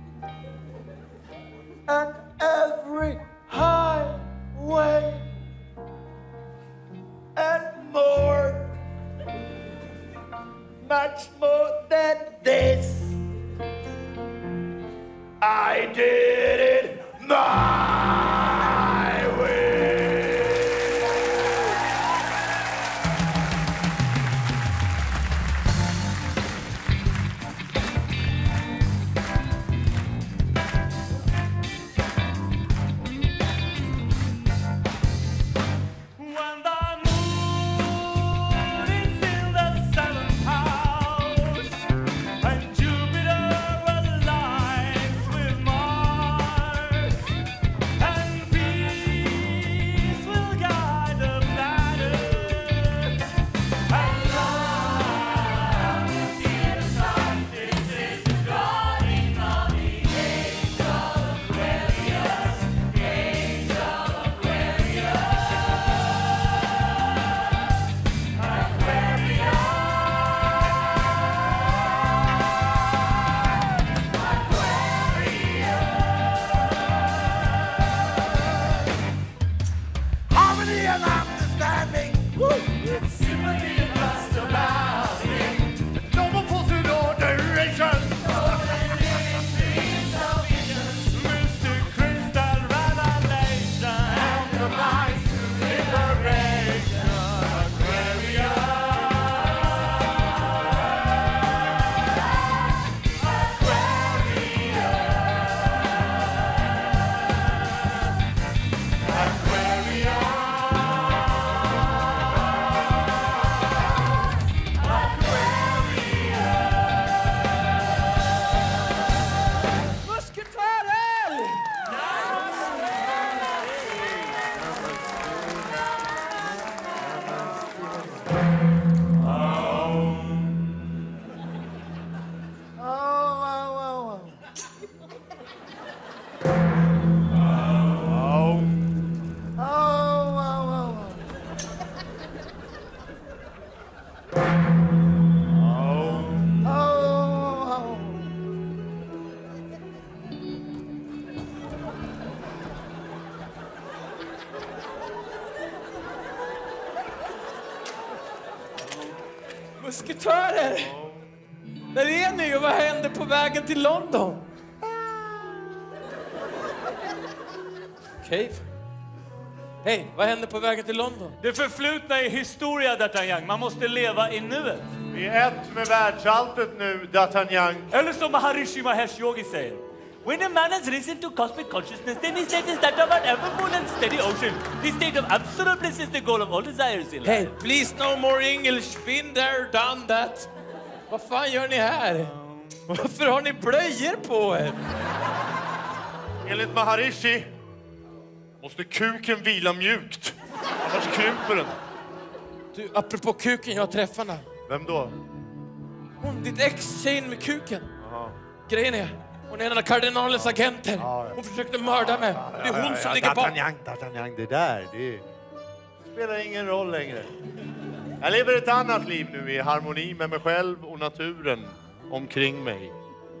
and every highway and more, much more than this. I did it my way. And Jupiter aligns with Mars. musketörer! Där är ni och vad hände på vägen till London? Okej. Hej, vad hände på vägen till London? Det förflutna är historia, D'Artagnan. Man måste leva i nuet. Vi är ett med världsalltet nu, D'Artagnan. Eller som Maharishi Mahesh Yogi säger. When a man has risen to cosmic consciousness, then his state is that of an ever-full and steady ocean. The state of absolute bliss is the goal of all desires in life. Hey, please no more English. Been there, done that. Vad fan gör ni här? Varför har ni blöjor på er? Enligt Maharishi måste kuken vila mjukt. Annars krymper den. Du, apropå kuken, jag träffar henne. Vem då? Hon, ditt ex-tjejen med kuken. Grejen är, hon är en av kardinalens agenter. Hon försökte mörda mig. Det är hon som ligger bakom. D'Artagnan, det där, det spelar ingen roll längre. Jag lever ett annat liv nu i harmoni med mig själv och naturen omkring mig.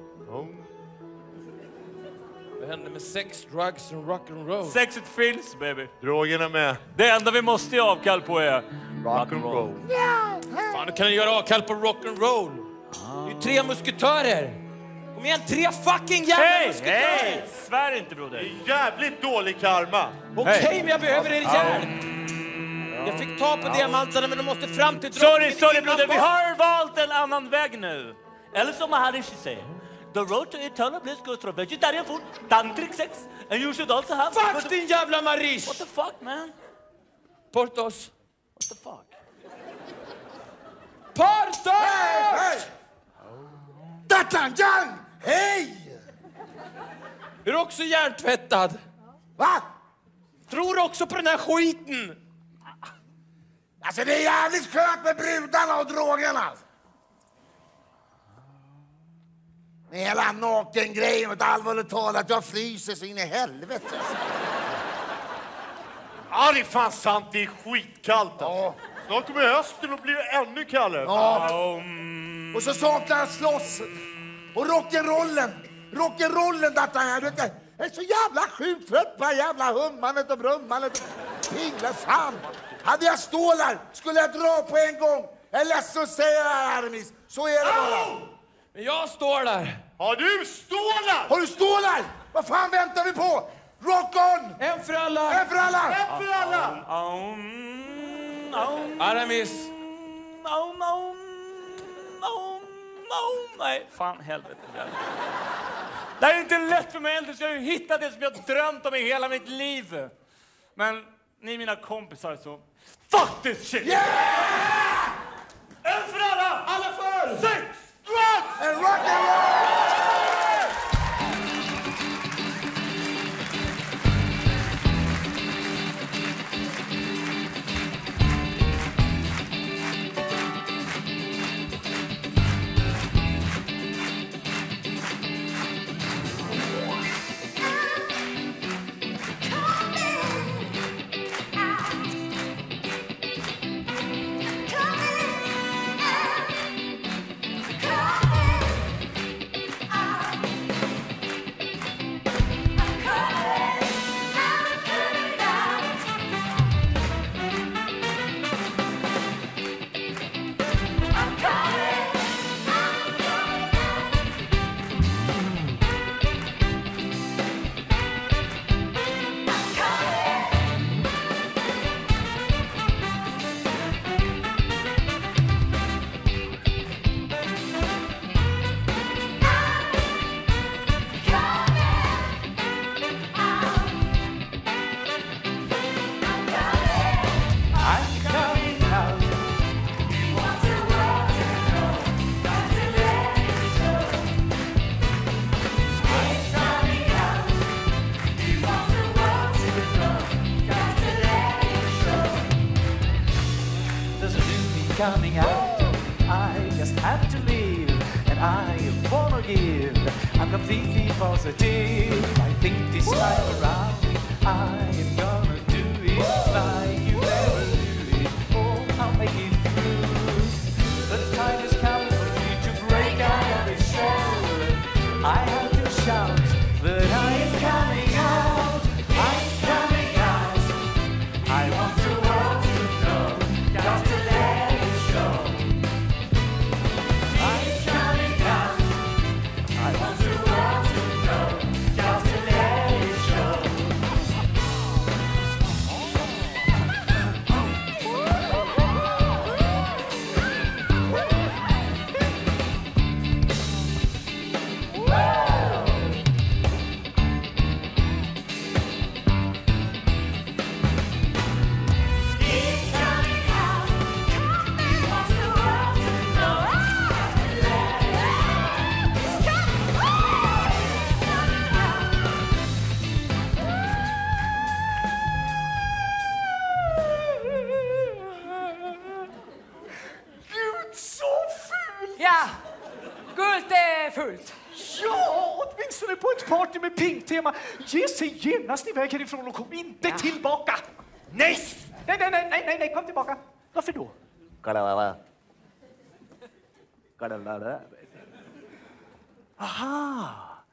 Vad händer med sex, drugs och rock'n'roll? Sexet finns, baby. Drogerna med. Det enda vi måste ge avkall på är rock'n'roll. Fan, du kan göra avkall på rock'n'roll. Det är 3 musketörer. Kom igen, 3 fucking jävla musketörer. Hej! Svär inte, broder. Det är jävligt dålig karma. Okej, men jag behöver er hjälp. Jag fick ta på diamanterna, men de måste fram till Sorry, broder. Vi har valt en annan väg nu. Eller som Maharishi säger. The road to eternal bliss goes through vegetarian food, tantric sex, and you should also have... Fuck din jävla Marish! What the fuck, man? Portos. What the fuck? Portos! Hej! D'Artagnan! Hej! Är du också hjärntvättad? Va? Tror också på den här skiten? Alltså det är jävligt skönt med brudarna och drogerna. Med hela naken-grejen och ett allvarligt talat, jag fryser så in i helvete. Ja, det är fan sant, det är skitkallt. Ja. Snart kommer hösten och blir det ännu kallare. Ja. Och så saknar jag slåss. Och rock'n'rollen. Rock'n'rollen, D'Artagnan. Jag är så jävla sjukt trött på det jävla hummandet och brummandet. Pingla, fan. Hade jag stålar skulle jag dra på en gång. Jag är ledsen att säga det här, Aramis. Så är det bara. Men jag står där. Har du stålar? Har du stålar? Vad fan väntar vi på? Rock on! En för alla! En för alla! En för alla! Aramis. Nej, fan helvete. Det här är inte lätt för mig äldre, så jag har ju hittat det som jag drömt om i hela mitt liv. Men ni är mina kompisar, så fuck this shit! Yeah! En för alla! Alla för! Sex! Drugs! And rock'n'roll! Coming out, I just have to live, and I wanna give. I'm completely positive. I think this time around, I am gonna do it like you never do it. Oh, I'll make it through. The time has come for me to break out of this shell. I have to shout that I am coming out. I'm coming out. I want the world to know. Got to let it show. fult. Ja, åtminstone på ett party med pink-tema. Ge sig genast iväg härifrån och kom inte tillbaka. Nej! Nej, kom tillbaka. Varför då? Aha.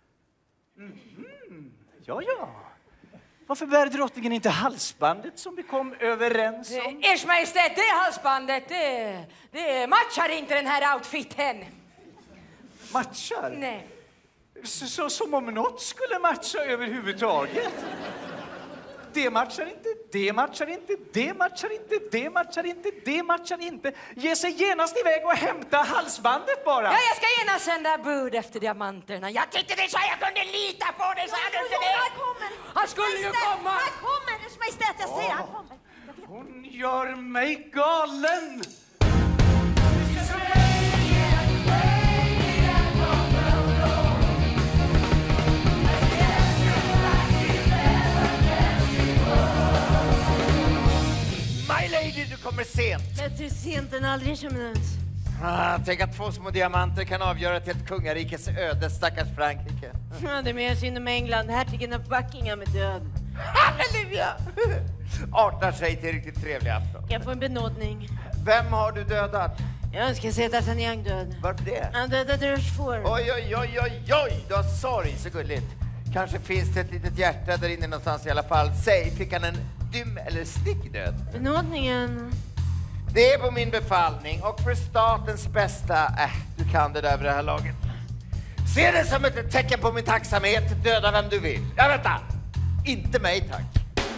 Ja. Varför bär drottningen inte halsbandet som vi kom överens om? Ers Majestät, det halsbandet, det matchar inte den här outfiten. Matchar? Nej. Så som om något skulle matcha överhuvudtaget. Det matchar inte, det matchar inte, det matchar inte, det matchar inte, det matchar inte. Ge sig genast iväg och hämta halsbandet bara. Ja, jag ska genast sända bud efter diamanterna. Jag tyckte det så jag kunde lita på det, så du inte det? Han skulle ju komma. Han kommer, Ers Majestät, jag säger han kommer. Hon gör mig galen. My lady, du kommer sent. Bättre sent än aldrig, som ens. Tänk att 2 små diamanter kan avgöra till ett kungarikes öde, stackars Frankrike. Ja, det är mer synd om England. Hertigen av Buckingham är död. Halleluja! Artar sig till riktigt trevlig afton. Jag får en benådning. Vem har du dödat? Jag önskar se D'Artagnan död. Varför det? Han dödade Rochefort. Oj, du har sorg, så gulligt. Kanske finns det ett litet hjärta där inne någonstans i alla fall. Säg, fick han en dym eller stick död? Benådningen. Det är på min befallning och för statens bästa. Du kan det där över det här laget. Se det som ett tecken på min tacksamhet. Döda vem du vill. Ja, vänta. Inte mig, tack.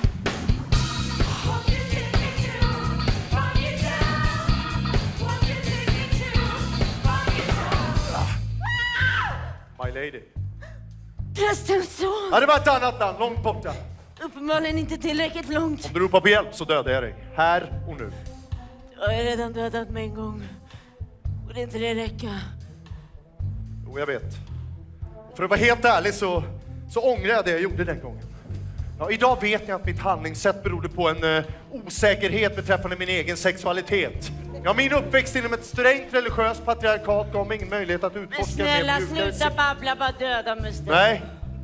My lady. Prästens son. Ja, det var ett annat land, långt borta. Uppenbarligen inte tillräckligt långt. Om du ropar på hjälp så dödar jag dig. Här och nu. Jag är redan dödat mig en gång. Borde inte det räcka? Jo, jag vet. För att vara helt ärlig så ångrar jag det jag gjorde den gången. Ja, idag vet jag att mitt handlingssätt berodde på en osäkerhet beträffande min egen sexualitet. Ja, min uppväxt inom ett strängt religiöst patriarkat gav mig ingen möjlighet att utforska. Men snälla, sluta babbla, bara döda mig. Nej.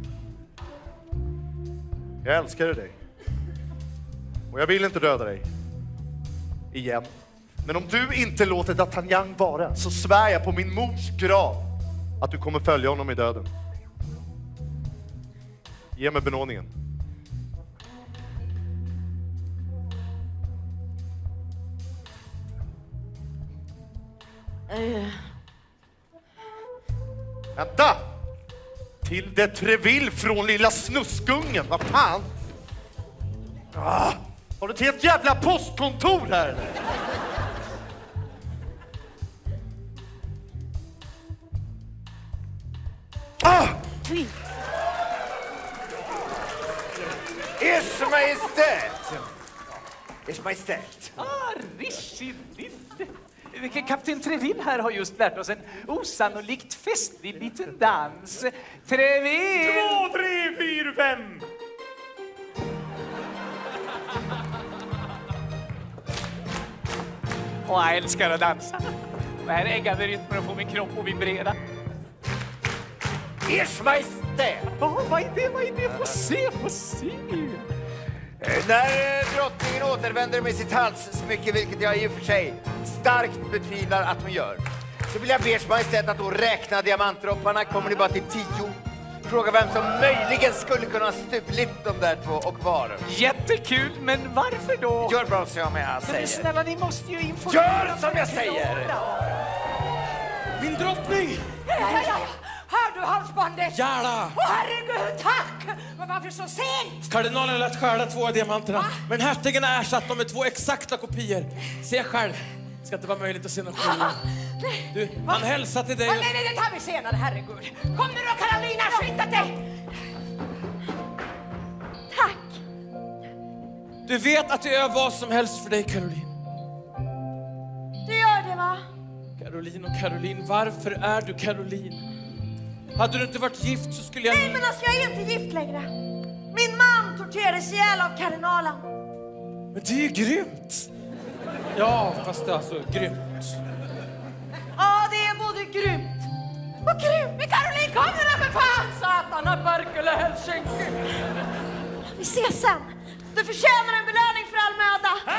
Jag älskade dig. Och jag vill inte döda dig. Igen. Men om du inte låter D'Artagnan vara så svär jag på min mors grav att du kommer följa honom i döden. Ge mig benådningen. Vänta! Till de Treville från lilla snuskungen, vad fan? Har du ett helt jävla postkontor här eller? Ers Majestät! Ers Majestät! Vilken kapten Treville här har just lärt oss en osannolikt festlig liten dans. Treville! 2, 3, 4, 5! Jag älskar att dansa. Det här äggande rytmen och få min kropp att vibrera. Ers Majestät! Vad är det? Få se. När drottningen återvänder med sitt halssmycke, vilket jag i och för sig starkt betvivlar att hon gör, så vill jag be Ers Majestät att då räkna diamantdropparna. Kommer ni bara till 10? Fråga vem som möjligen skulle kunna ha stulit de där 2 och var. Jättekul, men varför då? Gör bara som jag säger. Men snälla, ni måste ju informera. Gör som jag säger! Min drottning! Ja. Hör du halsbandet? Jävlar! Åh, herregud, tack! Men varför så sent? Kardinalen lät stjäla 2 av diamanterna. Men hertigen har ersatt dem med 2 exakta kopior. Se själv. Det ska inte vara möjligt att se någon skillnad. Du, han hälsar till dig. Nej, det tar vi senare, herregud. Kom nu då, Carolina, skynda dig! Tack! Du vet att jag gör vad som helst för dig, Caroline. Du gör det, va? Caroline, varför är du Caroline? Hade du inte varit gift så skulle jag... Nej, men alltså jag är inte gift längre. Min man torterades ihjäl av kardinalen. Men det är ju grymt. Ja, fast det är alltså grymt. Ja, det är både grymt och grymt. Men Carolina! Kom nu för fan, satana, Berkele, Helsinki! Vi ses sen. Du förtjänar en belöning för all möda.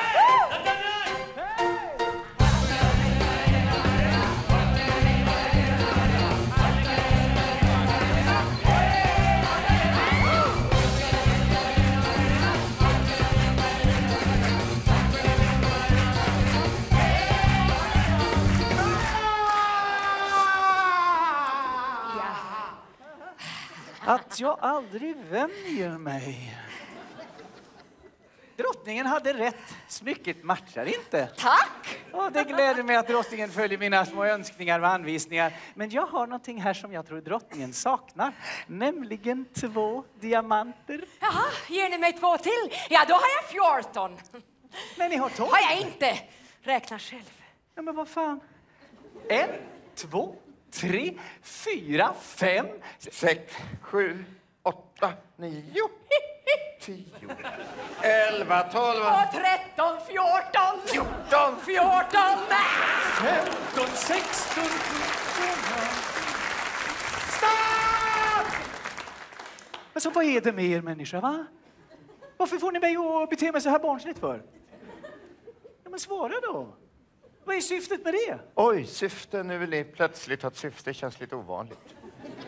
Att jag aldrig vänjer mig. Drottningen hade rätt. Smycket matchar inte. Tack! Och det gläder mig att drottningen följer mina små önskningar och anvisningar. Men jag har någonting här som jag tror drottningen saknar. Nämligen 2 diamanter. Jaha, ger ni mig 2 till? Ja, då har jag 14. Men ni har 12. Har jag inte. Räkna själv. Ja, men vad fan. 1, 2, 3, 4, 5, 6, 7, 8, 9, 10, 11, 12, och 13, 14, 14, 15, 16, 17. Stopp! Alltså, vad är det med er människa, va? Varför får ni mig att bete mig så här barnsligt för? Ja, men svara då. Vad är syftet med det? Oj, syfte. Nu vill ni plötsligt ha ett syfte. Känns lite ovanligt.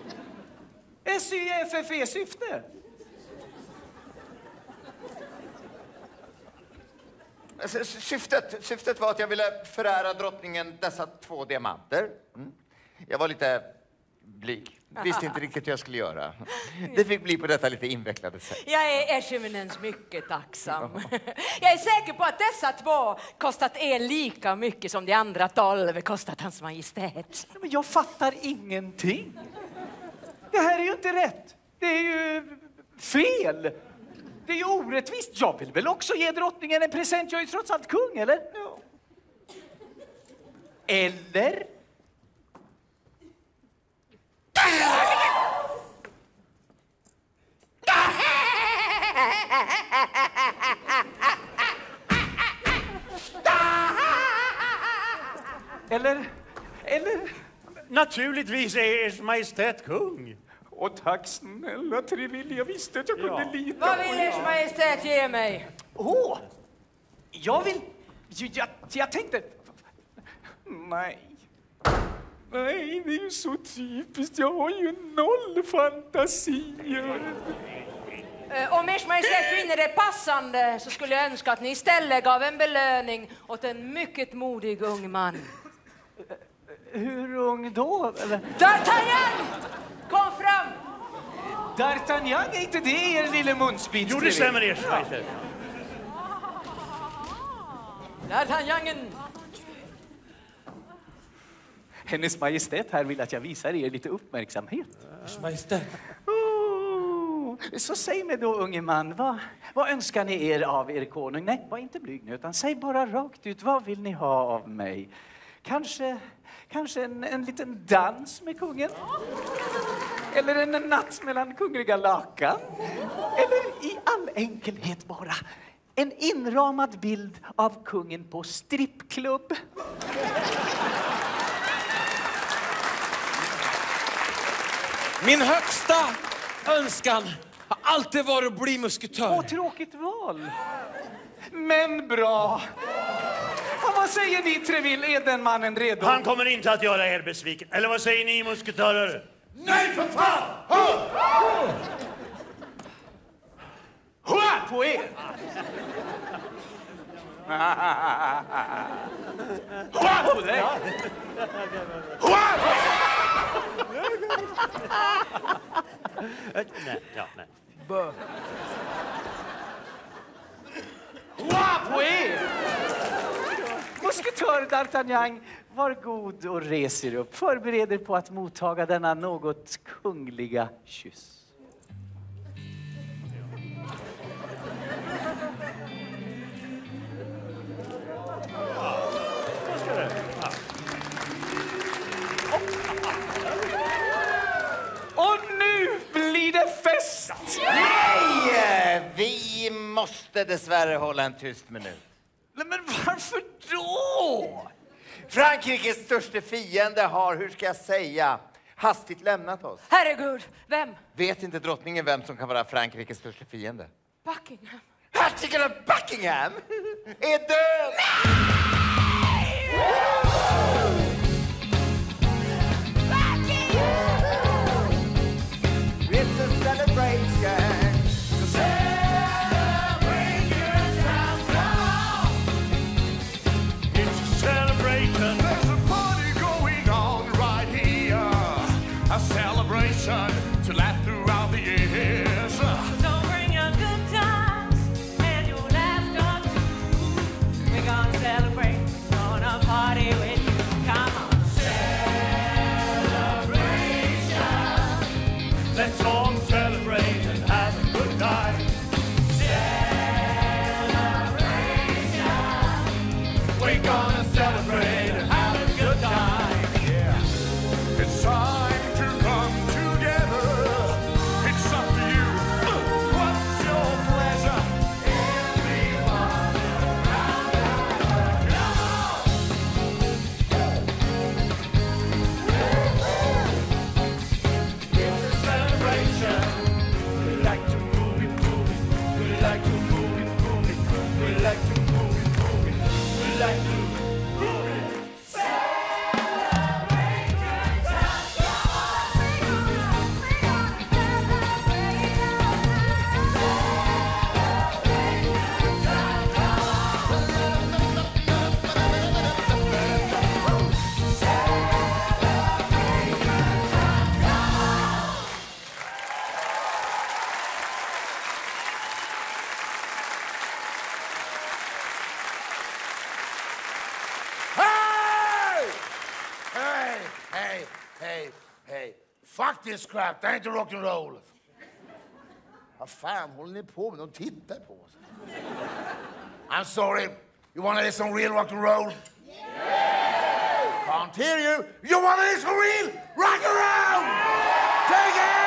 SYFFE-syfte? Syftet var att jag ville förära drottningen dessa 2 diamanter. Jag var lite blyg. Visste inte riktigt hur jag skulle göra. Det fick bli på detta lite invecklade sätt. Jag är Echeminens mycket tacksam. Jag är säker på att dessa 2 kostat er lika mycket som de andra 12 kostat hans majestät. Men jag fattar ingenting. Det här är ju inte rätt. Det är ju fel. Det är ju orättvist. Jag vill väl också ge drottningen en present. Jag är ju trots allt kung, eller? Ja. Eller? Eller? Naturligtvis är Ers Majestät kung. Och tack snälla Treville, jag visste att jag kunde lita Vad vill Ers Majestät ge mig? Jag vill... Jag tänkte... Nej, det är ju så typiskt. Jag har ju 0 fantasier. Om Ers Majestät finner det passande så skulle jag önska att ni istället gav en belöning åt en mycket modig ung man. Hur ung då? D'Artagnan! Kom fram! D'Artagnan, är inte det er lille munsbit? Jo, det stämmer, Ers Majestät. D'Artagnan! Hennes Majestät här vill att jag visar er lite uppmärksamhet. Ers Majestät. Så säg mig då, unge man, vad önskar ni er av er konung? Nej, var inte blyg nu, utan säg bara rakt ut, vad vill ni ha av mig? Kanske en liten dans med kungen? Eller en natt mellan kungliga lakan? Eller i all enkelhet bara en inramad bild av kungen på strippklubb? Min högsta önskan har alltid varit att bli musketör. Tråkigt val. Men bra. Och vad säger ni, Treville? Är den mannen redo? Han kommer inte att göra er besviken. Eller vad säger ni, musketörer? Nej, för fan! Hurra på er! Hurra på dig! Hurra på er! Nej, nej. Hurra på er! Musketör D'Artagnan, var god och res er upp. Förbered er på att mottaga denna något kungliga kyss. Och nu blir det fest! Nej! Vi måste dessvärre hålla en tyst minut. Men varför då? Frankrikes största fiende har, hur ska jag säga, hastigt lämnat oss. Herregud, vem? Vet inte drottningen vem som kan vara Frankrikes största fiende? Buckingham. Hertigen av Buckingham är död! It's a celebration. Celebration. There's a party going on right here. A celebration to last throughout the years. So bring your good times and your laughter too. We're gonna celebrate, we're gonna party with you. Come on. Celebration. Let's all celebrate and have a good time. Celebration. We're gonna celebrate and have a good time. Yeah. It's time to come together. It's up to you. What's your pleasure? Everyone around the world, come on. It's a celebration. We like to move it, move it. We like to move it, move it. We like to move it, move it. We like to move it. Celebrate good times. Hey! Hey, hey, hey, hey. Fuck this crap, det är inte rock'n'roll. Vad fan håller ni på med? De tittar på oss. I'm sorry. You wanna hear some real rock'n'roll? Yeah! Can't hear you. You wanna hear some real rock'n'roll? Take it!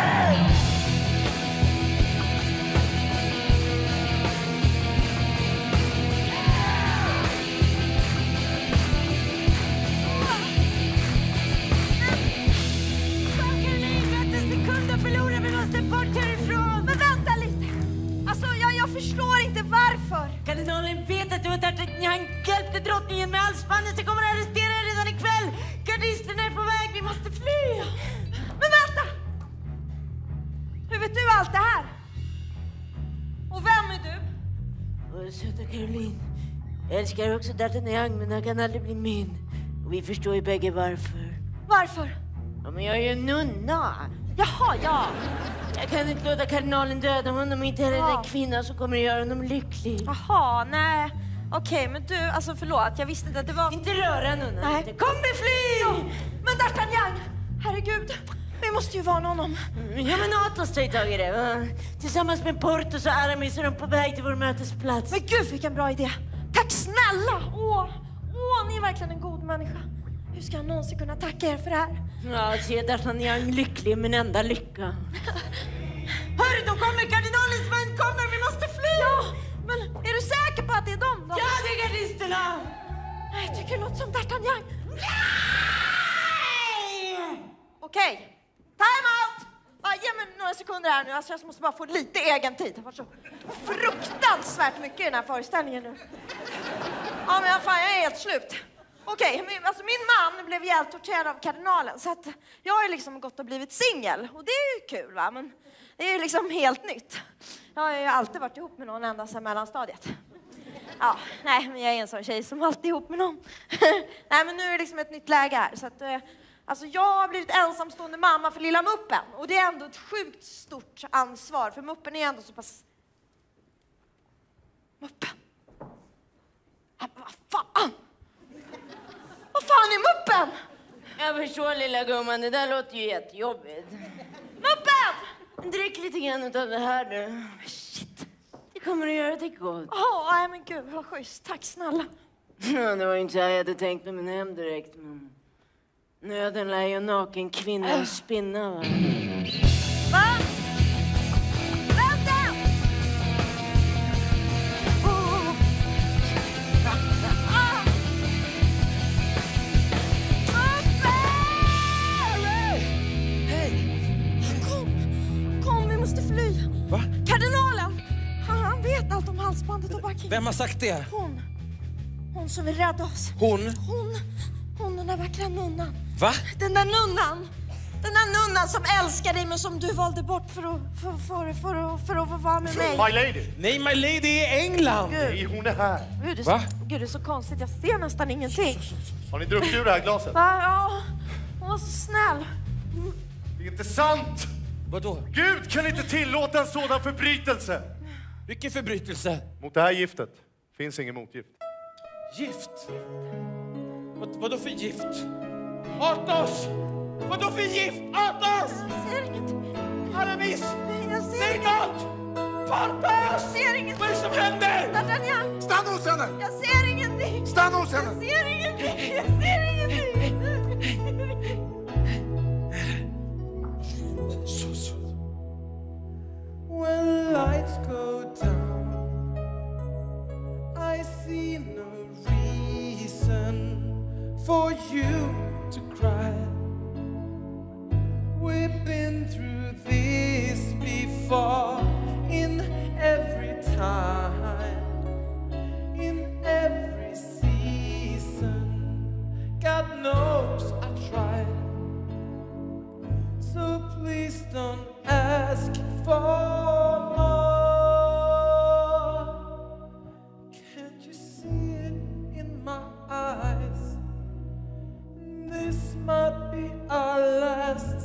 Sekunder förlorar, vi måste bort härifrån. Men vänta lite. Alltså, jag förstår inte varför. Kardinalen vet att du har D'Artagnan hjälpte drottningen med halsbandet. Så kommer att arrestera redan ikväll. Gardisterna är på väg, vi måste fly. Men vänta! Hur vet du allt det här? Och vem är du? Vår söta Caroline. Jag älskar också D'Artagnan, men han kan aldrig bli min. Och vi förstår ju bägge varför. Varför? Ja, men jag är ju nunna. Jaha, ja. Jag kan inte låta kardinalen döda honom, inte heller den kvinna som kommer att göra honom lycklig. Jaha, nej. Okej, men du, alltså förlåt, jag visste inte att det var... Inte röra nunna. Nej. Kom med fly! Ja, men D'Artagnan, herregud, vi måste ju varna honom. Ja, men Athos tar ju tag i det. Va? Tillsammans med Porthos och Aramis är de på väg till vår mötesplats. Men gud, vilken bra idé. Tack snälla! Åh, ni är verkligen en god människa. Hur ska jag någonsin kunna tacka er för det här? Ja, se D'Artagnan lycklig, min enda lycka. Hörru, de kommer! Kardinalens män kommer! Vi måste fly! Ja, men är du säker på att det är dem då? Ja, det är gardisterna! Nej, jag tycker det låter som D'Artagnan. Okej, time out! Ge mig några sekunder här nu. Alltså, jag måste bara få lite egen tid. Det var så fruktansvärt mycket i den här föreställningen nu. Ja, men fan, jag är helt slut. Okej, alltså min man blev ihjältorterad av kardinalen, så att jag har liksom gått och blivit singel. Och det är ju kul, va? Men det är ju liksom helt nytt. Jag har ju alltid varit ihop med någon ända sedan mellanstadiet. Ja, nej, men jag är en sån tjej som alltid är ihop med någon. Nej, men nu är det liksom ett nytt läge här. Så att, alltså jag har blivit ensamstående mamma för lilla Muppen. Och det är ändå ett sjukt stort ansvar, för Muppen är ändå så pass... Muppen? Vad fan? Vad fan är Muppen? Jag förstår, lilla gumman. Det där låter ju jättejobbigt. Muppen! Drick lite grann av det här nu. Shit. Det kommer att göra det gott. Nej men gud, vad schysst. Tack snälla. Ja, det var inte så jag hade tänkt med min hem direkt. Men nöden lär ju en naken kvinna spinna, va? Va? Vänta! måste fly. Va? Kardinalen! Han vet allt om halsbandet och Buckingham. Vem har sagt det? Hon som vill rädda oss. Hon den där vackra nunnan. Va? Den där nunnan. Den där nunnan som älskar dig men som du valde bort för att få vara med mig. My lady. Nej, My Lady är i England. Nej, hon är här. Gud, det är så konstigt. Jag ser nästan ingenting. Har ni druckit ur det här glaset? Ja, hon var så snäll. Det är inte sant! Vadå? Gud kan inte tillåta en sådan förbrytelse! Vilken förbrytelse? Mot det här giftet finns ingen motgift. Gift? Vadå för gift? Athos! Vadå för gift? Athos! Jag ser ingenting. Aramis! Jag ser säg något! Porthos! Jag ser ingenting. Vad är det som händer? D'Artagnan! Stanna hos henne! Jag ser ingenting. Stanna hos henne! Jag ser ingenting. Jag ser ingenting. When lights go down, I see no reason for you to cry. We've been through this before, in every time, in every season. God knows I tried. So please don't ask for more. Can't you see it in my eyes? This might be our last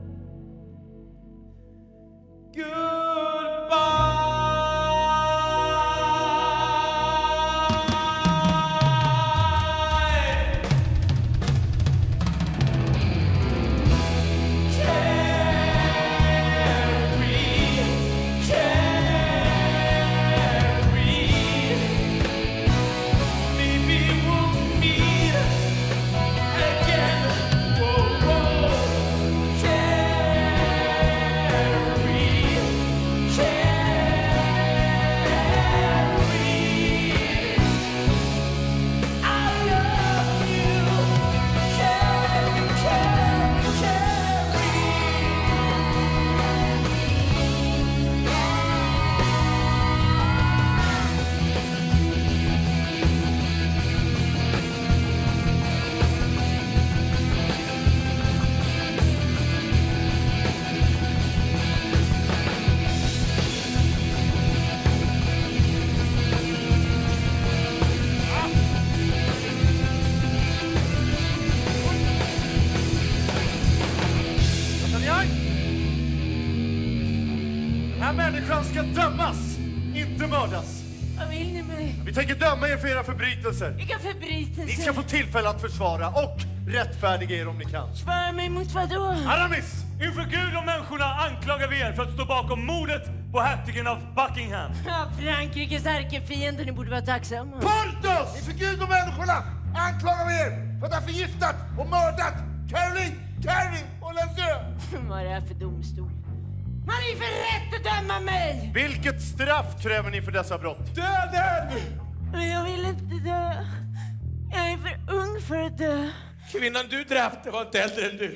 Människan ska dömas, inte mördas. Vad vill ni mig? Vi tänker döma er för era förbrytelser. Vilka förbrytelser? Ni ska få tillfälle att försvara och rättfärdiga er om ni kan. Svara mig mot vad då? Aramis! Inför Gud och människorna anklagar vi er för att stå bakom mordet på hertigen av Buckingham. Ja, Frankrikes ärkefiende, ni borde vara tacksamma. Porthos! Inför Gud och människorna anklagar vi er för att ha förgiftat och mördat Caroline och Lansö. Vad är det här för domstol? Man är för rätt att döma mig! Vilket straff kräver ni för dessa brott? Döden! Men jag vill inte dö. Jag är för ung för att dö. Kvinnan du dräpte var inte äldre än du.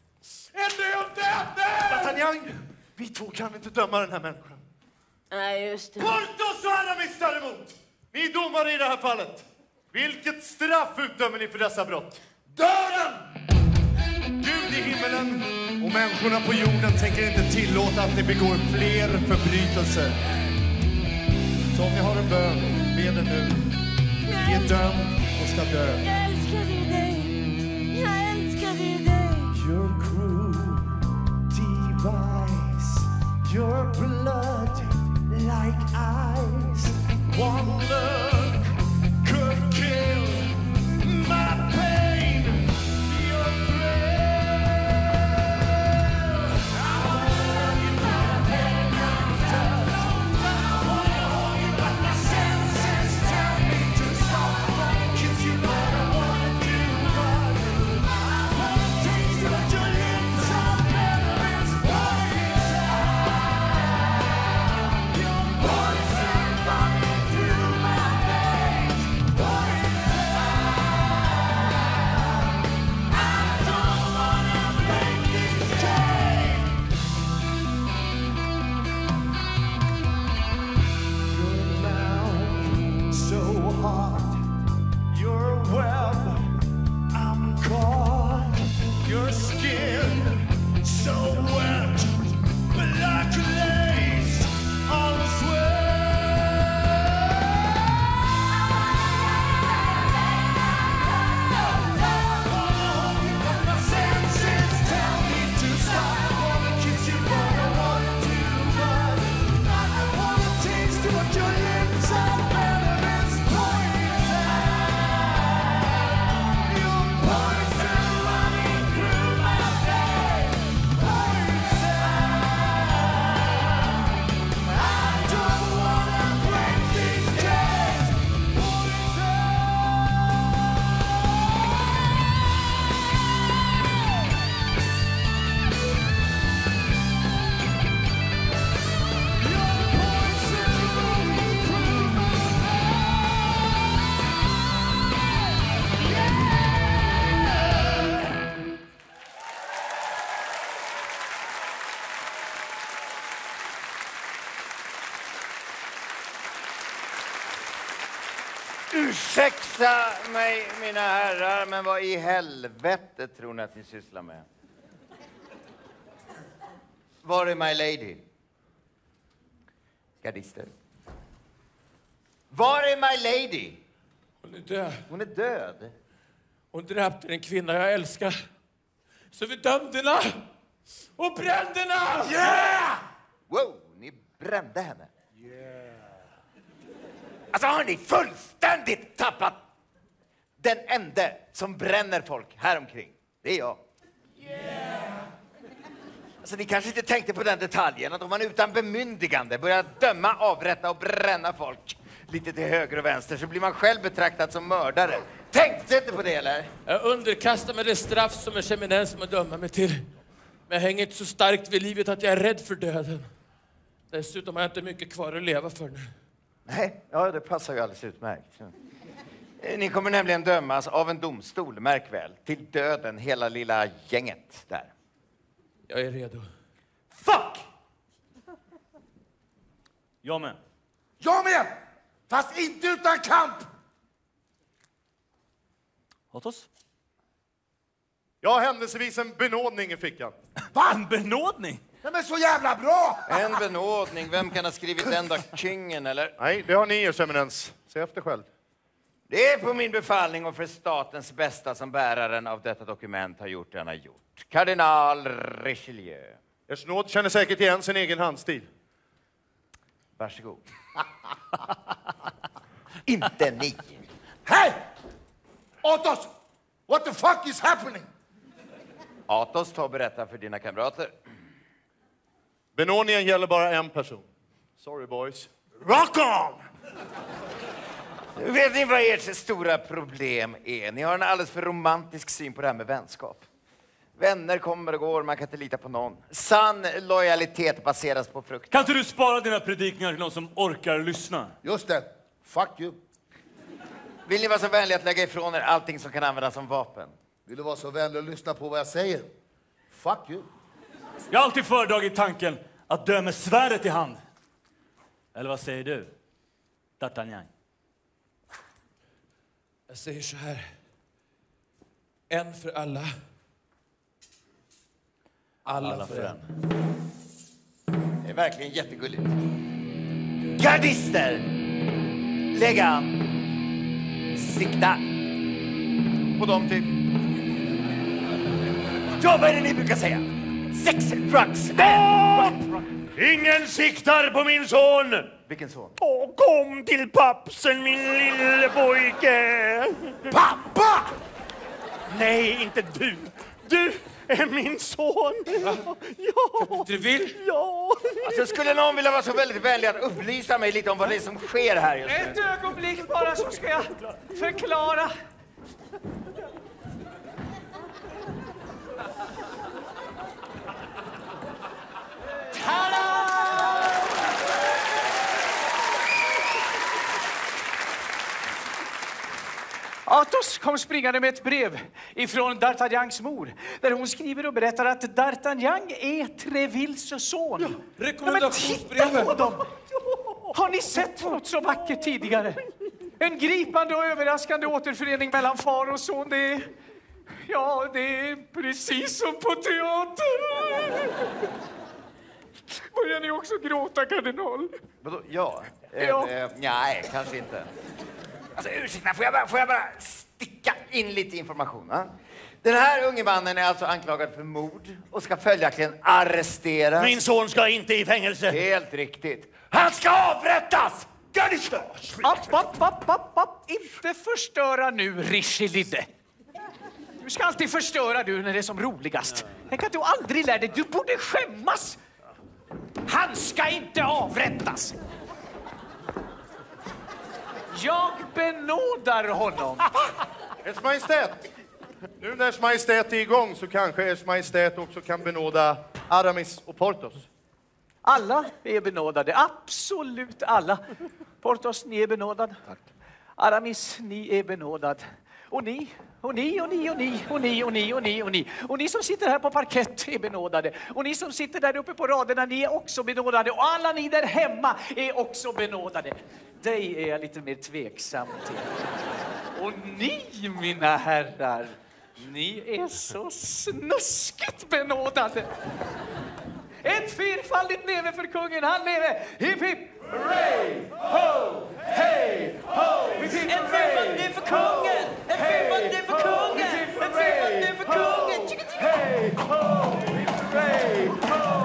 Är du döden? D'Artagnan, vi två kan inte döma den här människan. Nej, just det. Porthos och Aramis däremot! Ni är domare i det här fallet. Vilket straff utdömer ni för dessa brott? Döden! Gud i himmelen och människorna på jorden tänker inte tillåta att ni begår fler förbrytelser. Så om ni har en bön, be den nu. Ni är dömd och ska dö. Jag älskar dig. Jag älskar dig. Your cruel device, your blood like ice. One look could kill my pain. Your Ursäkta mig, mina herrar, men vad i helvete tror ni att ni sysslar med? Var är my lady? Gardister. Var är my lady? Hon är död. Hon är död? Hon dräpte en kvinna jag älskar. Så vi dömde henne och brände henne! Yeah! Wow, ni brände henne? Alltså har ni fullständigt tappat den enda som bränner folk här omkring? Det är jag. Alltså ni kanske inte tänkte på den detaljen att om man utan bemyndigande börjar döma, avrätta och bränna folk lite till höger och vänster så blir man själv betraktad som mördare. Tänkte inte på det eller? Jag underkastar mig det straff som är eminens som att döma mig till. Men jag hänger inte så starkt vid livet att jag är rädd för döden. Dessutom har jag inte mycket kvar att leva för nu. Nej, ja, det passar ju alldeles utmärkt. Ni kommer nämligen dömas av en domstol, märk väl, till döden, hela lilla gänget där. Jag är redo. Fuck! Jag med. Jag med! Fast inte utan kamp! Atos? Jag har händelsevis en benådning i fickan. Va? En benådning? Den är så jävla bra! En benådning, vem kan ha skrivit den då? Kingen eller? Nej, det har ni ers eminens. Se efter själv. Det är på min befallning och för statens bästa som bäraren av detta dokument har gjort det han har gjort. Kardinal Richelieu. Ers nåd känner säkert igen sin egen handstil. Varsågod. Inte ni. Hej! Atos! What the fuck is happening? Atos, ta och berätta för dina kamrater. Benådningen gäller bara en person. Sorry boys. Rock on! Vet ni vad ert stora problem är? Ni har en alldeles för romantisk syn på det här med vänskap. Vänner kommer och går, man kan inte lita på någon. Sann lojalitet baseras på frukt. Kan inte du spara dina predikningar till någon som orkar lyssna? Just det. Fuck you. Vill ni vara så vänliga att lägga ifrån er allting som kan användas som vapen? Vill du vara så vänlig och lyssna på vad jag säger? Fuck you. Jag har alltid föredragit tanken att dö med svärdet i hand. Eller vad säger du, D'Artagnan? Jag säger så här. En för alla. Alla för en. Det är verkligen jättegulligt. Gardister! Lägg an. Sikta. På dem typ. Ja, vad är det ni brukar säga? Sex, drugs, Ingen siktar på min son! Vilken son? Åh, kom till pappsen, min lille pojke! Pappa! Nej, inte du. Du är min son. Ja. Du vill? Ja. Alltså, skulle någon vilja vara så väldigt vänlig att upplysa mig lite om vad det är som sker här just nu? Ett ögonblick bara så ska jag förklara. Tada! Athos kom springande med ett brev ifrån D'Artagnans mor där hon skriver och berättar att D'Artagnan är Trevilles son. Ja, rekommendationsbrevet. Titta på dem! Har ni sett något så vackert tidigare? En gripande och överraskande återförening mellan far och son. Det är precis som på teater. Börjar ni också gråta, kardinal? Vadå? Ja. Ja. Nej, kanske inte. Alltså, ursäkta, får jag bara sticka in lite information? Va? Den här unge mannen är alltså anklagad för mord och ska följaktligen arresteras. Min son ska inte i fängelse. Helt riktigt. Han ska avrättas! Gardister! Inte förstöra nu, Richelieu. Du ska alltid förstöra du när det är som roligast. Tänk att du aldrig lär dig. Du borde skämmas. Han ska inte avrättas. Jag benådar honom. Ers Majestät, nu när Ers Majestät är igång så kanske Ers Majestät också kan benåda Aramis och Porthos. Alla är benådade, absolut alla. Porthos, ni är benådad. Aramis, ni är benådad. Och ni, och ni, och ni, och ni, och ni, och ni, och ni, och ni. Och ni som sitter här på parkett är benådade. Och ni som sitter där uppe på raderna, ni är också benådade. Och alla ni där hemma är också benådade. Dig är jag lite mer tveksam till. Och ni, mina herrar, ni är så snuskigt benådade. Ett fyrfaldigt leve för kungen, han leve! Hipp hipp! Hurray! Ho! Hej! Ho! Hipp hipp! En fyrfaldig för kungen! En fyrfaldig för kungen! En fyrfaldig för kungen! Hej! Ho! Hurray! Ho!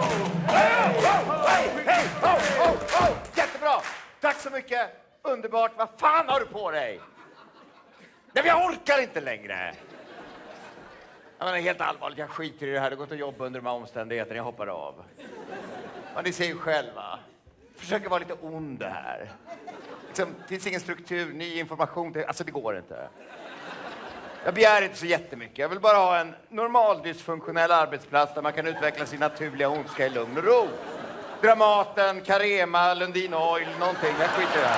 Hej! Ho! Jättebra! Tack så mycket! Underbart! Vad fan har du på dig? Nej, jag orkar inte längre! Jag menar, helt allvarligt, jag skiter i det här. Det går inte att jobba under de här omständigheterna. Jag hoppar av. Men ni ser ju själva. Försöker vara lite ond det här. Liksom, det finns ingen struktur, ny information. Alltså, det går inte. Jag begär inte så jättemycket. Jag vill bara ha en normal dysfunktionell arbetsplats där man kan utveckla sin naturliga ondska i lugn och ro. Dramaten, Carema, Lundin Oil, någonting. Jag skiter i det här.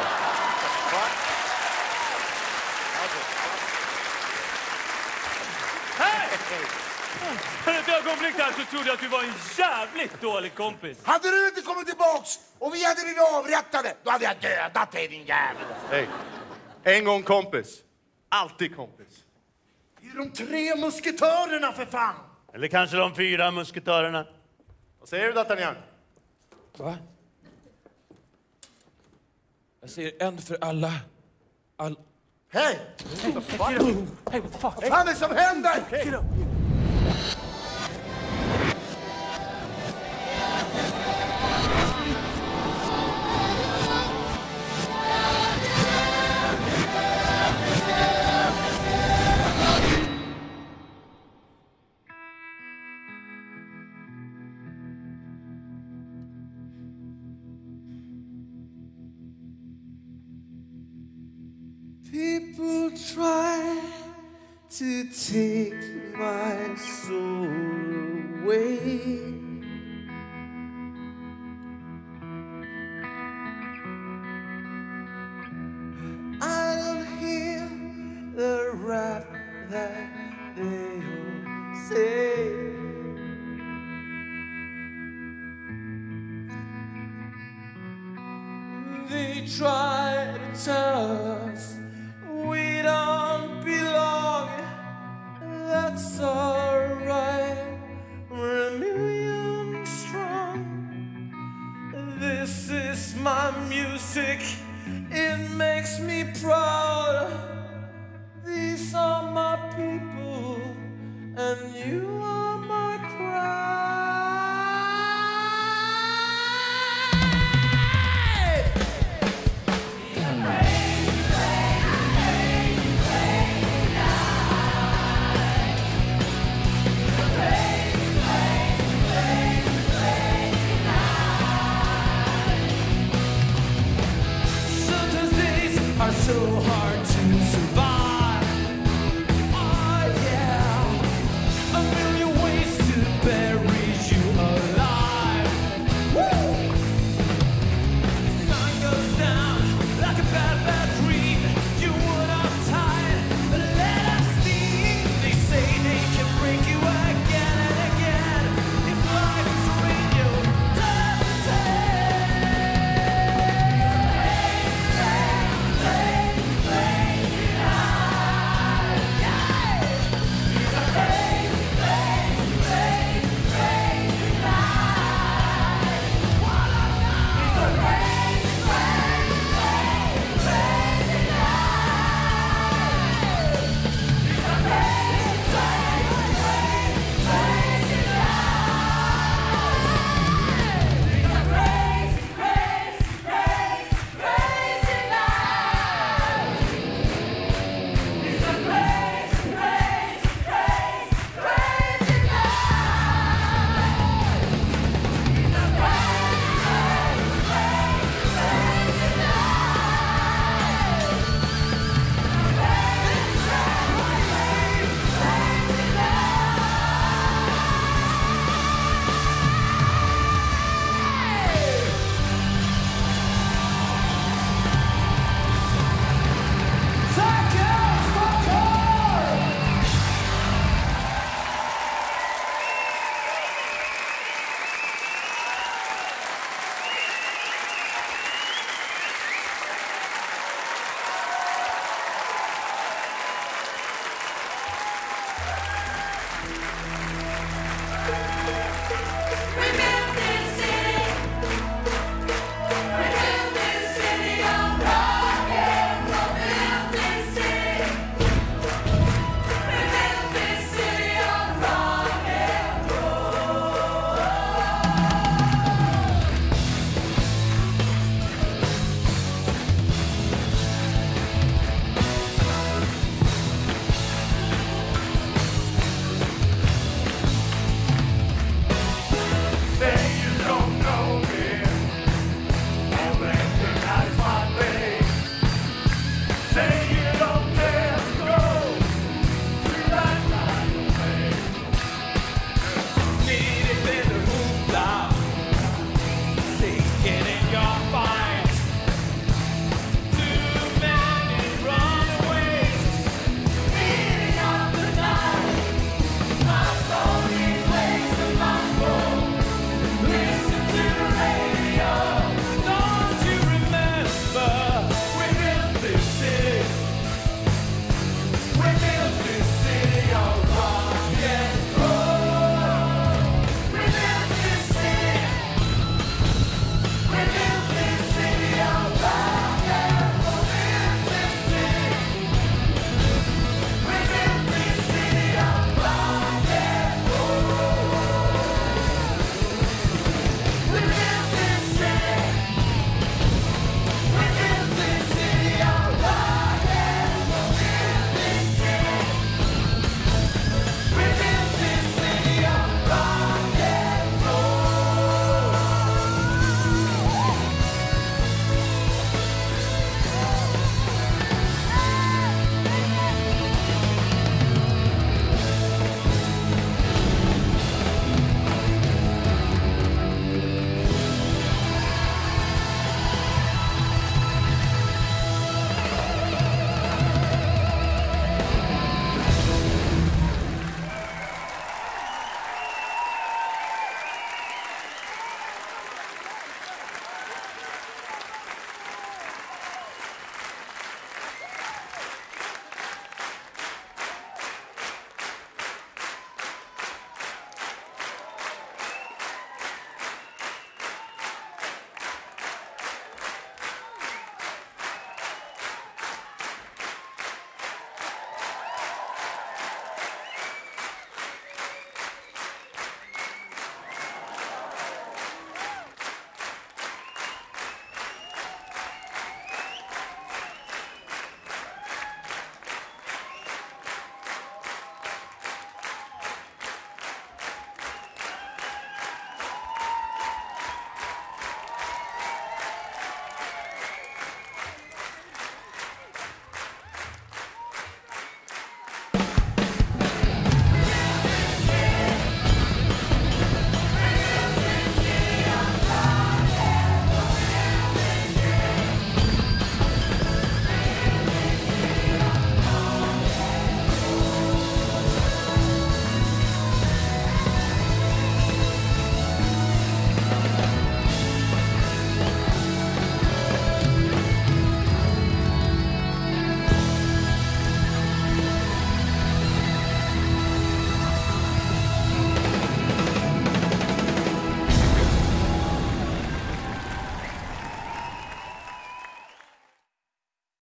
För ett ögonblick där så trodde jag att du var en jävligt dålig kompis. Hade du inte kommit tillbaks och vi hade blivit avrättade, då hade jag dödat dig, din jävel. Hej. En gång kompis. Alltid kompis. Det är de 3 musketörerna för fan. Eller kanske de 4 musketörerna. Vad säger du, D'Artagnan? Va? Jag säger en för alla. Hej! Hej, vad fan? Vad fan är det som händer? People try to take my soul away. I don't hear the rap that they all say. They try to tell us we don't belong. That's alright. We're a million strong. This is my music. It makes me proud. These are my people, and you are.